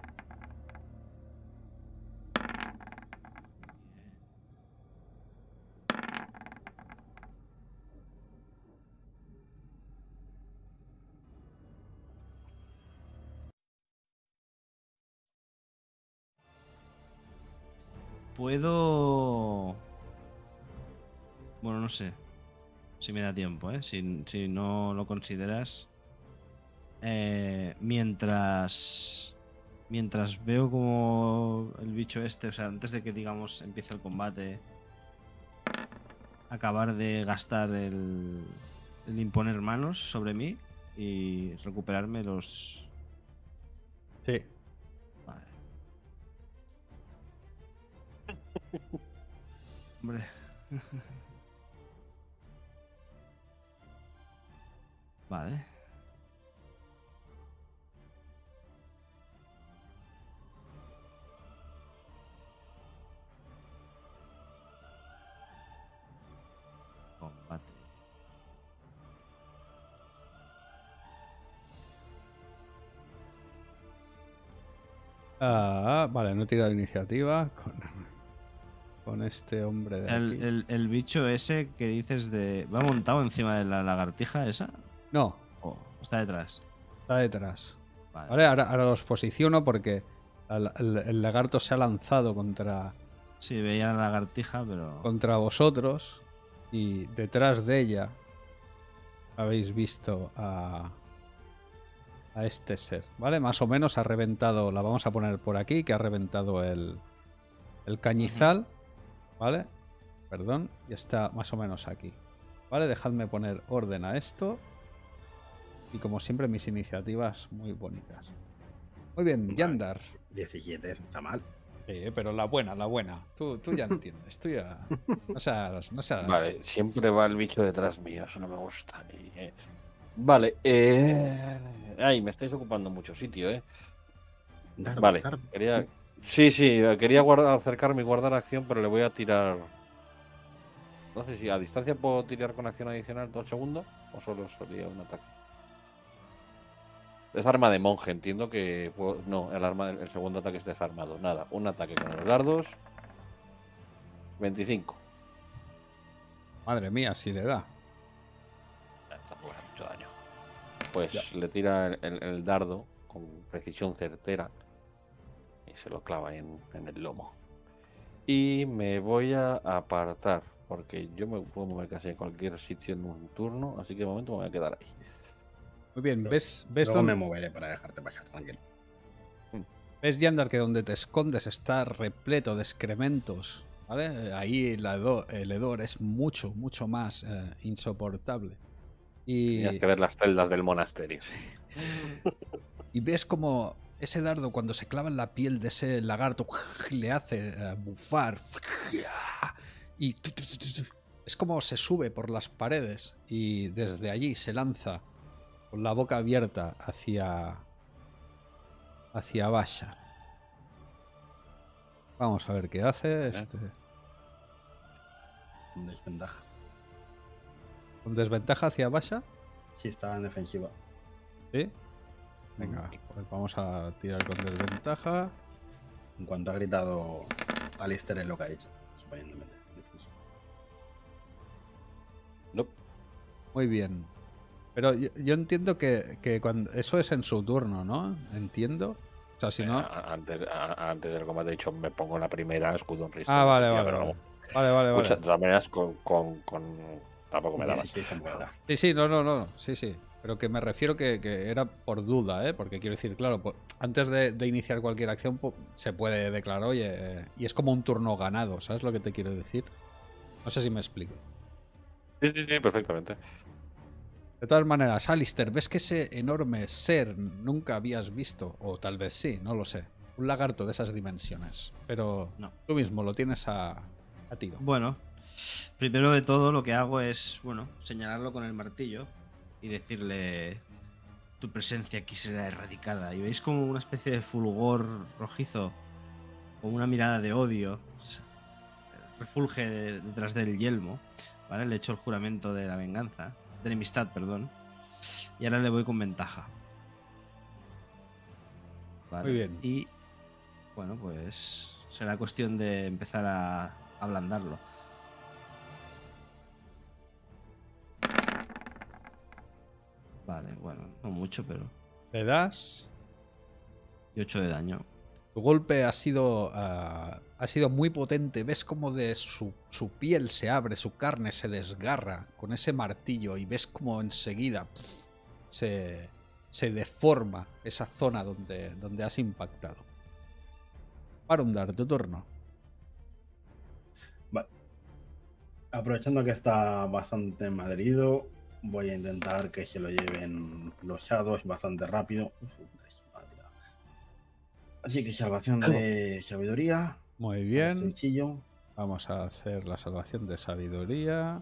Puedo... Bueno, no sé si me da tiempo, ¿eh? Si, si no lo consideras... Eh, mientras... Mientras veo como el bicho este, o sea, antes de que, digamos, empiece el combate, acabar de gastar el, el imponer manos sobre mí y recuperarme los... Sí. Vale. Hombre. Vale. Combate. Ah, vale, no he tirado iniciativa con, con este hombre de El, aquí. el, el bicho ese que dices de... ¿Va montado encima de la lagartija esa? No, ¿O está detrás? está detrás. Vale. Vale, ahora, ahora los posiciono porque el, el- el lagarto se ha lanzado contra, Sí, veía la lagartija, pero... contra vosotros y detrás de ella habéis visto a, a este ser, ¿vale? Más o menos ha reventado, la vamos a poner por aquí, que ha reventado el, el cañizal, ¿vale? Perdón, y está más o menos aquí. Vale, dejadme poner orden a esto. Y como siempre, mis iniciativas muy bonitas. Muy bien, Vale. Yandar. diecisiete, eso está mal. Sí, pero la buena, la buena. Tú, tú ya entiendes. Tú ya. No seas. No seas- Vale, siempre va el bicho detrás mío, eso no me gusta. Y, eh, Vale, eh... Ay, me estáis ocupando mucho sitio, ¿eh? Dardo, Vale, dardo. quería... Sí, sí, quería guardar, acercarme y guardar acción, pero le voy a tirar... No sé si a distancia puedo tirar con acción adicional dos segundos o solo solía un ataque. Es arma de monje, entiendo que... puedo- No, el, arma, el segundo ataque es desarmado. Nada, un ataque con los dardos. veinticinco. Madre mía, si le da. Eh, Tampoco hace mucho daño. Pues Ya. le tira el, el- el dardo con precisión certera y se lo clava en, en el lomo. Y me voy a apartar, porque yo me puedo mover casi en cualquier sitio en un turno, así que de momento me voy a quedar ahí. Muy bien, ¿ves, ves, Luego me dónde- moveré para dejarte pasar, tranquilo. ves Yandar, que donde te escondes está repleto de excrementos? ¿Vale? Ahí el hedor, el hedor es mucho, mucho más eh, insoportable. Y, Tenías que ver las celdas del monasterio. y ves como ese dardo, cuando se clava en la piel de ese lagarto, le hace eh, bufar. Y es como se sube por las paredes y desde allí se lanza con la boca abierta hacia hacia Basha. Vamos a ver qué hace este. Con desventaja. ¿Con desventaja hacia Basha? Sí, estaba en defensiva. ¿Sí? Venga, pues vamos a tirar con desventaja. En cuanto ha gritado Alistair es lo que ha dicho. Suponiéndome defensiva. No, Muy bien. Pero yo, yo entiendo que, que cuando eso es en su turno, ¿no? Entiendo. O sea, si no. eh, antes, a- antes del combate he dicho me pongo en la primera, escudo en risco. Ah, vale, defensiva, vale. pero Vale, vamos. vale, vale. Escucha, vale. de todas maneras, con, con, con... Tampoco me daba. dieciséis tampoco da. Sí, sí, no, no, no. Sí, sí. Pero que me refiero que, que era por duda, ¿eh? Porque quiero decir, claro, pues, antes de, de iniciar cualquier acción pues, se puede declarar, oye, eh, y es como un turno ganado, ¿sabes lo que te quiero decir? No sé si me explico. Sí, sí, sí, perfectamente. De todas maneras, Alistair, ¿ves que ese enorme ser nunca habías visto? O tal vez sí, no lo sé. Un lagarto de esas dimensiones. Pero No. tú mismo lo tienes a, a tiro. Bueno, primero de todo lo que hago es, bueno, señalarlo con el martillo y decirle: tu presencia aquí será erradicada. Y veis como una especie de fulgor rojizo, como una mirada de odio, refulge detrás del yelmo, ¿vale? Le echo el juramento de la venganza, de enemistad, perdón. Y ahora le voy con ventaja. ¿Vale? Muy bien. Y bueno, pues será cuestión de empezar a ablandarlo. Vale, bueno, no mucho, pero Le das. y ocho de daño. Tu golpe ha sido, ah, ha sido muy potente. Ves como de su, su piel se abre, su carne se desgarra con ese martillo y ves como enseguida pff, se, se deforma esa zona donde, donde has impactado. Barundar, tu turno. Vale. Aprovechando que está bastante malherido, voy a intentar que se lo lleven los Shadows bastante rápido. Uf, es una tirada. Así que salvación de sabiduría. Muy Bien. bien. Sencillo. Vamos a hacer la salvación de sabiduría.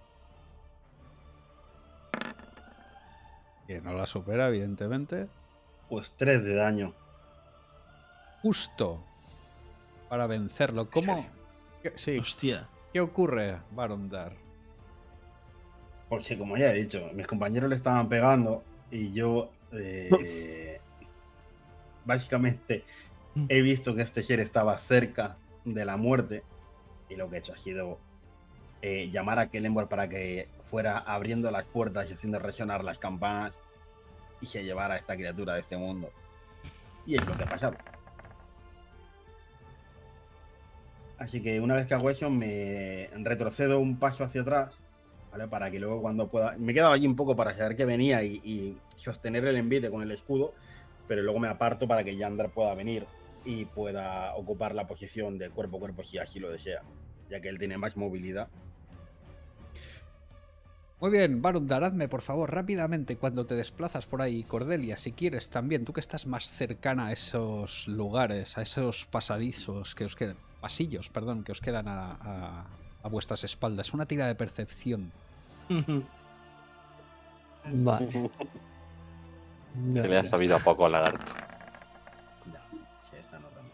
Que no la supera, evidentemente. Pues tres de daño. Justo para vencerlo. ¿Cómo? ¿Qué, sí, Hostia. ¿qué ocurre, Barundar? Porque como ya he dicho, mis compañeros le estaban pegando y yo eh, básicamente he visto que este ser estaba cerca de la muerte y lo que he hecho ha sido eh, llamar a Kellenborg para que fuera abriendo las puertas y haciendo resonar las campanas y se llevara a esta criatura de este mundo. Y es lo que ha pasado. Así que una vez que hago eso me retrocedo un paso hacia atrás, ¿vale? Para que luego cuando pueda... Me he quedado allí un poco para saber que venía y, y sostener el envite con el escudo, pero luego me aparto para que Yandar pueda venir y pueda ocupar la posición de cuerpo a cuerpo si así lo desea, ya que él tiene más movilidad. Muy bien, Barundar, hazme por favor rápidamente cuando te desplazas por ahí. Cordelia, si quieres también, tú que estás más cercana a esos lugares, a esos pasadizos que os quedan, pasillos, perdón, que os quedan a, a, a vuestras espaldas. Una tira de percepción. Vale. Ya, Se le ha ya. sabido a poco al lagarto. Ya, se está notando.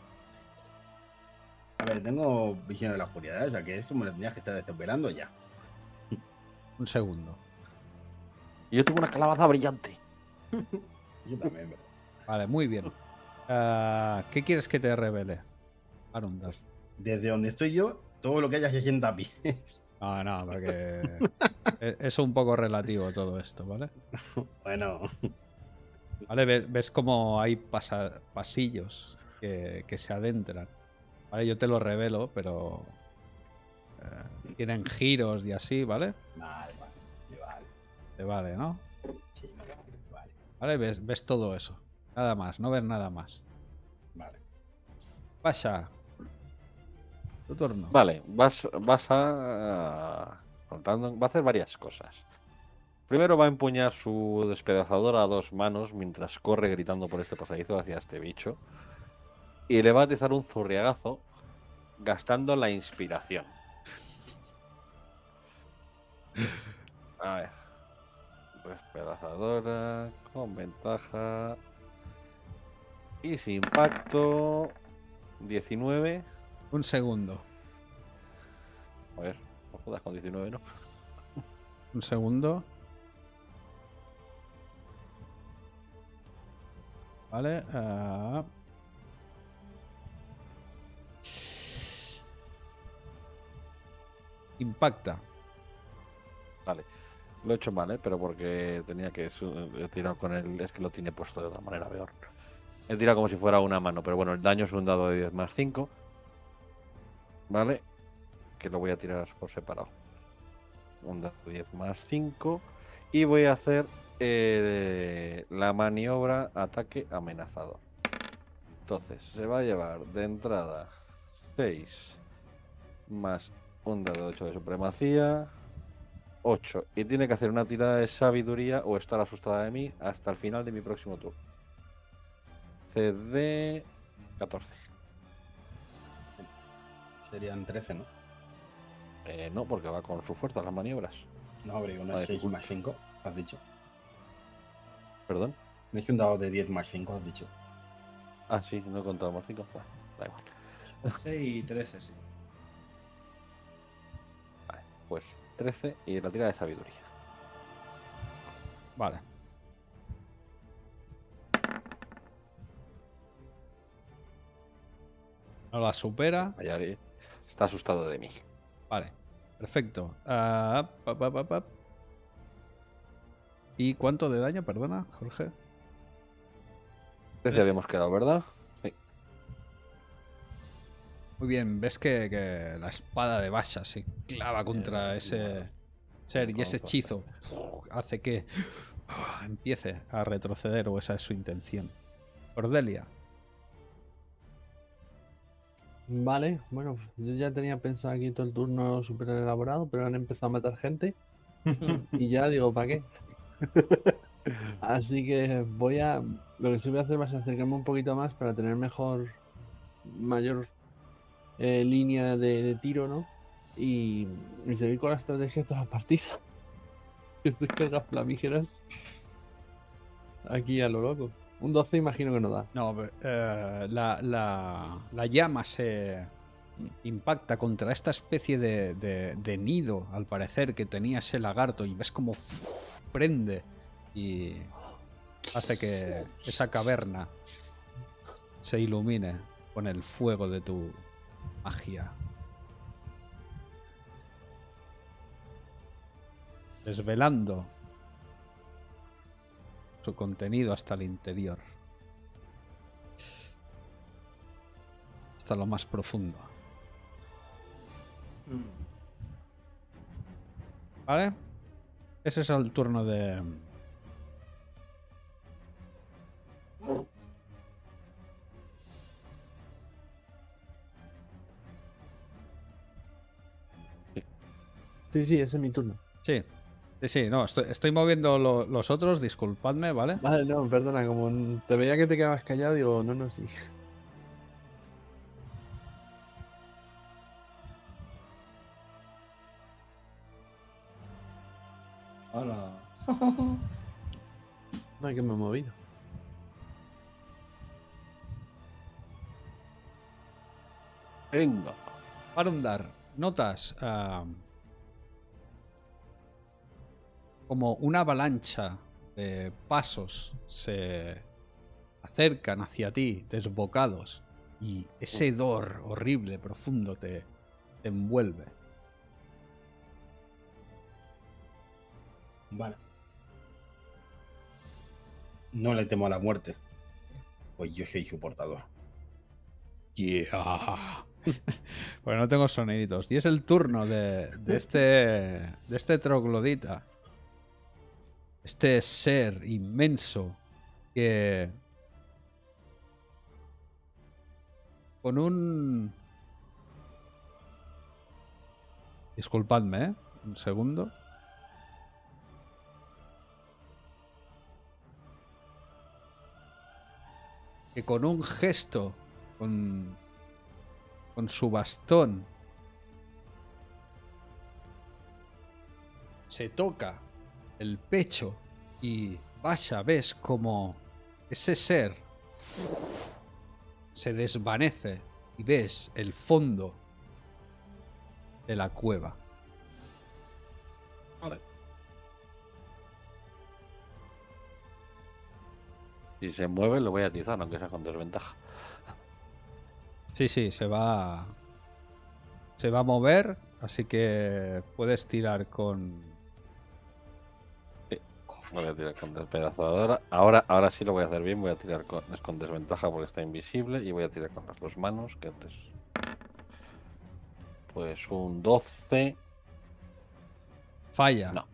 A ver, tengo visión de la oscuridad, o sea que esto me lo tenías que estar destapelando ya. Un segundo. Y yo tengo una calabaza brillante. Yo también, pero... Vale, muy bien. Uh, ¿Qué quieres que te revele, Barundar? Desde donde estoy yo, todo lo que haya se sienta a pies. No, no, porque es un poco relativo todo esto, ¿vale? Bueno, ¿Vale? Ves, ves cómo hay pasa- pasillos que, que se adentran. ¿Vale? Yo te lo revelo, pero eh, tienen giros y así, ¿vale? vale, vale, me vale. Te vale, ¿no? Sí, me vale, vale. ¿Vale? Ves, ves todo eso. Nada más, no ves nada más. Vale. Pasha. Tu turno. Vale, vas, vas a. Contando, va a hacer varias cosas. Primero va a empuñar su despedazadora a dos manos mientras corre gritando por este pasadizo hacia este bicho. Y le va a atizar un zurriagazo gastando la inspiración. A ver. Despedazadora con ventaja. Y sin impacto. diecinueve. Un segundo. A ver, no jodas con diecinueve, ¿no? Un segundo. Vale. Uh... Impacta. Vale. Lo he hecho mal, ¿eh? Pero porque tenía que... su- He tirado con el... Es que lo tiene puesto de otra manera peor. He tirado como si fuera una mano, pero bueno, el daño es un dado de diez más cinco. ¿Vale? Que lo voy a tirar por separado. Un dado de diez más cinco. Y voy a hacer eh, la maniobra ataque amenazador. Entonces, se va a llevar de entrada seis más Un dado de ocho de supremacía. ocho. Y tiene que hacer una tirada de sabiduría o estar asustada de mí hasta el final de mi próximo turno. C D catorce. Serían trece, ¿no? Eh, no, porque va con su fuerza las maniobras. No, habría una Vale, seis pues- más cinco, has dicho. Perdón. No es un dado de diez más cinco, has dicho. Ah, sí, no he contado más cinco. Bueno, da igual. doce y trece, sí. Vale, pues trece y la tirada de sabiduría. Vale. No la supera. Ayari está asustado de mí. Vale. Perfecto. Ah, pa, pa, pa, pa. ¿Y cuánto de daño? Perdona, Jorge. trece habíamos quedado, ¿verdad? Sí. Muy bien, ves que, que la espada de Basha se clava contra Eh, ese vale. ser y Con ese dos hechizo veces. hace que empiece a retroceder, o esa es su intención. Cordelia. Vale, bueno, yo ya tenía pensado aquí todo el turno súper elaborado, pero han empezado a matar gente. Y ya digo, ¿para qué? Así que voy a. Lo que sí voy a hacer va a ser acercarme un poquito más para tener mejor. Mayor eh, línea de, de tiro, ¿no? Y, y seguir con la estrategia de toda la partida. Que descargas flamígeras. Aquí a lo loco. Un doce imagino que no da. No, eh, la, la, la llama se impacta contra esta especie de, de- de nido, al parecer, que tenía ese lagarto, y ves como prende y hace que esa caverna se ilumine con el fuego de tu magia. Desvelando su contenido hasta el interior. Hasta lo más profundo. ¿Vale? Ese es el turno de... Sí, sí, ese es mi turno. Sí. Sí, sí, no, estoy, estoy moviendo lo- los otros, disculpadme, ¿vale? Vale, no, perdona, como n- te veía que te quedabas callado, digo, no, no, sí. Hola. No hay que me he movido. Venga. Arundar, notas ah, como una avalancha de pasos se acercan hacia ti, desbocados, y ese hedor horrible, profundo, te, te envuelve. Vale. No le temo a la muerte. Pues yo soy su portador. Yeah. Pues no tengo soniditos. Y es el turno de, de este de este troglodita. Este ser inmenso que con un... Disculpadme, ¿eh? Un segundo. Que con un gesto, con, con su bastón, se toca el pecho y vaya, ves como ese ser se desvanece y ves el fondo de la cueva. Vale. Si se mueve, lo voy a atizar, aunque sea con desventaja. Sí, sí, se va. Se va a mover, así que puedes tirar con. Voy a tirar con despedazadora. Ahora, ahora sí lo voy a hacer bien. Voy a tirar con, es con desventaja porque está invisible. Y voy a tirar con las dos manos. Que antes. Pues un doce. Falla. No.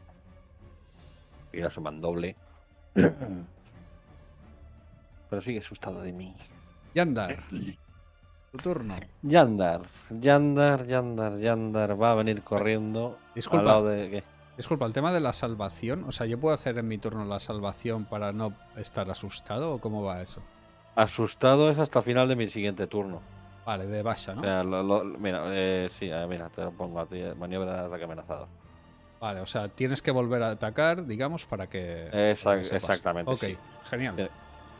Y la suman doble. Pero sigue asustado de mí. Y andar. Tu turno. Yandar, Yandar, Yandar, Yandar va a venir corriendo Disculpa. al lado de... ¿qué? Disculpa, el tema de la salvación. O sea, ¿yo puedo hacer en mi turno la salvación para no estar asustado o cómo va eso? Asustado es hasta final de mi siguiente turno. Vale, de Basha, ¿no? O sea, lo- lo- mira, eh, sí, eh, mira, te lo pongo a ti, eh, maniobra de ataque amenazado. Vale, o sea, tienes que volver a atacar, digamos, para que... Exact- para que se pase. exactamente, Ok, sí. genial. Bien.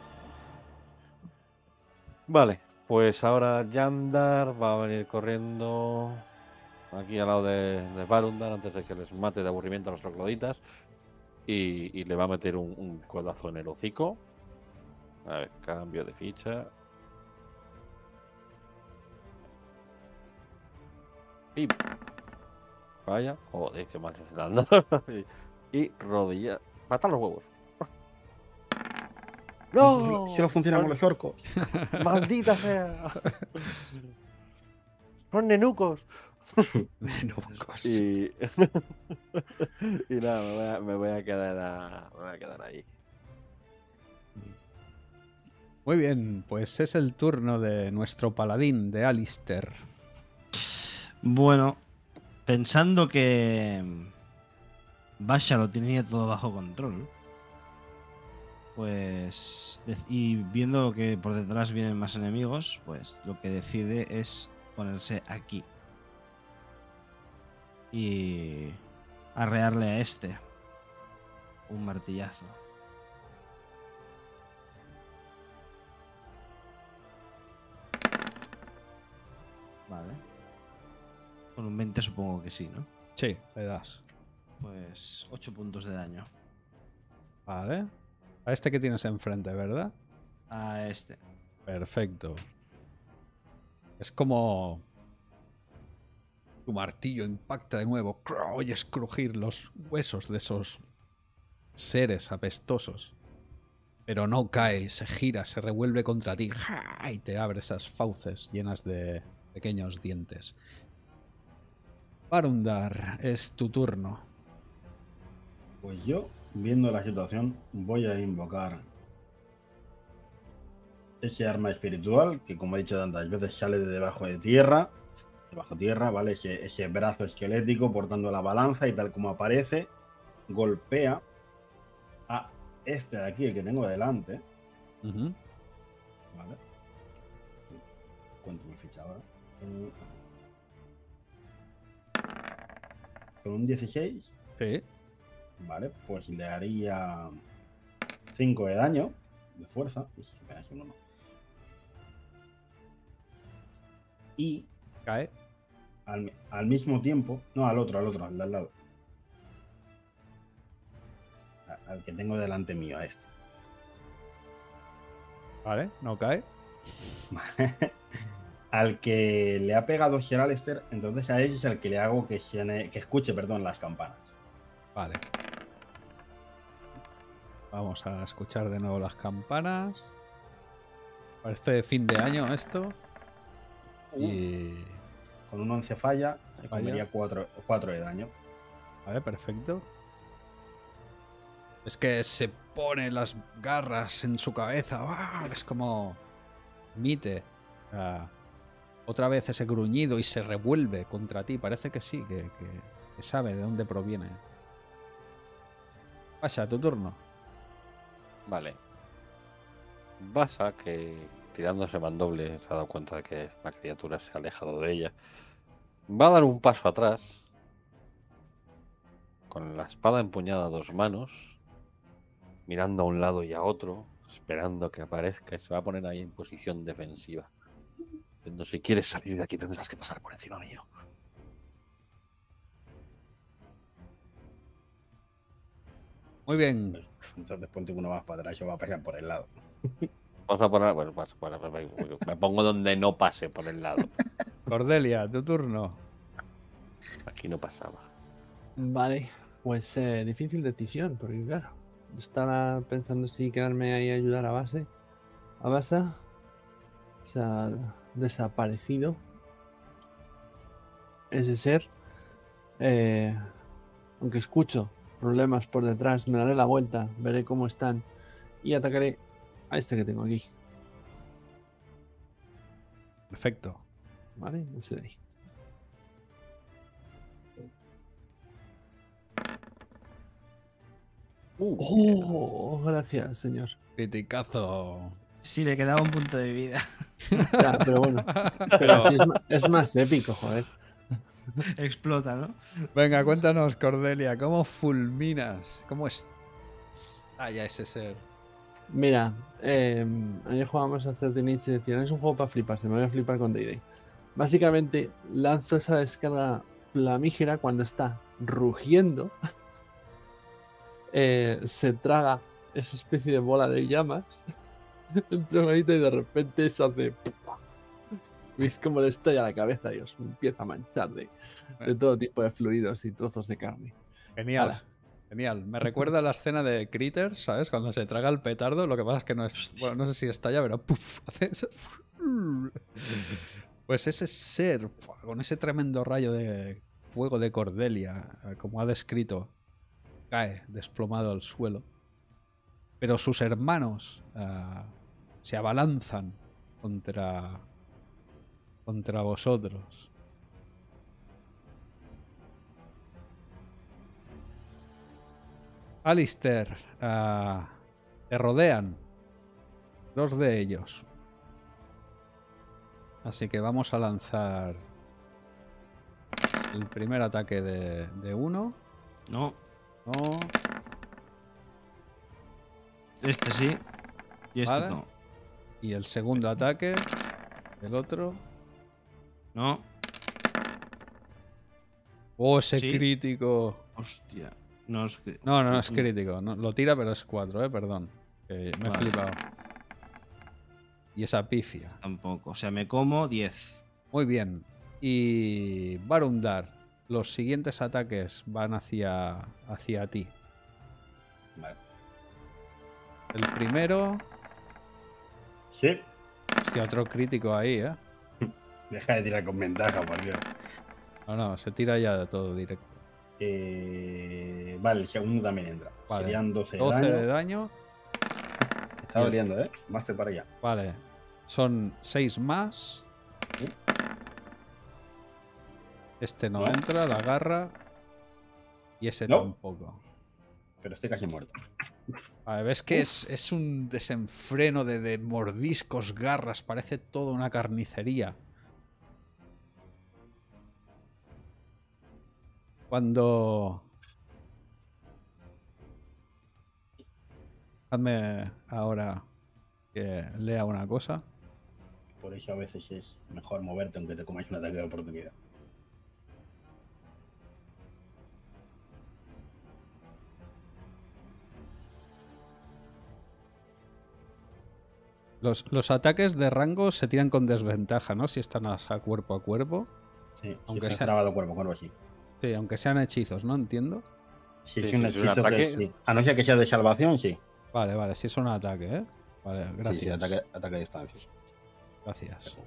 Vale, pues ahora Yandar va a venir corriendo aquí al lado de, de Barundar antes de que les mate de aburrimiento a los trogloditas y, y le va a meter un, un codazo en el hocico. A ver, cambio de ficha. Y vaya, joder, qué mal se está dando. y, y rodilla. Mata los huevos. ¡No! Si no funciona con los orcos. ¡Maldita sea! Son nenucos. Menucos. Y, y nada, me voy, a, me voy a quedar a- me voy a quedar ahí. Muy bien, pues es el turno de nuestro paladín, de Alistair. Bueno, pensando que Basha lo tenía todo bajo control, pues dec- y viendo que por detrás vienen más enemigos, pues lo que decide es ponerse aquí y arrearle a este un martillazo. Vale. Con un veinte supongo que sí, ¿no? Sí, le das. Pues ocho puntos de daño Vale. A este que tienes enfrente, ¿verdad? a este. Perfecto. Es como... Tu martillo impacta de nuevo. ¡Cru! Oyes crujir los huesos de esos seres apestosos. Pero no cae, se gira, se revuelve contra ti. ¡Ja! Y te abre esas fauces llenas de pequeños dientes. Barundar, es tu turno. Pues yo, viendo la situación, voy a invocar ese arma espiritual que, como he dicho tantas veces, sale de debajo de tierra. Debajo tierra, ¿vale? Ese, ese brazo esquelético portando la balanza y tal como aparece, golpea a este de aquí, el que tengo delante. Ujú. ¿Vale? Cuento mi ficha ahora. Eh, Con un dieciséis, Sí. vale, pues le haría cinco de daño de fuerza. Y si me das uno, no. Y Cae. al, al mismo tiempo, no, al otro, al otro, al de al lado. A- Al que tengo delante mío, a este. Vale, no cae. Al que le ha pegado Sir Alistair, entonces a ese es el que le hago que, suene- que escuche, perdón, las campanas. Vale. Vamos a escuchar de nuevo las campanas. Parece fin de año esto. Y... Con un once falla, se Falla. comería cuatro de daño. Vale, perfecto. Es que se pone las garras en su cabeza. ¡Ah! Es como... Mite. Ah, otra vez ese gruñido y se revuelve contra ti. Parece que sí, que, que- que sabe de dónde proviene. Pasa, tu turno. Vale. Basa, que tirándose mandoble se ha dado cuenta de que la criatura se ha alejado de ella. Va a dar un paso atrás. Con la espada empuñada a dos manos. Mirando a un lado y a otro. Esperando que aparezca y se va a poner ahí en posición defensiva. Diciendo, si quieres salir de aquí tendrás que pasar por encima mío. Muy bien. Pues, entonces ponte uno más para atrás y va a pasar por el lado. Vamos a poner. Bueno, paso, bueno, me, me pongo donde no pase por el lado. Cordelia, tu turno. Aquí no pasaba. Vale, pues eh, difícil decisión, porque claro, estaba pensando si quedarme ahí a ayudar a base. A Basa se ha desaparecido ese ser. Eh, aunque escucho problemas por detrás, me daré la vuelta, veré cómo están y atacaré a este que tengo aquí. Perfecto. Vale, ese de ahí. Uh, Oh, gracias, señor. Criticazo. Sí, le quedaba un punto de vida. Ya, pero bueno. Pero Pero- así es, ma- es más épico, joder. Explota, ¿no? Venga, cuéntanos, Cordelia, ¿cómo fulminas? ¿Cómo es? Ah, ya ese ser. Mira, eh, ayer jugábamos a thirteen Age y decían, es un juego para fliparse, me voy a flipar con Day Day. Básicamente, lanzo esa descarga flamígera cuando está rugiendo. eh, se traga esa especie de bola de llamas. Entra un grito y de repente eso hace... ¿Veis cómo le estalla la cabeza y os empieza a manchar de, de todo tipo de fluidos y trozos de carne? Genial. Ala. Genial. Me recuerda a la escena de Critters, ¿sabes? Cuando se traga el petardo, lo que pasa es que no es. Bueno, no sé si estalla, pero ¡puf! Hace ese- Pues ese ser, ¡fua! Con ese tremendo rayo de fuego de Cordelia, eh, como ha descrito, cae desplomado al suelo. Pero sus hermanos ah, se abalanzan contra. contra vosotros. Alistair, ah, te rodean dos de ellos. Así que vamos a lanzar el primer ataque de, de uno. No, No, este sí. Y este Vale. no. y el segundo ataque del otro. No. Oh, ese Sí. crítico. Hostia. No es que. No, no, no es crítico. No, lo tira, pero es cuatro, eh, perdón. Que me he Vale. flipado. Y esa pifia. Tampoco. O sea, me como diez. Muy bien. Y Barundar, los siguientes ataques van hacia, hacia ti. Vale. El primero. Sí. Hostia, otro crítico ahí, ¿eh? Deja de tirar con ventaja, por Dios. No, no, se tira ya de todo directo. Eh, vale, el segundo también entra. Vale. Serían doce, doce de daño. de daño. Está Bien. doliendo, ¿eh? Máster para allá. Vale. Son seis más. Este no, No. entra, la garra. Y ese No. tampoco. Pero estoy casi muerto. Vale, ves que es, es un desenfreno de, de mordiscos, garras. Parece toda una carnicería. Cuando... Hazme ahora que lea una cosa. Por eso a veces es mejor moverte aunque te comáis un ataque de oportunidad. Los, los ataques de rango se tiran con desventaja, ¿no? Si están a, a cuerpo a cuerpo. Sí, Aunque si sea- sea trabado cuerpo a cuerpo así. Sí, aunque sean hechizos, ¿no? Entiendo. Si Sí, es un sí, es un hechizo que ataque. sí. A no ser que sea de salvación, sí. Vale, vale, si es un ataque, ¿eh? Vale, gracias. Sí, sí, ataque, ataque a distancia. Gracias.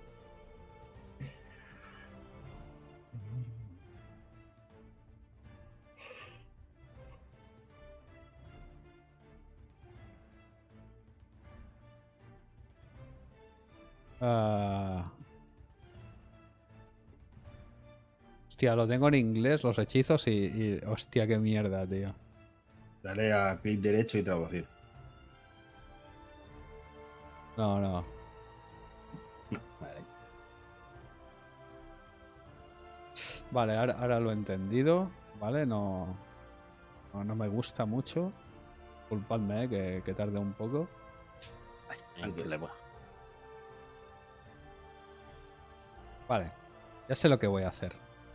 Ah. Hostia, lo tengo en inglés, los hechizos y, y- hostia, qué mierda, tío. Dale a clic derecho y traducir. No, no. Vale. Vale, ahora, ahora lo he entendido. Vale, no, no, no me gusta mucho. Culpadme, eh, que, que tarde un poco. Sin problema. Vale, ya sé lo que voy a hacer.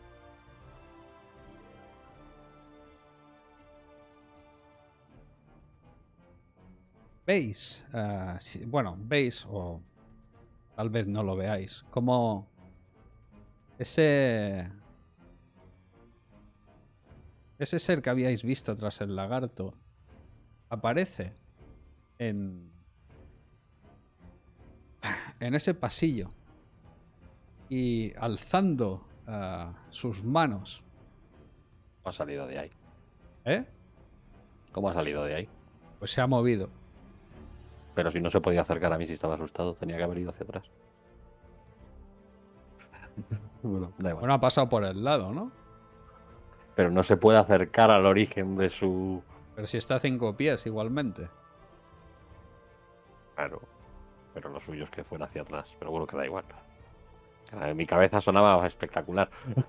¿Veis? Ah, sí, bueno, veis o tal vez no lo veáis. Como ese... Ese ser que habíais visto tras el lagarto aparece en... en ese pasillo y alzando ah, sus manos. ¿Cómo ha salido de ahí? ¿Eh? ¿Cómo ha salido de ahí? Pues se ha movido. Pero si no se podía acercar a mí si estaba asustado, tenía que haber ido hacia atrás. Bueno, da igual. Bueno, ha pasado por el lado, ¿no? Pero no se puede acercar al origen de su... Pero si está a cinco pies igualmente. Claro. Pero lo suyo es que fuera hacia atrás. Pero bueno, que da igual. En mi cabeza sonaba espectacular.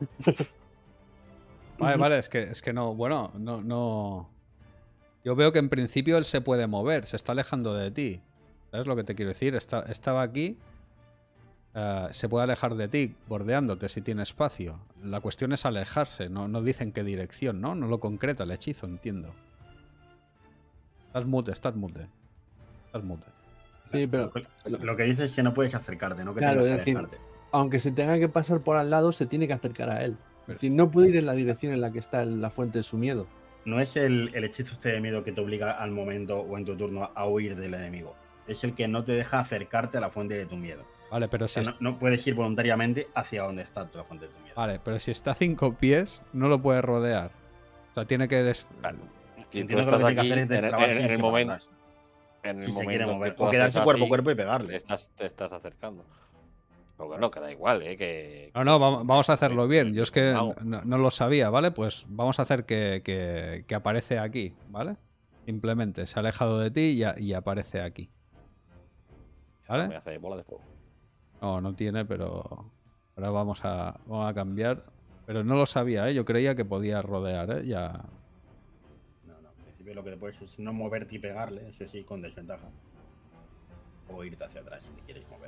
Vale, vale, es que, es que no, bueno, no, no. Yo veo que en principio él se puede mover, se está alejando de ti. ¿Sabes lo que te quiero decir? Está- estaba aquí. eh, se puede alejar de ti, bordeándote si tiene espacio. La cuestión es alejarse, no, no dicen qué dirección, ¿no? No lo concreta el hechizo, entiendo. Estás mute, estás mute. Estás mute. Sí, pero Lo, lo que dices es que no puedes acercarte, no que Claro, tengas que es decir, alejarte. aunque se tenga que pasar por al lado, se tiene que acercar a él. Pero- Es decir, no puede ir en la dirección en la que está la fuente de su miedo. No es el, el hechizo este de miedo que te obliga al momento o en tu turno a huir del enemigo. Es el que no te deja acercarte a la fuente de tu miedo. Vale, pero O si, sea, es- no, no puedes ir voluntariamente hacia donde está la fuente de tu miedo. vale, pero si está a cinco pies, no lo puede rodear. O sea, tiene que... des- Claro. Si tú Entiendo que lo estás que tiene que aquí, hacer es en el, destrabarse en- y en el irse para momento, atrás. en el Si se momento quiere que mover. tú O quedarse haces cuerpo a así, cuerpo y te pegarle. estás, te estás acercando. Lo que no, que da igual, ¿eh? Que, No, no, vamos, vamos a hacerlo bien. Yo es que Mago. no, no lo sabía, ¿vale? Pues vamos a hacer que, que- que aparece aquí, ¿vale? Simplemente se ha alejado de ti y, a- y aparece aquí. ¿Vale? Me hace bola de fuego. No, no tiene, pero ahora vamos a, vamos a cambiar. Pero no lo sabía, ¿eh? Yo creía que podía rodear, ¿eh? Ya. No, no. En principio lo que puedes es no moverte y pegarle, ese sí, con desventaja. O irte hacia atrás si te quieres mover.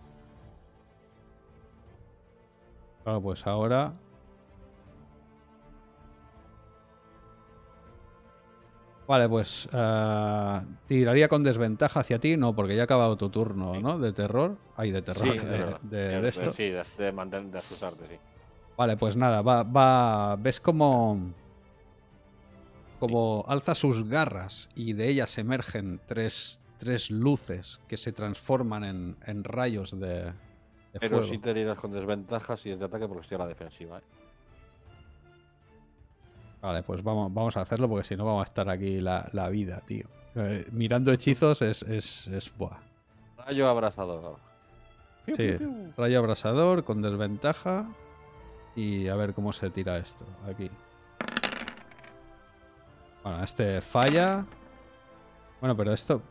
Claro, pues ahora. Vale, pues eh, tiraría con desventaja hacia ti, no, porque ya ha acabado tu turno, Sí. ¿no? De terror. Ay, de terror, Sí, de, es verdad. de- Sí, de esto. Sí, de, de, mantener- de asustarte, sí. Vale, pues nada, va, va. ¿Ves cómo. Como alza sus garras y de ellas emergen tres, tres luces que se transforman en, en rayos de, de Pero fuego? sí te irás con desventaja si es de ataque porque estoy a la defensiva, ¿eh? Vale, pues vamos, vamos a hacerlo porque si no vamos a estar aquí la, la vida, tío. Eh, mirando hechizos es. es, es buah. Rayo abrasador ahora. Piu, Sí, piu, piu. rayo abrasador con desventaja. Y a ver cómo se tira esto. Aquí. Bueno, este falla. Bueno, pero esto.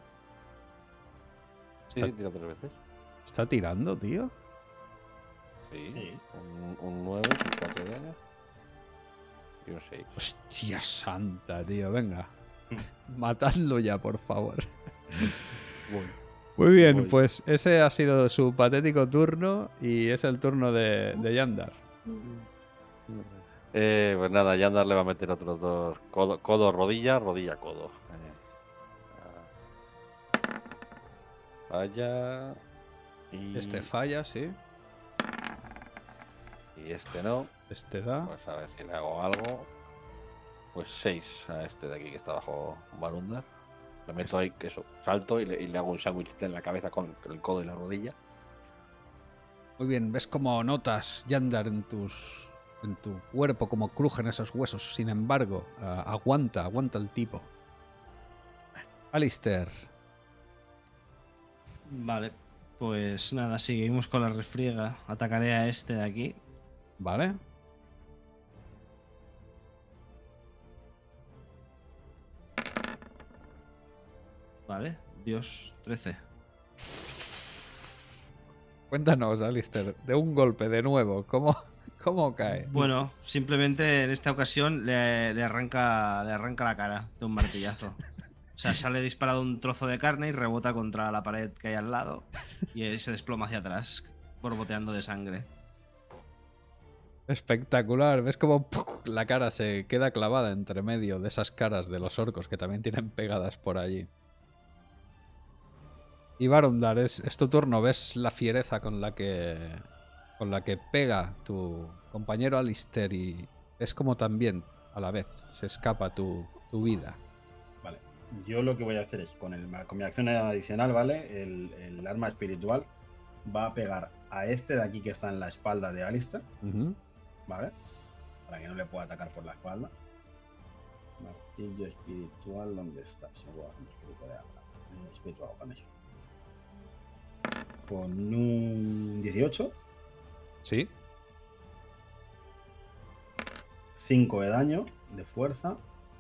Sí, Está, sí, tira tres veces. está tirando, tío. Sí. Sí. Un, un nueve, un cuatro de daño. Y un seis. Hostia santa, tío. Venga. Matadlo ya, por favor. Bueno. Muy bien, Voy. pues ese ha sido su patético turno. Y es el turno de, de Yandar. Eh, pues nada, Yandar le va a meter otros dos. Codo, codo rodilla, rodilla, codo. Eh, ah. Falla. Y, Este falla, sí. y este no. Este da. Pues a ver si le hago algo. Pues seis a este de aquí que está bajo Barundar. Le meto ahí, que eso, salto y le, y le hago un sándwich en la cabeza con el codo y la rodilla. Muy bien, ves cómo notas, Yandar, en tus. En tu cuerpo, como crujen esos huesos. Sin embargo, ah, aguanta, aguanta el tipo. Alistair. Vale, pues nada, seguimos con la refriega. Atacaré a este de aquí. ¿Vale? Vale, Dios, trece. Cuéntanos, Alistair, de un golpe de nuevo, ¿cómo, cómo cae? Bueno, simplemente en esta ocasión le, le arranca, le arranca la cara de un martillazo. O sea, sale disparado un trozo de carne y rebota contra la pared que hay al lado y él se desploma hacia atrás, borboteando de sangre. Espectacular, ves cómo ¡puf! La cara se queda clavada entre medio de esas caras de los orcos que también tienen pegadas por allí. Y Barundar, es, es tu turno, ves la fiereza con la que con la que pega tu compañero Alistair y ves como también a la vez se escapa tu, tu vida. Vale. Yo lo que voy a hacer es, con, el, con mi acción adicional, ¿vale? El, el arma espiritual va a pegar a este de aquí que está en la espalda de Alistair, Ujú. ¿vale? Para que no le pueda atacar por la espalda. Martillo espiritual, ¿dónde está? Seguro, espiritual, eh, espiritual, con eso. Con un dieciocho. Sí, cinco de daño de fuerza.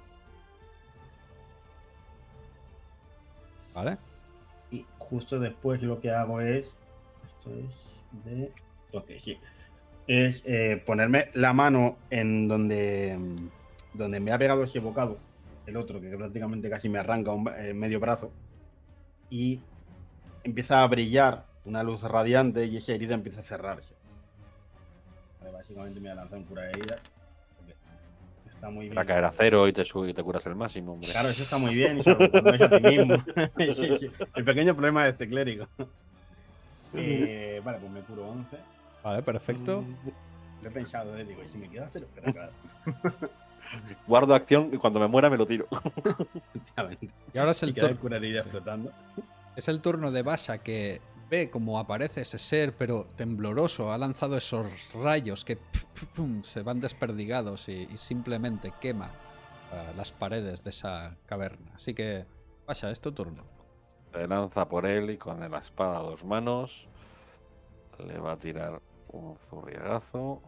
Vale. Y justo después lo que hago es. Esto es de. Ok, sí. Es eh, ponerme la mano en donde. Donde me ha pegado ese bocado. El otro, que prácticamente casi me arranca un eh, medio brazo. Y empieza a brillar una luz radiante y esa herida empieza a cerrarse. Vale, básicamente me voy a lanzar un cura de heridas. Está muy bien. Para caer a cero y te, subes y te curas el máximo, hombre. Claro, eso está muy bien. Y sobre todo es a ti mismo. El pequeño problema de este clérigo. Eh, vale, pues me curo once. Vale, perfecto. Lo he pensado, eh, digo, y si me queda cero, pero claro. Guardo acción y cuando me muera me lo tiro. Y ahora es el, Y queda el tur- cura de heridas flotando. es el turno de Basha, que ve cómo aparece ese ser, pero tembloroso. Ha lanzado esos rayos que pf, pf, pum, se van desperdigados y, y simplemente quema uh, las paredes de esa caverna. Así que, Basha, es tu turno. Se lanza por él y con la espada a dos manos le va a tirar un zurriagazo.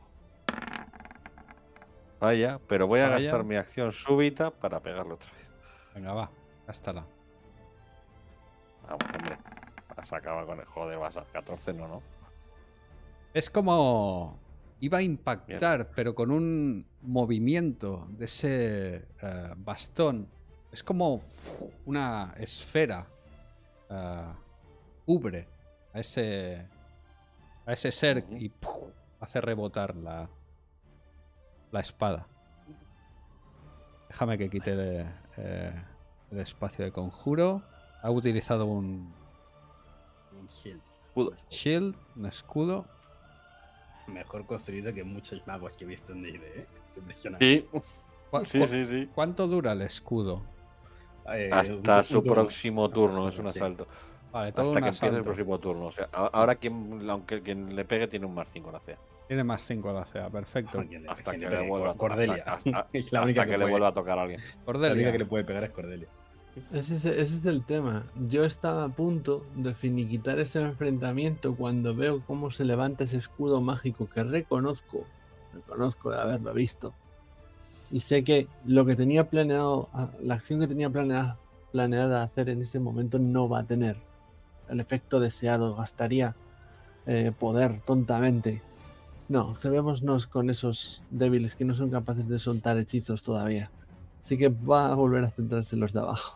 Vaya, pero voy a Falla. gastar mi acción súbita para pegarle otra vez. Venga, va, gástala. Vamos, hombre. Se acaba con el joder, vas a catorce, no, no. Es como... Iba a impactar, pero con un movimiento de ese eh, bastón. Es como uf, una esfera. Uh, cubre a ese a ese ser Ujú. y ¡puf! Hace rebotar la, la espada. Déjame que quite el, eh, el espacio de conjuro. Ha utilizado un Un shield. Escudo. shield, un escudo. Mejor construido que muchos magos que he visto en D and D, ¿eh? Impresionante. Sí, ¿Cu- sí, cu- sí, sí. ¿Cuánto dura el escudo? Eh, Hasta un- su un turno. próximo Hasta turno, su- es un sí. asalto. Vale, todo Hasta un que empiece el asalto. próximo turno. O sea, a- ahora quien, aunque quien le pegue tiene un más cinco en la C A. Tiene más cinco a la C A, perfecto. Ah, ¿quién le- Hasta quién que le le pegue? vuelva a Cordelia. hasta- hasta- Es la hasta única que que le puede. vuelva a tocar a alguien. La única Cordelia. que le puede pegar es Cordelia. Ese es, ese es el tema. Yo estaba a punto de finiquitar ese enfrentamiento cuando veo cómo se levanta ese escudo mágico que reconozco, reconozco de haberlo visto. Y sé que lo que tenía planeado, la acción que tenía planeada, planeada hacer en ese momento no va a tener el efecto deseado. Gastaría eh, poder tontamente. No, cebémonos con esos débiles que no son capaces de soltar hechizos todavía. Así que va a volver a centrarse en los de abajo.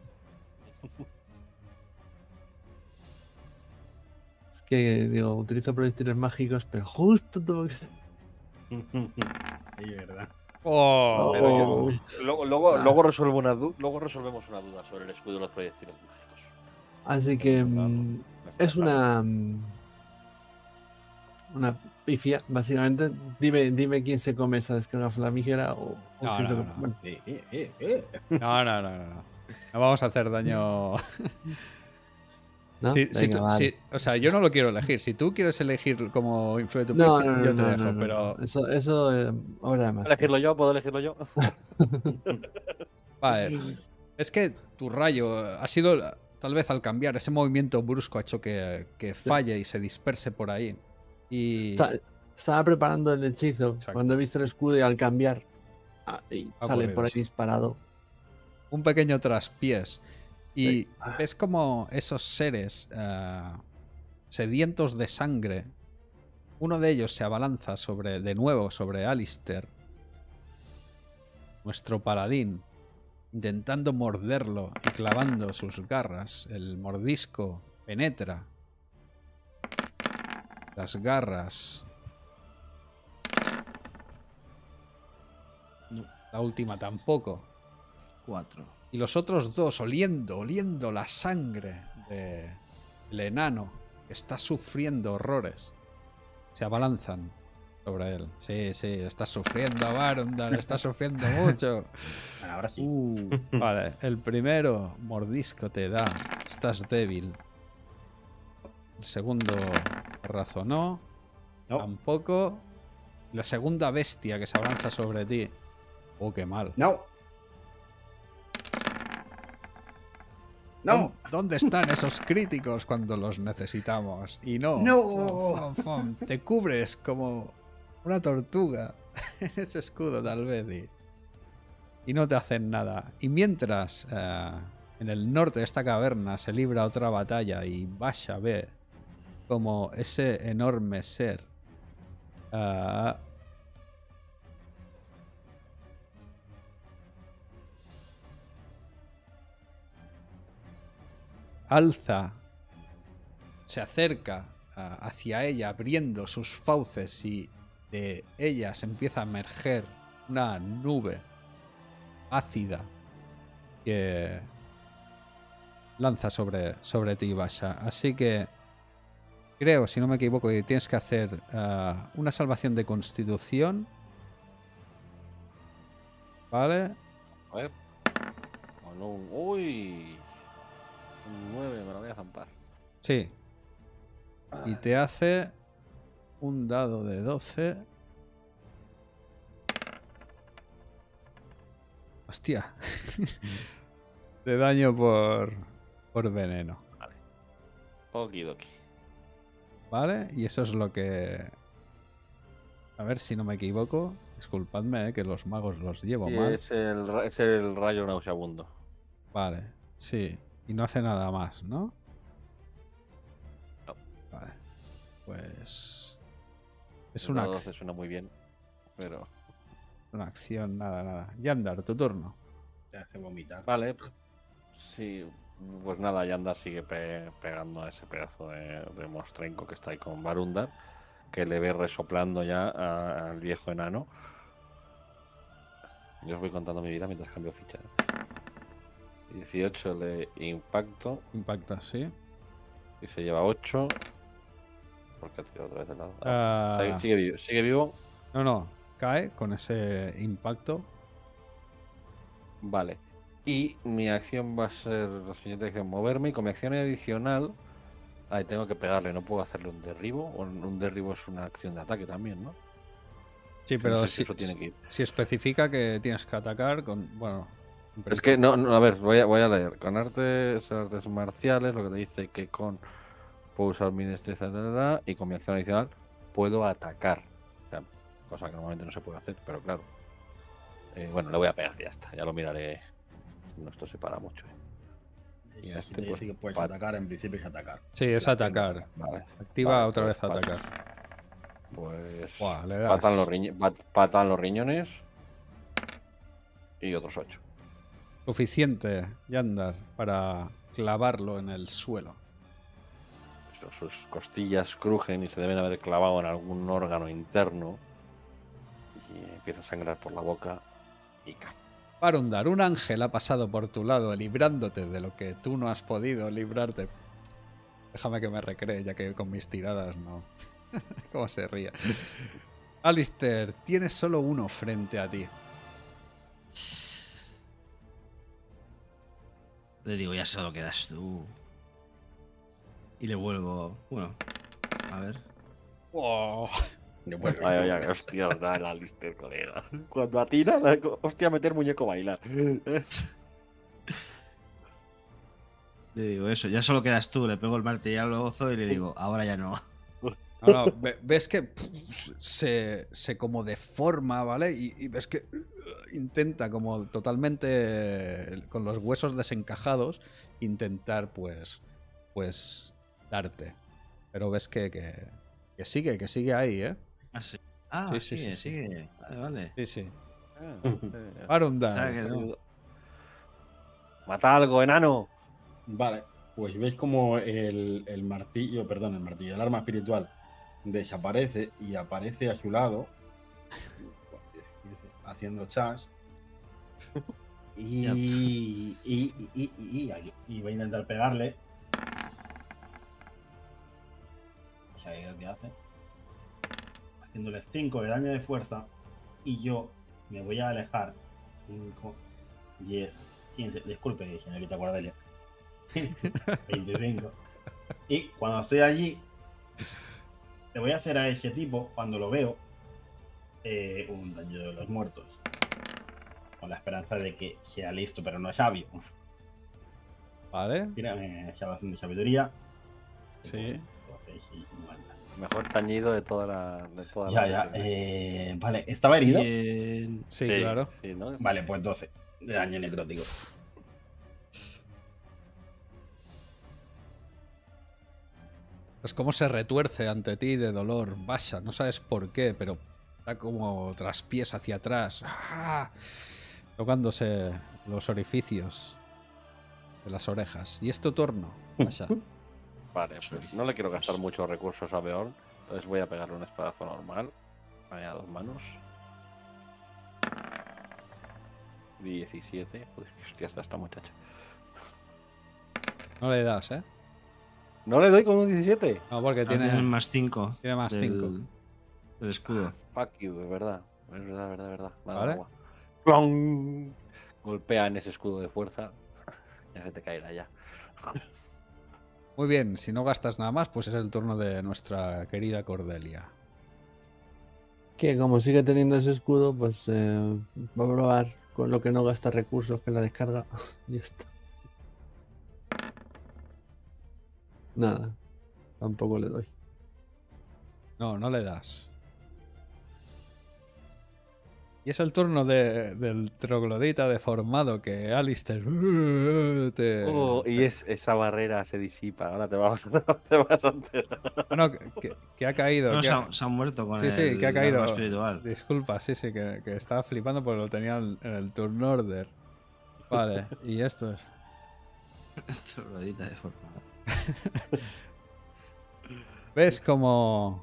Es que, digo, utilizo proyectiles mágicos, pero justo tuvo que ser. Sí, verdad. Oh, Pero yo- Oh. luego, luego, Ah. luego, resuelvo una du- luego resolvemos una duda sobre el escudo y los proyectiles mágicos. Así que Vamos, mm, me es una. mm, Una pifia, básicamente. Dime, dime quién se come esa descarga flamígera o. o No, quién se no, come- no. bueno, Eh, eh, eh, eh. no, no, no, no, no. No vamos a hacer daño. ¿no? Si- si Venga, tú- vale. si- o sea, yo no lo quiero elegir. Si tú quieres elegir como influye tu No, pifia, no, no, yo te no, dejo, no, no, pero no. Eso, eso eh, obra de ¿Puedo más. elegirlo yo? ¿Puedo elegirlo yo? vale. Es que tu rayo ha sido, tal vez al cambiar, ese movimiento brusco ha hecho que, que falle y se disperse por ahí. Y Está- estaba preparando el hechizo Exacto. cuando he visto el escudo y al cambiar. ah, y Ha sale ocurrido por ahí eso. disparado. un pequeño traspiés. Y Sí. ves como esos seres ah, sedientos de sangre, uno de ellos se abalanza sobre, de nuevo sobre Alistair, nuestro paladín, intentando morderlo y clavando sus garras. El mordisco penetra. Las garras. No. La última tampoco. Cuatro. Y los otros dos, oliendo, oliendo la sangre del enano que está sufriendo horrores, se abalanzan sobre él. Sí, sí, está sufriendo, Barundar, está sufriendo mucho. Bueno, ahora sí. Uh, vale, el primero mordisco te da, estás débil. El segundo razonó, No. tampoco. La segunda bestia que se abalanza sobre ti. Oh, qué mal. No. No. ¿Dónde están esos críticos cuando los necesitamos? Y no. No. Fum, fum, fum. Te cubres como una tortuga. en ese escudo tal vez y, y no te hacen nada. Y mientras eh, en el norte de esta caverna se libra otra batalla y Basha ve como ese enorme ser uh, alza, se acerca uh, hacia ella abriendo sus fauces y de ella se empieza a emerger una nube ácida que lanza sobre, sobre ti, Basha. Así que creo, si no me equivoco, que tienes que hacer uh, una salvación de constitución. ¿Vale? A ver. Con un... Uy. Un nueve, me lo voy a zampar. Sí. Y te hace un dado de doce. Hostia. De daño por, por veneno. Vale. Okidoki. ¿Vale? Y eso es lo que... A ver si no me equivoco. Disculpadme, eh, que los magos los llevo Y mal. es el, ra- es el rayo nauseabundo. Vale, sí. Y no hace nada más, ¿no? No. Vale. Pues... Es El una, dado ac- doce suena muy bien, pero... una acción, nada, nada. Yandar, tu turno. Te hace vomitar. Vale. Sí, pues nada, Yanda sigue pe- pegando a ese pedazo de, de mostrenco que está ahí con Barundar, que le ve resoplando ya a- al viejo enano. Yo os voy contando mi vida mientras cambio ficha. dieciocho de impacto Impacta, sí. y se lleva ocho. Porque ha tirado otra vez de lado. Ah. Sigue, sigue vivo. Sigue vivo. No, no. Cae con ese impacto. Vale. Y mi acción va a ser la siguiente acción, moverme y con mi acción adicional. Ahí tengo que pegarle, no puedo hacerle un derribo. O un derribo es una acción de ataque también, ¿no? Sí, Es que pero no sé si si, eso tiene que ir. si especifica que tienes que atacar con... Bueno... en Es que no, no, a ver, voy a, voy a leer. Con artes, artes marciales, lo que te dice que con puedo usar mi destreza de edad y con mi acción adicional puedo atacar. O sea, cosa que normalmente no se puede hacer, pero claro. Eh, bueno, le voy a pegar, ya está. Ya lo miraré. No, esto se para mucho. eh. Si Y te este, dice pues, que puedes pat- atacar, en principio es atacar. Sí, es La acción de atacar. Vale. Activa Vale, otra pues vez pat- atacar. Pues. Buah, le das. Patan los, riño- pat- patan los riñones. Y otros ocho. Suficiente, Yandar, para clavarlo en el suelo. Sus- Sus costillas crujen y se deben haber clavado en algún órgano interno. Y empieza a sangrar por la boca y cae. Barundar, un ángel ha pasado por tu lado librándote de lo que tú no has podido librarte. Déjame que me recree, ya que con mis tiradas no. ¿Cómo se ríe? Alistair, tienes solo uno frente a ti. Le digo, ya solo quedas tú. Y le vuelvo. Bueno, a ver. Oh. Yo, pues, Ay, ay, ay, hostia, da el Alistair, colega. Cuando atira, la- hostia, meter muñeco bailar. Le digo eso, ya solo quedas tú. Le pego el martillazo y le digo, ahora ya no. No, no, ve- ves que pff, se, se como deforma, ¿vale? Y, y ves que uh, intenta como totalmente eh, con los huesos desencajados intentar pues pues darte. Pero ves que, que, que sigue, que sigue ahí, ¿eh? Ah, sí. Ah, Sí, sí, sigue, sí, sí. sigue. Vale, vale. Sí, sí. O Arundar. sea, que no. Mata algo, enano. Vale, pues veis como el, el martillo, perdón, el martillo, el arma espiritual desaparece y aparece a su lado haciendo chas y, y, y, y, y, y- y va a intentar pegarle. O sea, ¿qué es lo que hace? Haciéndole cinco de daño de fuerza y yo me voy a alejar cinco, diez, quince, disculpe, señorita Cordelia. veinticinco. Y cuando estoy allí, le voy a hacer a ese tipo, cuando lo veo, eh, un daño de los muertos. Con la esperanza de que sea listo, pero no sabio. Vale. Tírame salvación de sabiduría. Sí. doce y nueve. Mejor tañido de toda la. De toda Ya, la ya. sesión. eh, vale, ¿estaba herido? Bien. Sí, claro. Sí, ¿no? Vale, pues doce de daño necrótico. Es como se retuerce ante ti de dolor. Vaya, no sabes por qué, pero da como traspiés hacia atrás. ¡Ah! Tocándose los orificios de las orejas. Y es tu turno. Vaya. Vale, pues no le quiero gastar muchos recursos a Beorn. Entonces voy a pegarle un espadazo normal. Vale, a dos manos. diecisiete. Joder, qué hostia está esta muchacha. No le das, ¿eh? ¿No le doy con un diecisiete? No, porque Ah, tiene tiene, más cinco. tiene más del- cinco. del escudo. Fuck you, es verdad. Es verdad, verdad, verdad. Nada, Vale. agua. ¡Plong! Golpea en ese escudo de fuerza. Ya se te caerá ya. Muy bien, si no gastas nada más, pues es el turno de nuestra querida Cordelia. Que como sigue teniendo ese escudo, pues eh, va a probar con lo que no gasta recursos que la descarga. Y ya está. Nada. Tampoco le doy. No, no le das. Y es el turno de- del troglodita deformado que Alistair te... Oh, y es, esa barrera se disipa. Ahora te vas, te vas a enterar. Bueno, que, que ha caído. No, que se, ha- ha, se ha muerto con Sí, el sí, que ha arma caído. espiritual. Disculpa, sí, sí, que, que estaba flipando porque lo tenía en en el turn order. Vale, y esto es... Troglodita deformado. ¿Ves como...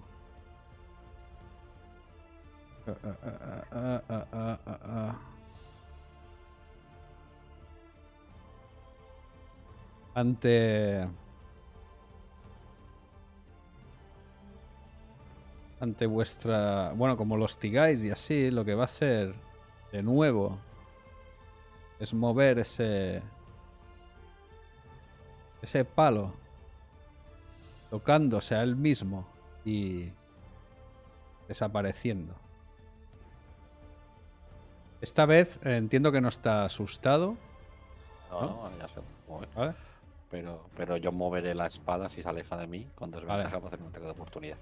Ah, ah, ah, ah, ah, ah, ah, ah. Ante... Ante vuestra... Bueno, como lo hostigáis y así, lo que va a hacer de nuevo es mover ese... Ese palo tocándose a él mismo y desapareciendo. Esta vez eh, entiendo que no está asustado, No, ¿No? no, ya sé. Joder. ¿vale? Pero, pero yo moveré la espada si se aleja de mí con desventaja Vale. para hacer un ataque de oportunidad.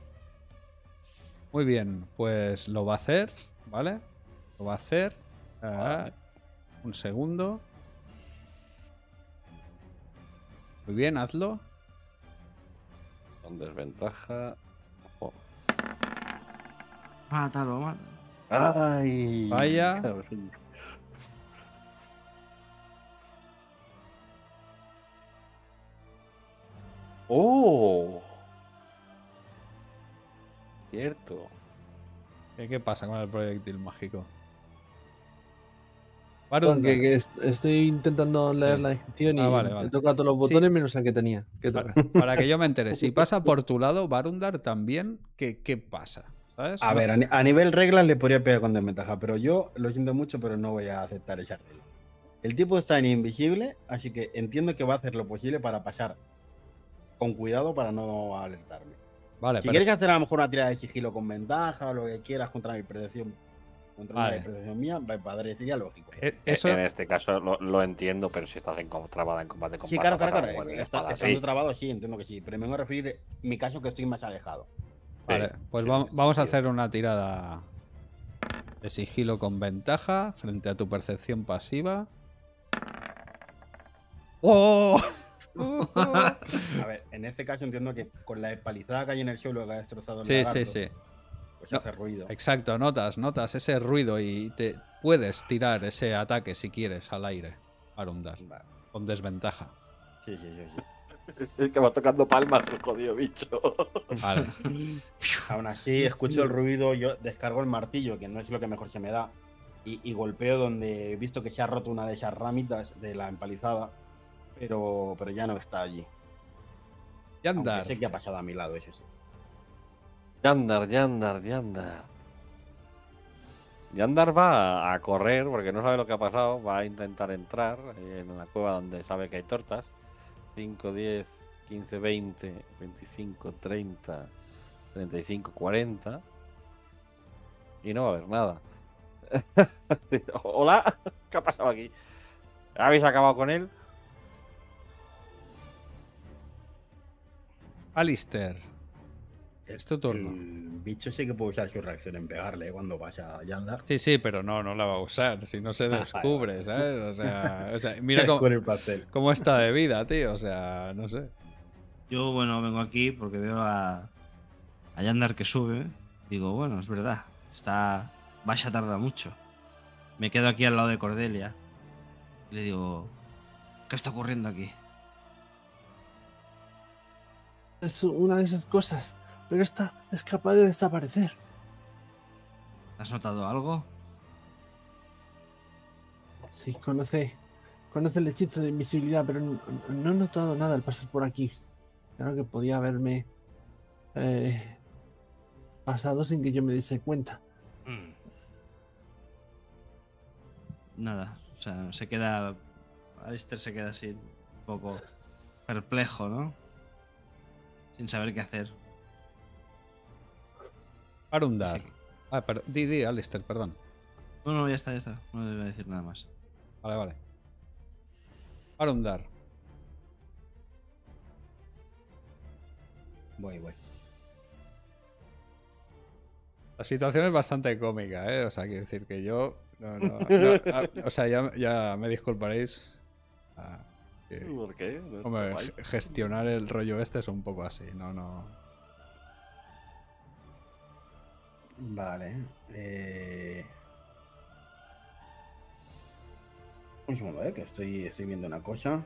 Muy bien, pues lo va a hacer, ¿vale? Lo va a hacer. Ah, Vale. un segundo. Muy bien, hazlo. Con desventaja. Ojo. Mátalo, mátalo. ¡Ay! Vaya. cabrón. ¡Oh! Cierto. ¿Qué, qué pasa con el proyectil mágico? Porque Barunda. que est- estoy intentando leer Sí. la descripción y Ah, vale, vale. he tocado todos los Sí. botones menos el que tenía que Pa- tocar. Para que yo me entere, si pasa por tu lado, Barundar también, ¿qué, qué pasa? ¿Sabes? A No- ver, a, ni- a nivel reglas le podría pegar con desventaja, pero yo lo siento mucho, pero no voy a aceptar esa regla. El tipo está en invisible, así que entiendo que va a hacer lo posible para pasar con cuidado para no alertarme. Vale, Si pero- quieres hacer a lo mejor una tirada de sigilo con ventaja o lo que quieras contra mi percepción, contra Vale. una percepción mía, va- padre, sería lógico. eh, eso, En este caso lo, lo entiendo, pero si estás en, trabada en combate con Sí, pasa, claro, claro, pasa, claro. bueno, y Está- espada, estando sí. trabado, sí, entiendo que sí. Pero me voy a referir mi caso que estoy más alejado. vale, Sí, pues sí, va- tiene vamos a sentido. hacer una tirada de sigilo con ventaja frente a tu percepción pasiva. ¡Oh! A ver, en este caso entiendo que con la espalizada que hay en el suelo que ha destrozado el Sí, sí, lagarto, sí. pues No, hace ruido. Exacto, notas, notas ese ruido y te puedes tirar ese ataque si quieres al aire, Arundar, Vale. con desventaja. Sí, sí, sí, sí. Es que va tocando palmas el jodido bicho. Vale. Aún así, escucho el ruido, yo descargo el martillo, que no es lo que mejor se me da, y, y golpeo donde he visto que se ha roto una de esas ramitas de la empalizada, pero, pero ya no está allí. Y Aunque andar. sé que ha pasado a mi lado, ese sí. Yandar, Yandar, Yandar. Yandar va a correr porque no sabe lo que ha pasado. Va a intentar entrar en una cueva donde sabe que hay tortas. cinco, diez, quince, veinte, veinticinco, treinta, treinta y cinco, cuarenta. Y no va a haber nada. Hola, ¿qué ha pasado aquí? ¿Habéis acabado con él? Alistair. Es tu turno. El bicho sí que puede usar su reacción en pegarle, ¿eh? Cuando vaya a Yandar. Sí, sí, pero no, no la va a usar. Si no se descubre, ¿sabes? O sea, o sea mira cómo, Con el pastel. cómo está de vida, tío. O sea, no sé. Yo, bueno, vengo aquí porque veo a, a Yandar que sube. Digo, bueno, es verdad. Está. Vaya tarda mucho. Me quedo aquí al lado de Cordelia. Y le digo, ¿qué está ocurriendo aquí? Es una de esas cosas, pero esta es capaz de desaparecer. ¿Has notado algo? Sí, conoce, conoce el hechizo de invisibilidad, pero no, no he notado nada al pasar por aquí. Claro que podía haberme eh, pasado sin que yo me diese cuenta. Mm. Nada, o sea, se queda. Alistair se queda así, un poco perplejo, ¿no? Sin saber qué hacer. Arundar. Así que- Ah, pero, di, di, Alistair, perdón. No, no, ya está, ya está. No debe decir nada más. Vale, vale. Arundar. Voy, voy. La situación es bastante cómica, ¿eh? O sea, quiero decir que yo. No, no, no, ah, o sea, ya, ya me disculparéis. Ah, que- ¿Por qué? No está hombre, guay. ge- gestionar el rollo este es un poco así, no, no. Vale. Eh... Un segundo, eh, que estoy, estoy viendo una cosa.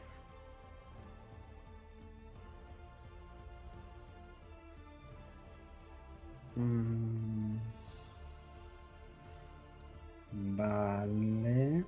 Mm. Vale.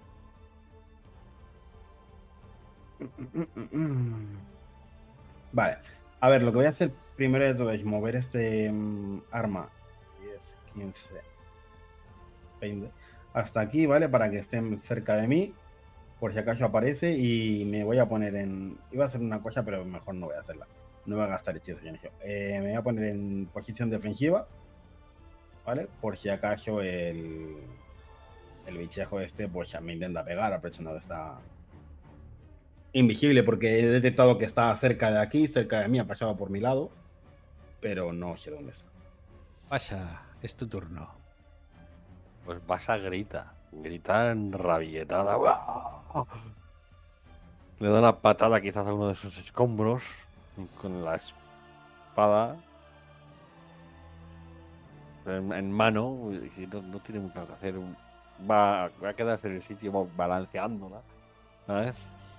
Vale. A ver, lo que voy a hacer primero de todo es mover este mm, arma diez, quince, veinte hasta aquí, ¿vale? Para que estén cerca de mí, por si acaso aparece, y me voy a poner en... Iba a hacer una cosa, pero mejor no voy a hacerla. No voy a gastar hechizos en eso. Eh, me voy a poner en posición defensiva, ¿vale? Por si acaso el... El bichejo este, pues me intenta pegar, aprovechando que está invisible, porque he detectado que está cerca de aquí, cerca de mí, ha pasado por mi lado, pero no sé dónde está. Pasha, es tu turno. Pues vas a grita. Grita enrabietada. ¡Guau! Le da la patada quizás a uno de sus escombros con la espada en, en mano. Y no, no tiene mucho que hacer. Va, va a quedarse en el sitio balanceándola. ¿Sabes?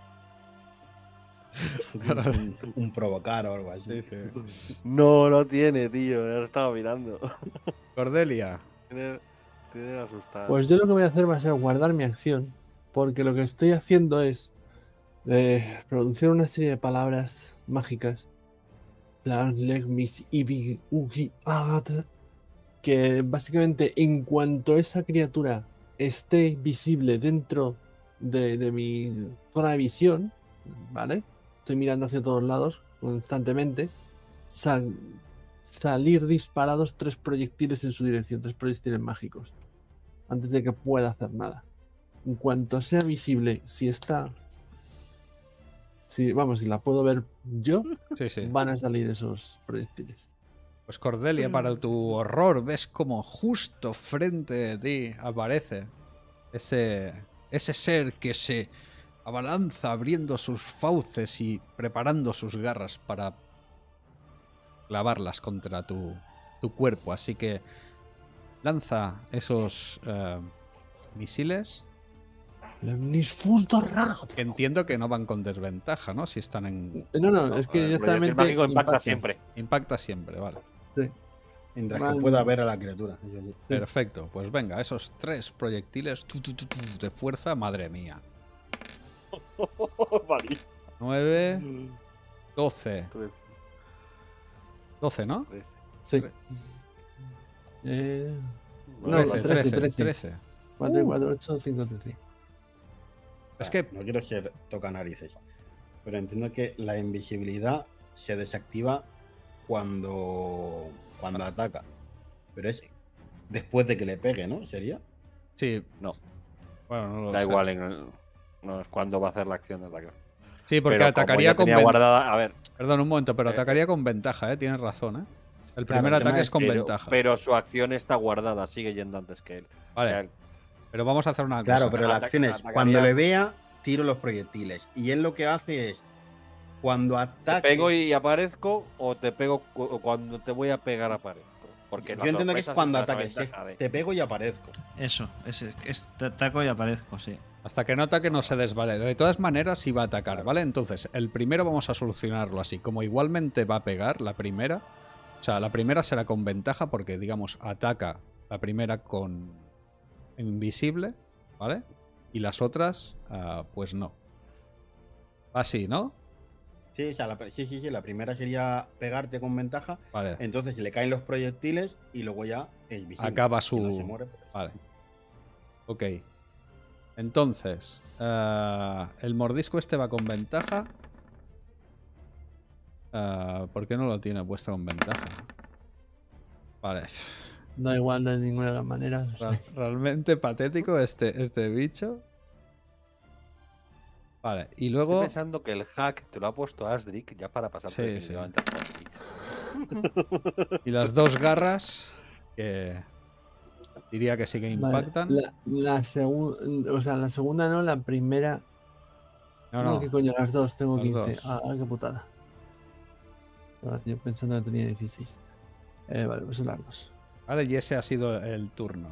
un, un provocar o algo así. Sí, sí. No, no tiene, tío. Ya lo estaba mirando. Cordelia. Tiene, tiene asustado. Pues yo lo que voy a hacer va a ser guardar mi acción, porque lo que estoy haciendo es eh, pronunciar una serie de palabras mágicas, plan, leg, mis, ibi, ugi, agata, que básicamente en cuanto esa criatura esté visible dentro de, de mi zona de visión, ¿vale? Estoy mirando hacia todos lados constantemente, sal- salir disparados tres proyectiles en su dirección, tres proyectiles mágicos, antes de que pueda hacer nada. En cuanto sea visible, si está... Si, vamos, si la puedo ver yo, Sí, sí. van a salir esos proyectiles. Pues Cordelia, para tu horror, ves como justo frente de ti aparece ese, ese ser que se abalanza abriendo sus fauces y preparando sus garras para clavarlas contra tu, tu cuerpo. Así que lanza esos eh, misiles, que entiendo que no van con desventaja, ¿no? Si están en... No, no, es que El proyectil directamente mágico impacta impacta. siempre. Impacta siempre, vale. Sí. Mientras Van- que pueda ver a la criatura. Eso sí. Perfecto, pues venga, esos tres proyectiles tu, tu, tu, tu, de fuerza, madre mía. Vale. nueve, doce. doce, ¿no? Sí. Eh, No, trece, trece, trece, trece. trece. cuatro, cuatro, ocho, cinco, trece. Es que No quiero ser toca narices, pero entiendo que la invisibilidad se desactiva cuando, cuando ataca. Pero es después de que le pegue, ¿no? ¿Sería? sí, No. bueno, no lo Da sé. igual en el- no es cuando va a hacer la acción de ataque. Sí, porque Pero como atacaría ya con tenía ven- guardada, a ver, Perdón, un momento, pero Eh, atacaría con ventaja, ¿eh? Tienes razón, ¿eh? El Claro, primer el tema ataque es es- con pero, ventaja. pero su acción está guardada, sigue yendo antes que él. Vale, O sea, pero vamos a hacer una Claro, cosa. pero la Ataca- acción es, atacaría- cuando le vea, tiro los proyectiles. Y él lo que hace es, cuando ¿te ataque... pego y aparezco o te pego cu- o cuando te voy a pegar aparezco? Porque Yo la entiendo que es sorpresa cuando siempre ataques. es si es, ventaja de- te pego y aparezco. Eso, es, es te ataco y aparezco, sí. Hasta que no ataque no se desvale. De todas maneras, sí va a atacar, ¿vale? Entonces, el primero vamos a solucionarlo así. Como igualmente va a pegar la primera, o sea, la primera será con ventaja porque, digamos, ataca la primera con invisible, ¿vale? Y las otras, ah, pues no. Así, ¿no? Sí, o sea, la, sí, sí, sí. La primera sería pegarte con ventaja. Vale. Entonces le caen los proyectiles y luego ya es visible. Acaba Si no su- se muere, pues- Vale. Ok. Entonces, ah, el mordisco este va con ventaja. Ah, ¿por qué no lo tiene puesto con ventaja? Vale. Da igual de ninguna de las maneras. Ra- Realmente patético este, este bicho. Vale, y Estoy luego... pensando que el hack te lo ha puesto Asdric ya para pasarte Sí, definitivamente al Y las dos garras que diría que sí que Vale, impactan. La, la segunda, o sea, la segunda no, la primera. No, No, no. ¿qué coño? Las dos, tengo Las quince. dos. Ah, ah, qué putada. Ah, yo pensando que tenía dieciséis. Eh, vale, pues son las dos. Vale, y ese ha sido el turno.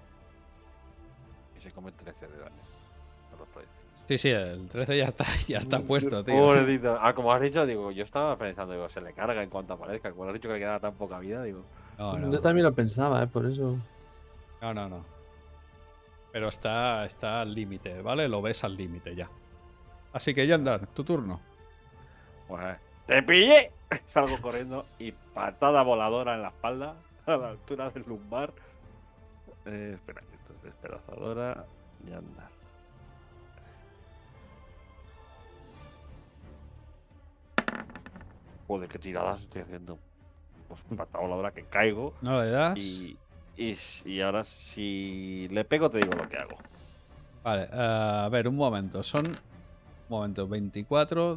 Y se come trece de daño. No lo puedes decir. Sí, sí, el trece ya está, ya está puesto, tío. Pobrecito. Ah, como has dicho, digo, yo estaba pensando, digo, se le carga en cuanto aparezca. Como has dicho que le quedaba tan poca vida, digo. No, no, Yo también lo pensaba, eh, por eso. no, no, no. Pero está, está al límite, ¿vale? Lo ves al límite ya. Así que, Yandar, tu turno. Pues, ¡te pillé! Salgo corriendo y patada voladora en la espalda, a la altura del lumbar. Eh, espera, esto es despedazadora y andar. Joder, qué tiradas estoy haciendo. Pues patada voladora que caigo. No le das. Y, y, y ahora si le pego te digo lo que hago. Vale, eh, a ver, un momento. Son. Un momento, veinticuatro.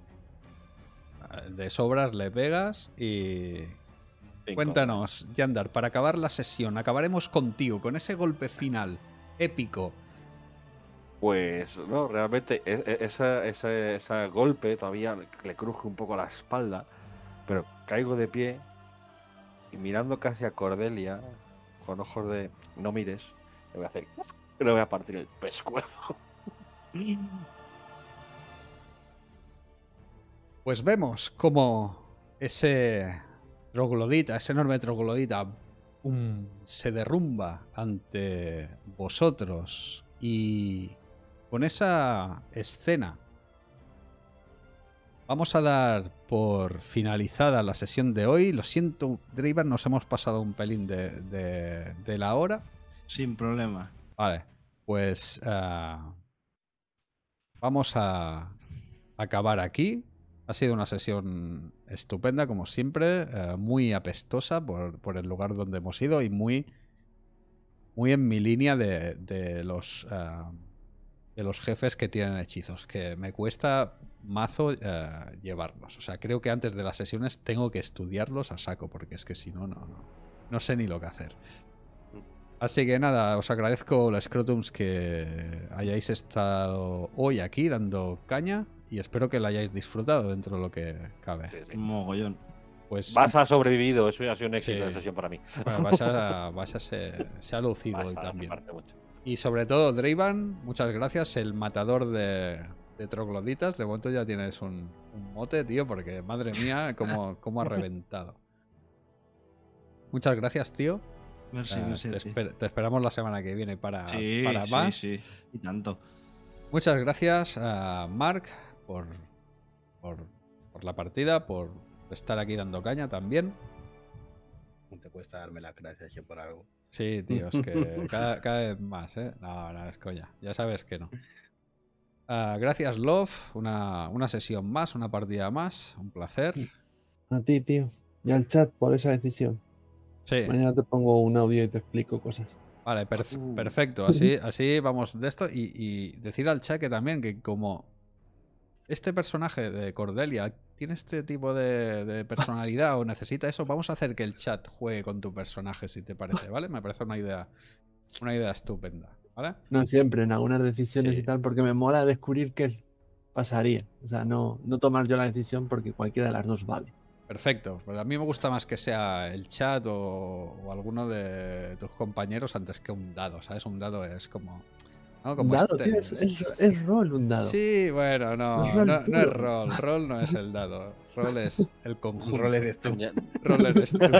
De sobras le pegas y. Cinco. Cuéntanos, Yandar, para acabar la sesión, acabaremos contigo, con ese golpe final épico. Pues no, realmente es- es- esa- esa- ese golpe todavía le cruje un poco la espalda, pero caigo de pie y mirando casi a Cordelia, con ojos de no mires, le voy a hacer, le voy a partir el pescuezo. Pues vemos como ese troglodita, ese enorme troglodita, um, se derrumba ante vosotros. Y con esa escena vamos a dar por finalizada la sesión de hoy. Lo siento, Draven, nos hemos pasado un pelín de, de- de la hora. Sin problema. Vale, pues ah, vamos a acabar aquí. Ha sido una sesión estupenda, como siempre, eh, muy apestosa por, por el lugar donde hemos ido y muy, muy en mi línea de, de los, eh, de los jefes que tienen hechizos, que me cuesta mazo eh, llevarlos. O sea, creo que antes de las sesiones tengo que estudiarlos a saco, porque es que si no, no, no, no sé ni lo que hacer. Así que nada, os agradezco los Scrotums que hayáis estado hoy aquí dando caña y espero que la hayáis disfrutado dentro de lo que cabe. Sí, sí. Mogollón. Pues Vas a sobrevivido, eso ya ha sido un éxito Sí. de sesión para mí. bueno, Basha, Basha se, se ha lucido hoy Vas a también. rifarte mucho. Y sobre todo, Draven, muchas gracias, el matador de, de trogloditas. De momento ya tienes un, un mote, tío, porque madre mía, cómo, cómo ha reventado. Muchas gracias, tío. Merci, Eh, merci. te, a ti. esper- te esperamos la semana que viene para, Sí, para sí, más. sí. Y tanto. Muchas gracias a Mark por, por, por la partida, por estar aquí dando caña también. No te cuesta darme las gracias yo por algo. Sí, tío, es que cada, cada vez más, ¿eh? No, no, es coña. Ya sabes que no. Ah, gracias, Love. Una, una sesión más, una partida más. Un placer. A ti, tío. Y al chat por esa decisión. Sí, Mañana te pongo un audio y te explico cosas. vale, perf- Uh. perfecto. Así, así vamos de esto. Y, y decir al chat que también que como este personaje de Cordelia tiene este tipo de, de personalidad o necesita eso, vamos a hacer que el chat juegue con tu personaje, si te parece, ¿vale? Me parece una idea, una idea estupenda, ¿vale? No siempre, en algunas decisiones Sí. y tal, porque me mola descubrir qué pasaría. O sea, no, no tomar yo la decisión porque cualquiera de las dos vale. Perfecto. Pues a mí me gusta más que sea el chat o, o alguno de tus compañeros antes que un dado, ¿sabes? Un dado es como... ¿no? Un Como dado, este- tío, es, es, es rol un dado. Sí, bueno, no, Es rol no, no es puro. rol. Rol no es el dado. Rol es el conjunto. Rol eres tú. Ya- Rol eres tú.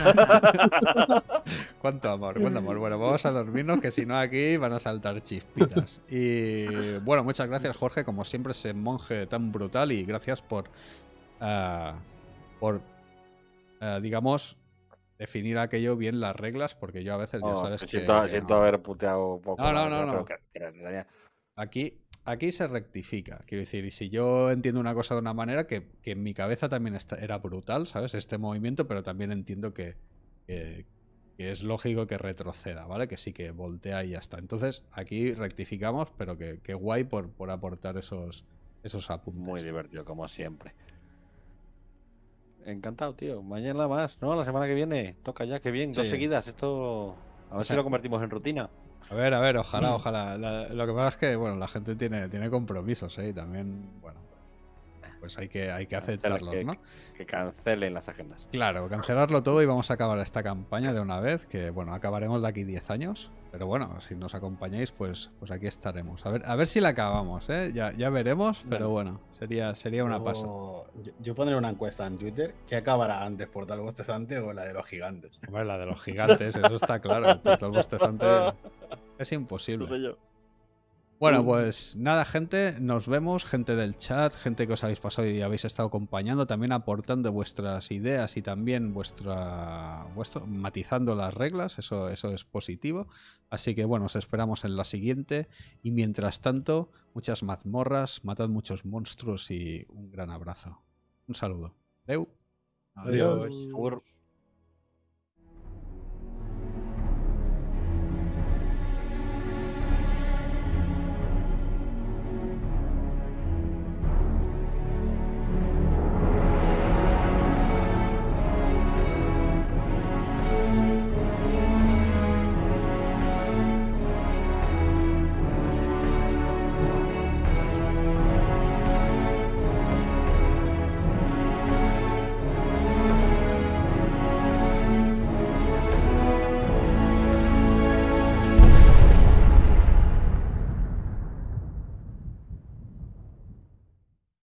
Cuánto amor, cuánto amor. Bueno, vamos a dormirnos, que si no aquí van a saltar chispitas. Y bueno, muchas gracias, Jorge, como siempre, ese monje tan brutal. Y gracias por, ah, por ah, digamos, definir aquello bien las reglas, porque yo a veces ya Oh, sabes que que. siento, que siento no. haber puteado un poco. No, la no, no, verdad, no. pero que- que era- era- Aquí, aquí se rectifica, quiero decir, y si yo entiendo una cosa de una manera, que, que en mi cabeza también está- era brutal, ¿sabes? Este movimiento, pero también entiendo que, que, que es lógico que retroceda, ¿vale? Que sí que voltea y ya está. Entonces, aquí rectificamos, pero que, que guay por, por aportar esos, esos apuntes. Muy divertido, como siempre. Encantado, tío. Mañana más, ¿no? La semana que viene. Toca ya, que bien. Dos Sí. seguidas. Esto. A ver O sea- si lo convertimos en rutina. A ver, a ver, ojalá, ojalá. La- lo que pasa es que, bueno, la gente tiene, tiene compromisos, ¿eh? Y también, bueno, pues hay que, hay que aceptarlos, que, ¿no? que- que cancelen las agendas. Claro, cancelarlo todo y vamos a acabar esta campaña de una vez, que bueno, acabaremos de aquí diez años, pero bueno, si nos acompañáis, pues, pues aquí estaremos. A ver, a ver si la acabamos, ¿eh? Ya, ya veremos, pero bueno, sería, sería una Yo- pasa. Yo, yo pondré una encuesta en Twitter. ¿Qué acabará antes, Portal Bostezante o la de los gigantes? Hombre, la de los gigantes, eso está claro, el portal bostezante es imposible. No sé yo. Bueno, pues nada, gente, nos vemos, gente del chat, gente que os habéis pasado y habéis estado acompañando, también aportando vuestras ideas y también vuestra, vuestro, matizando las reglas, eso, eso es positivo. Así que bueno, os esperamos en la siguiente y mientras tanto, muchas mazmorras, matad muchos monstruos y un gran abrazo. Un saludo. Deu. Adiós. Agur.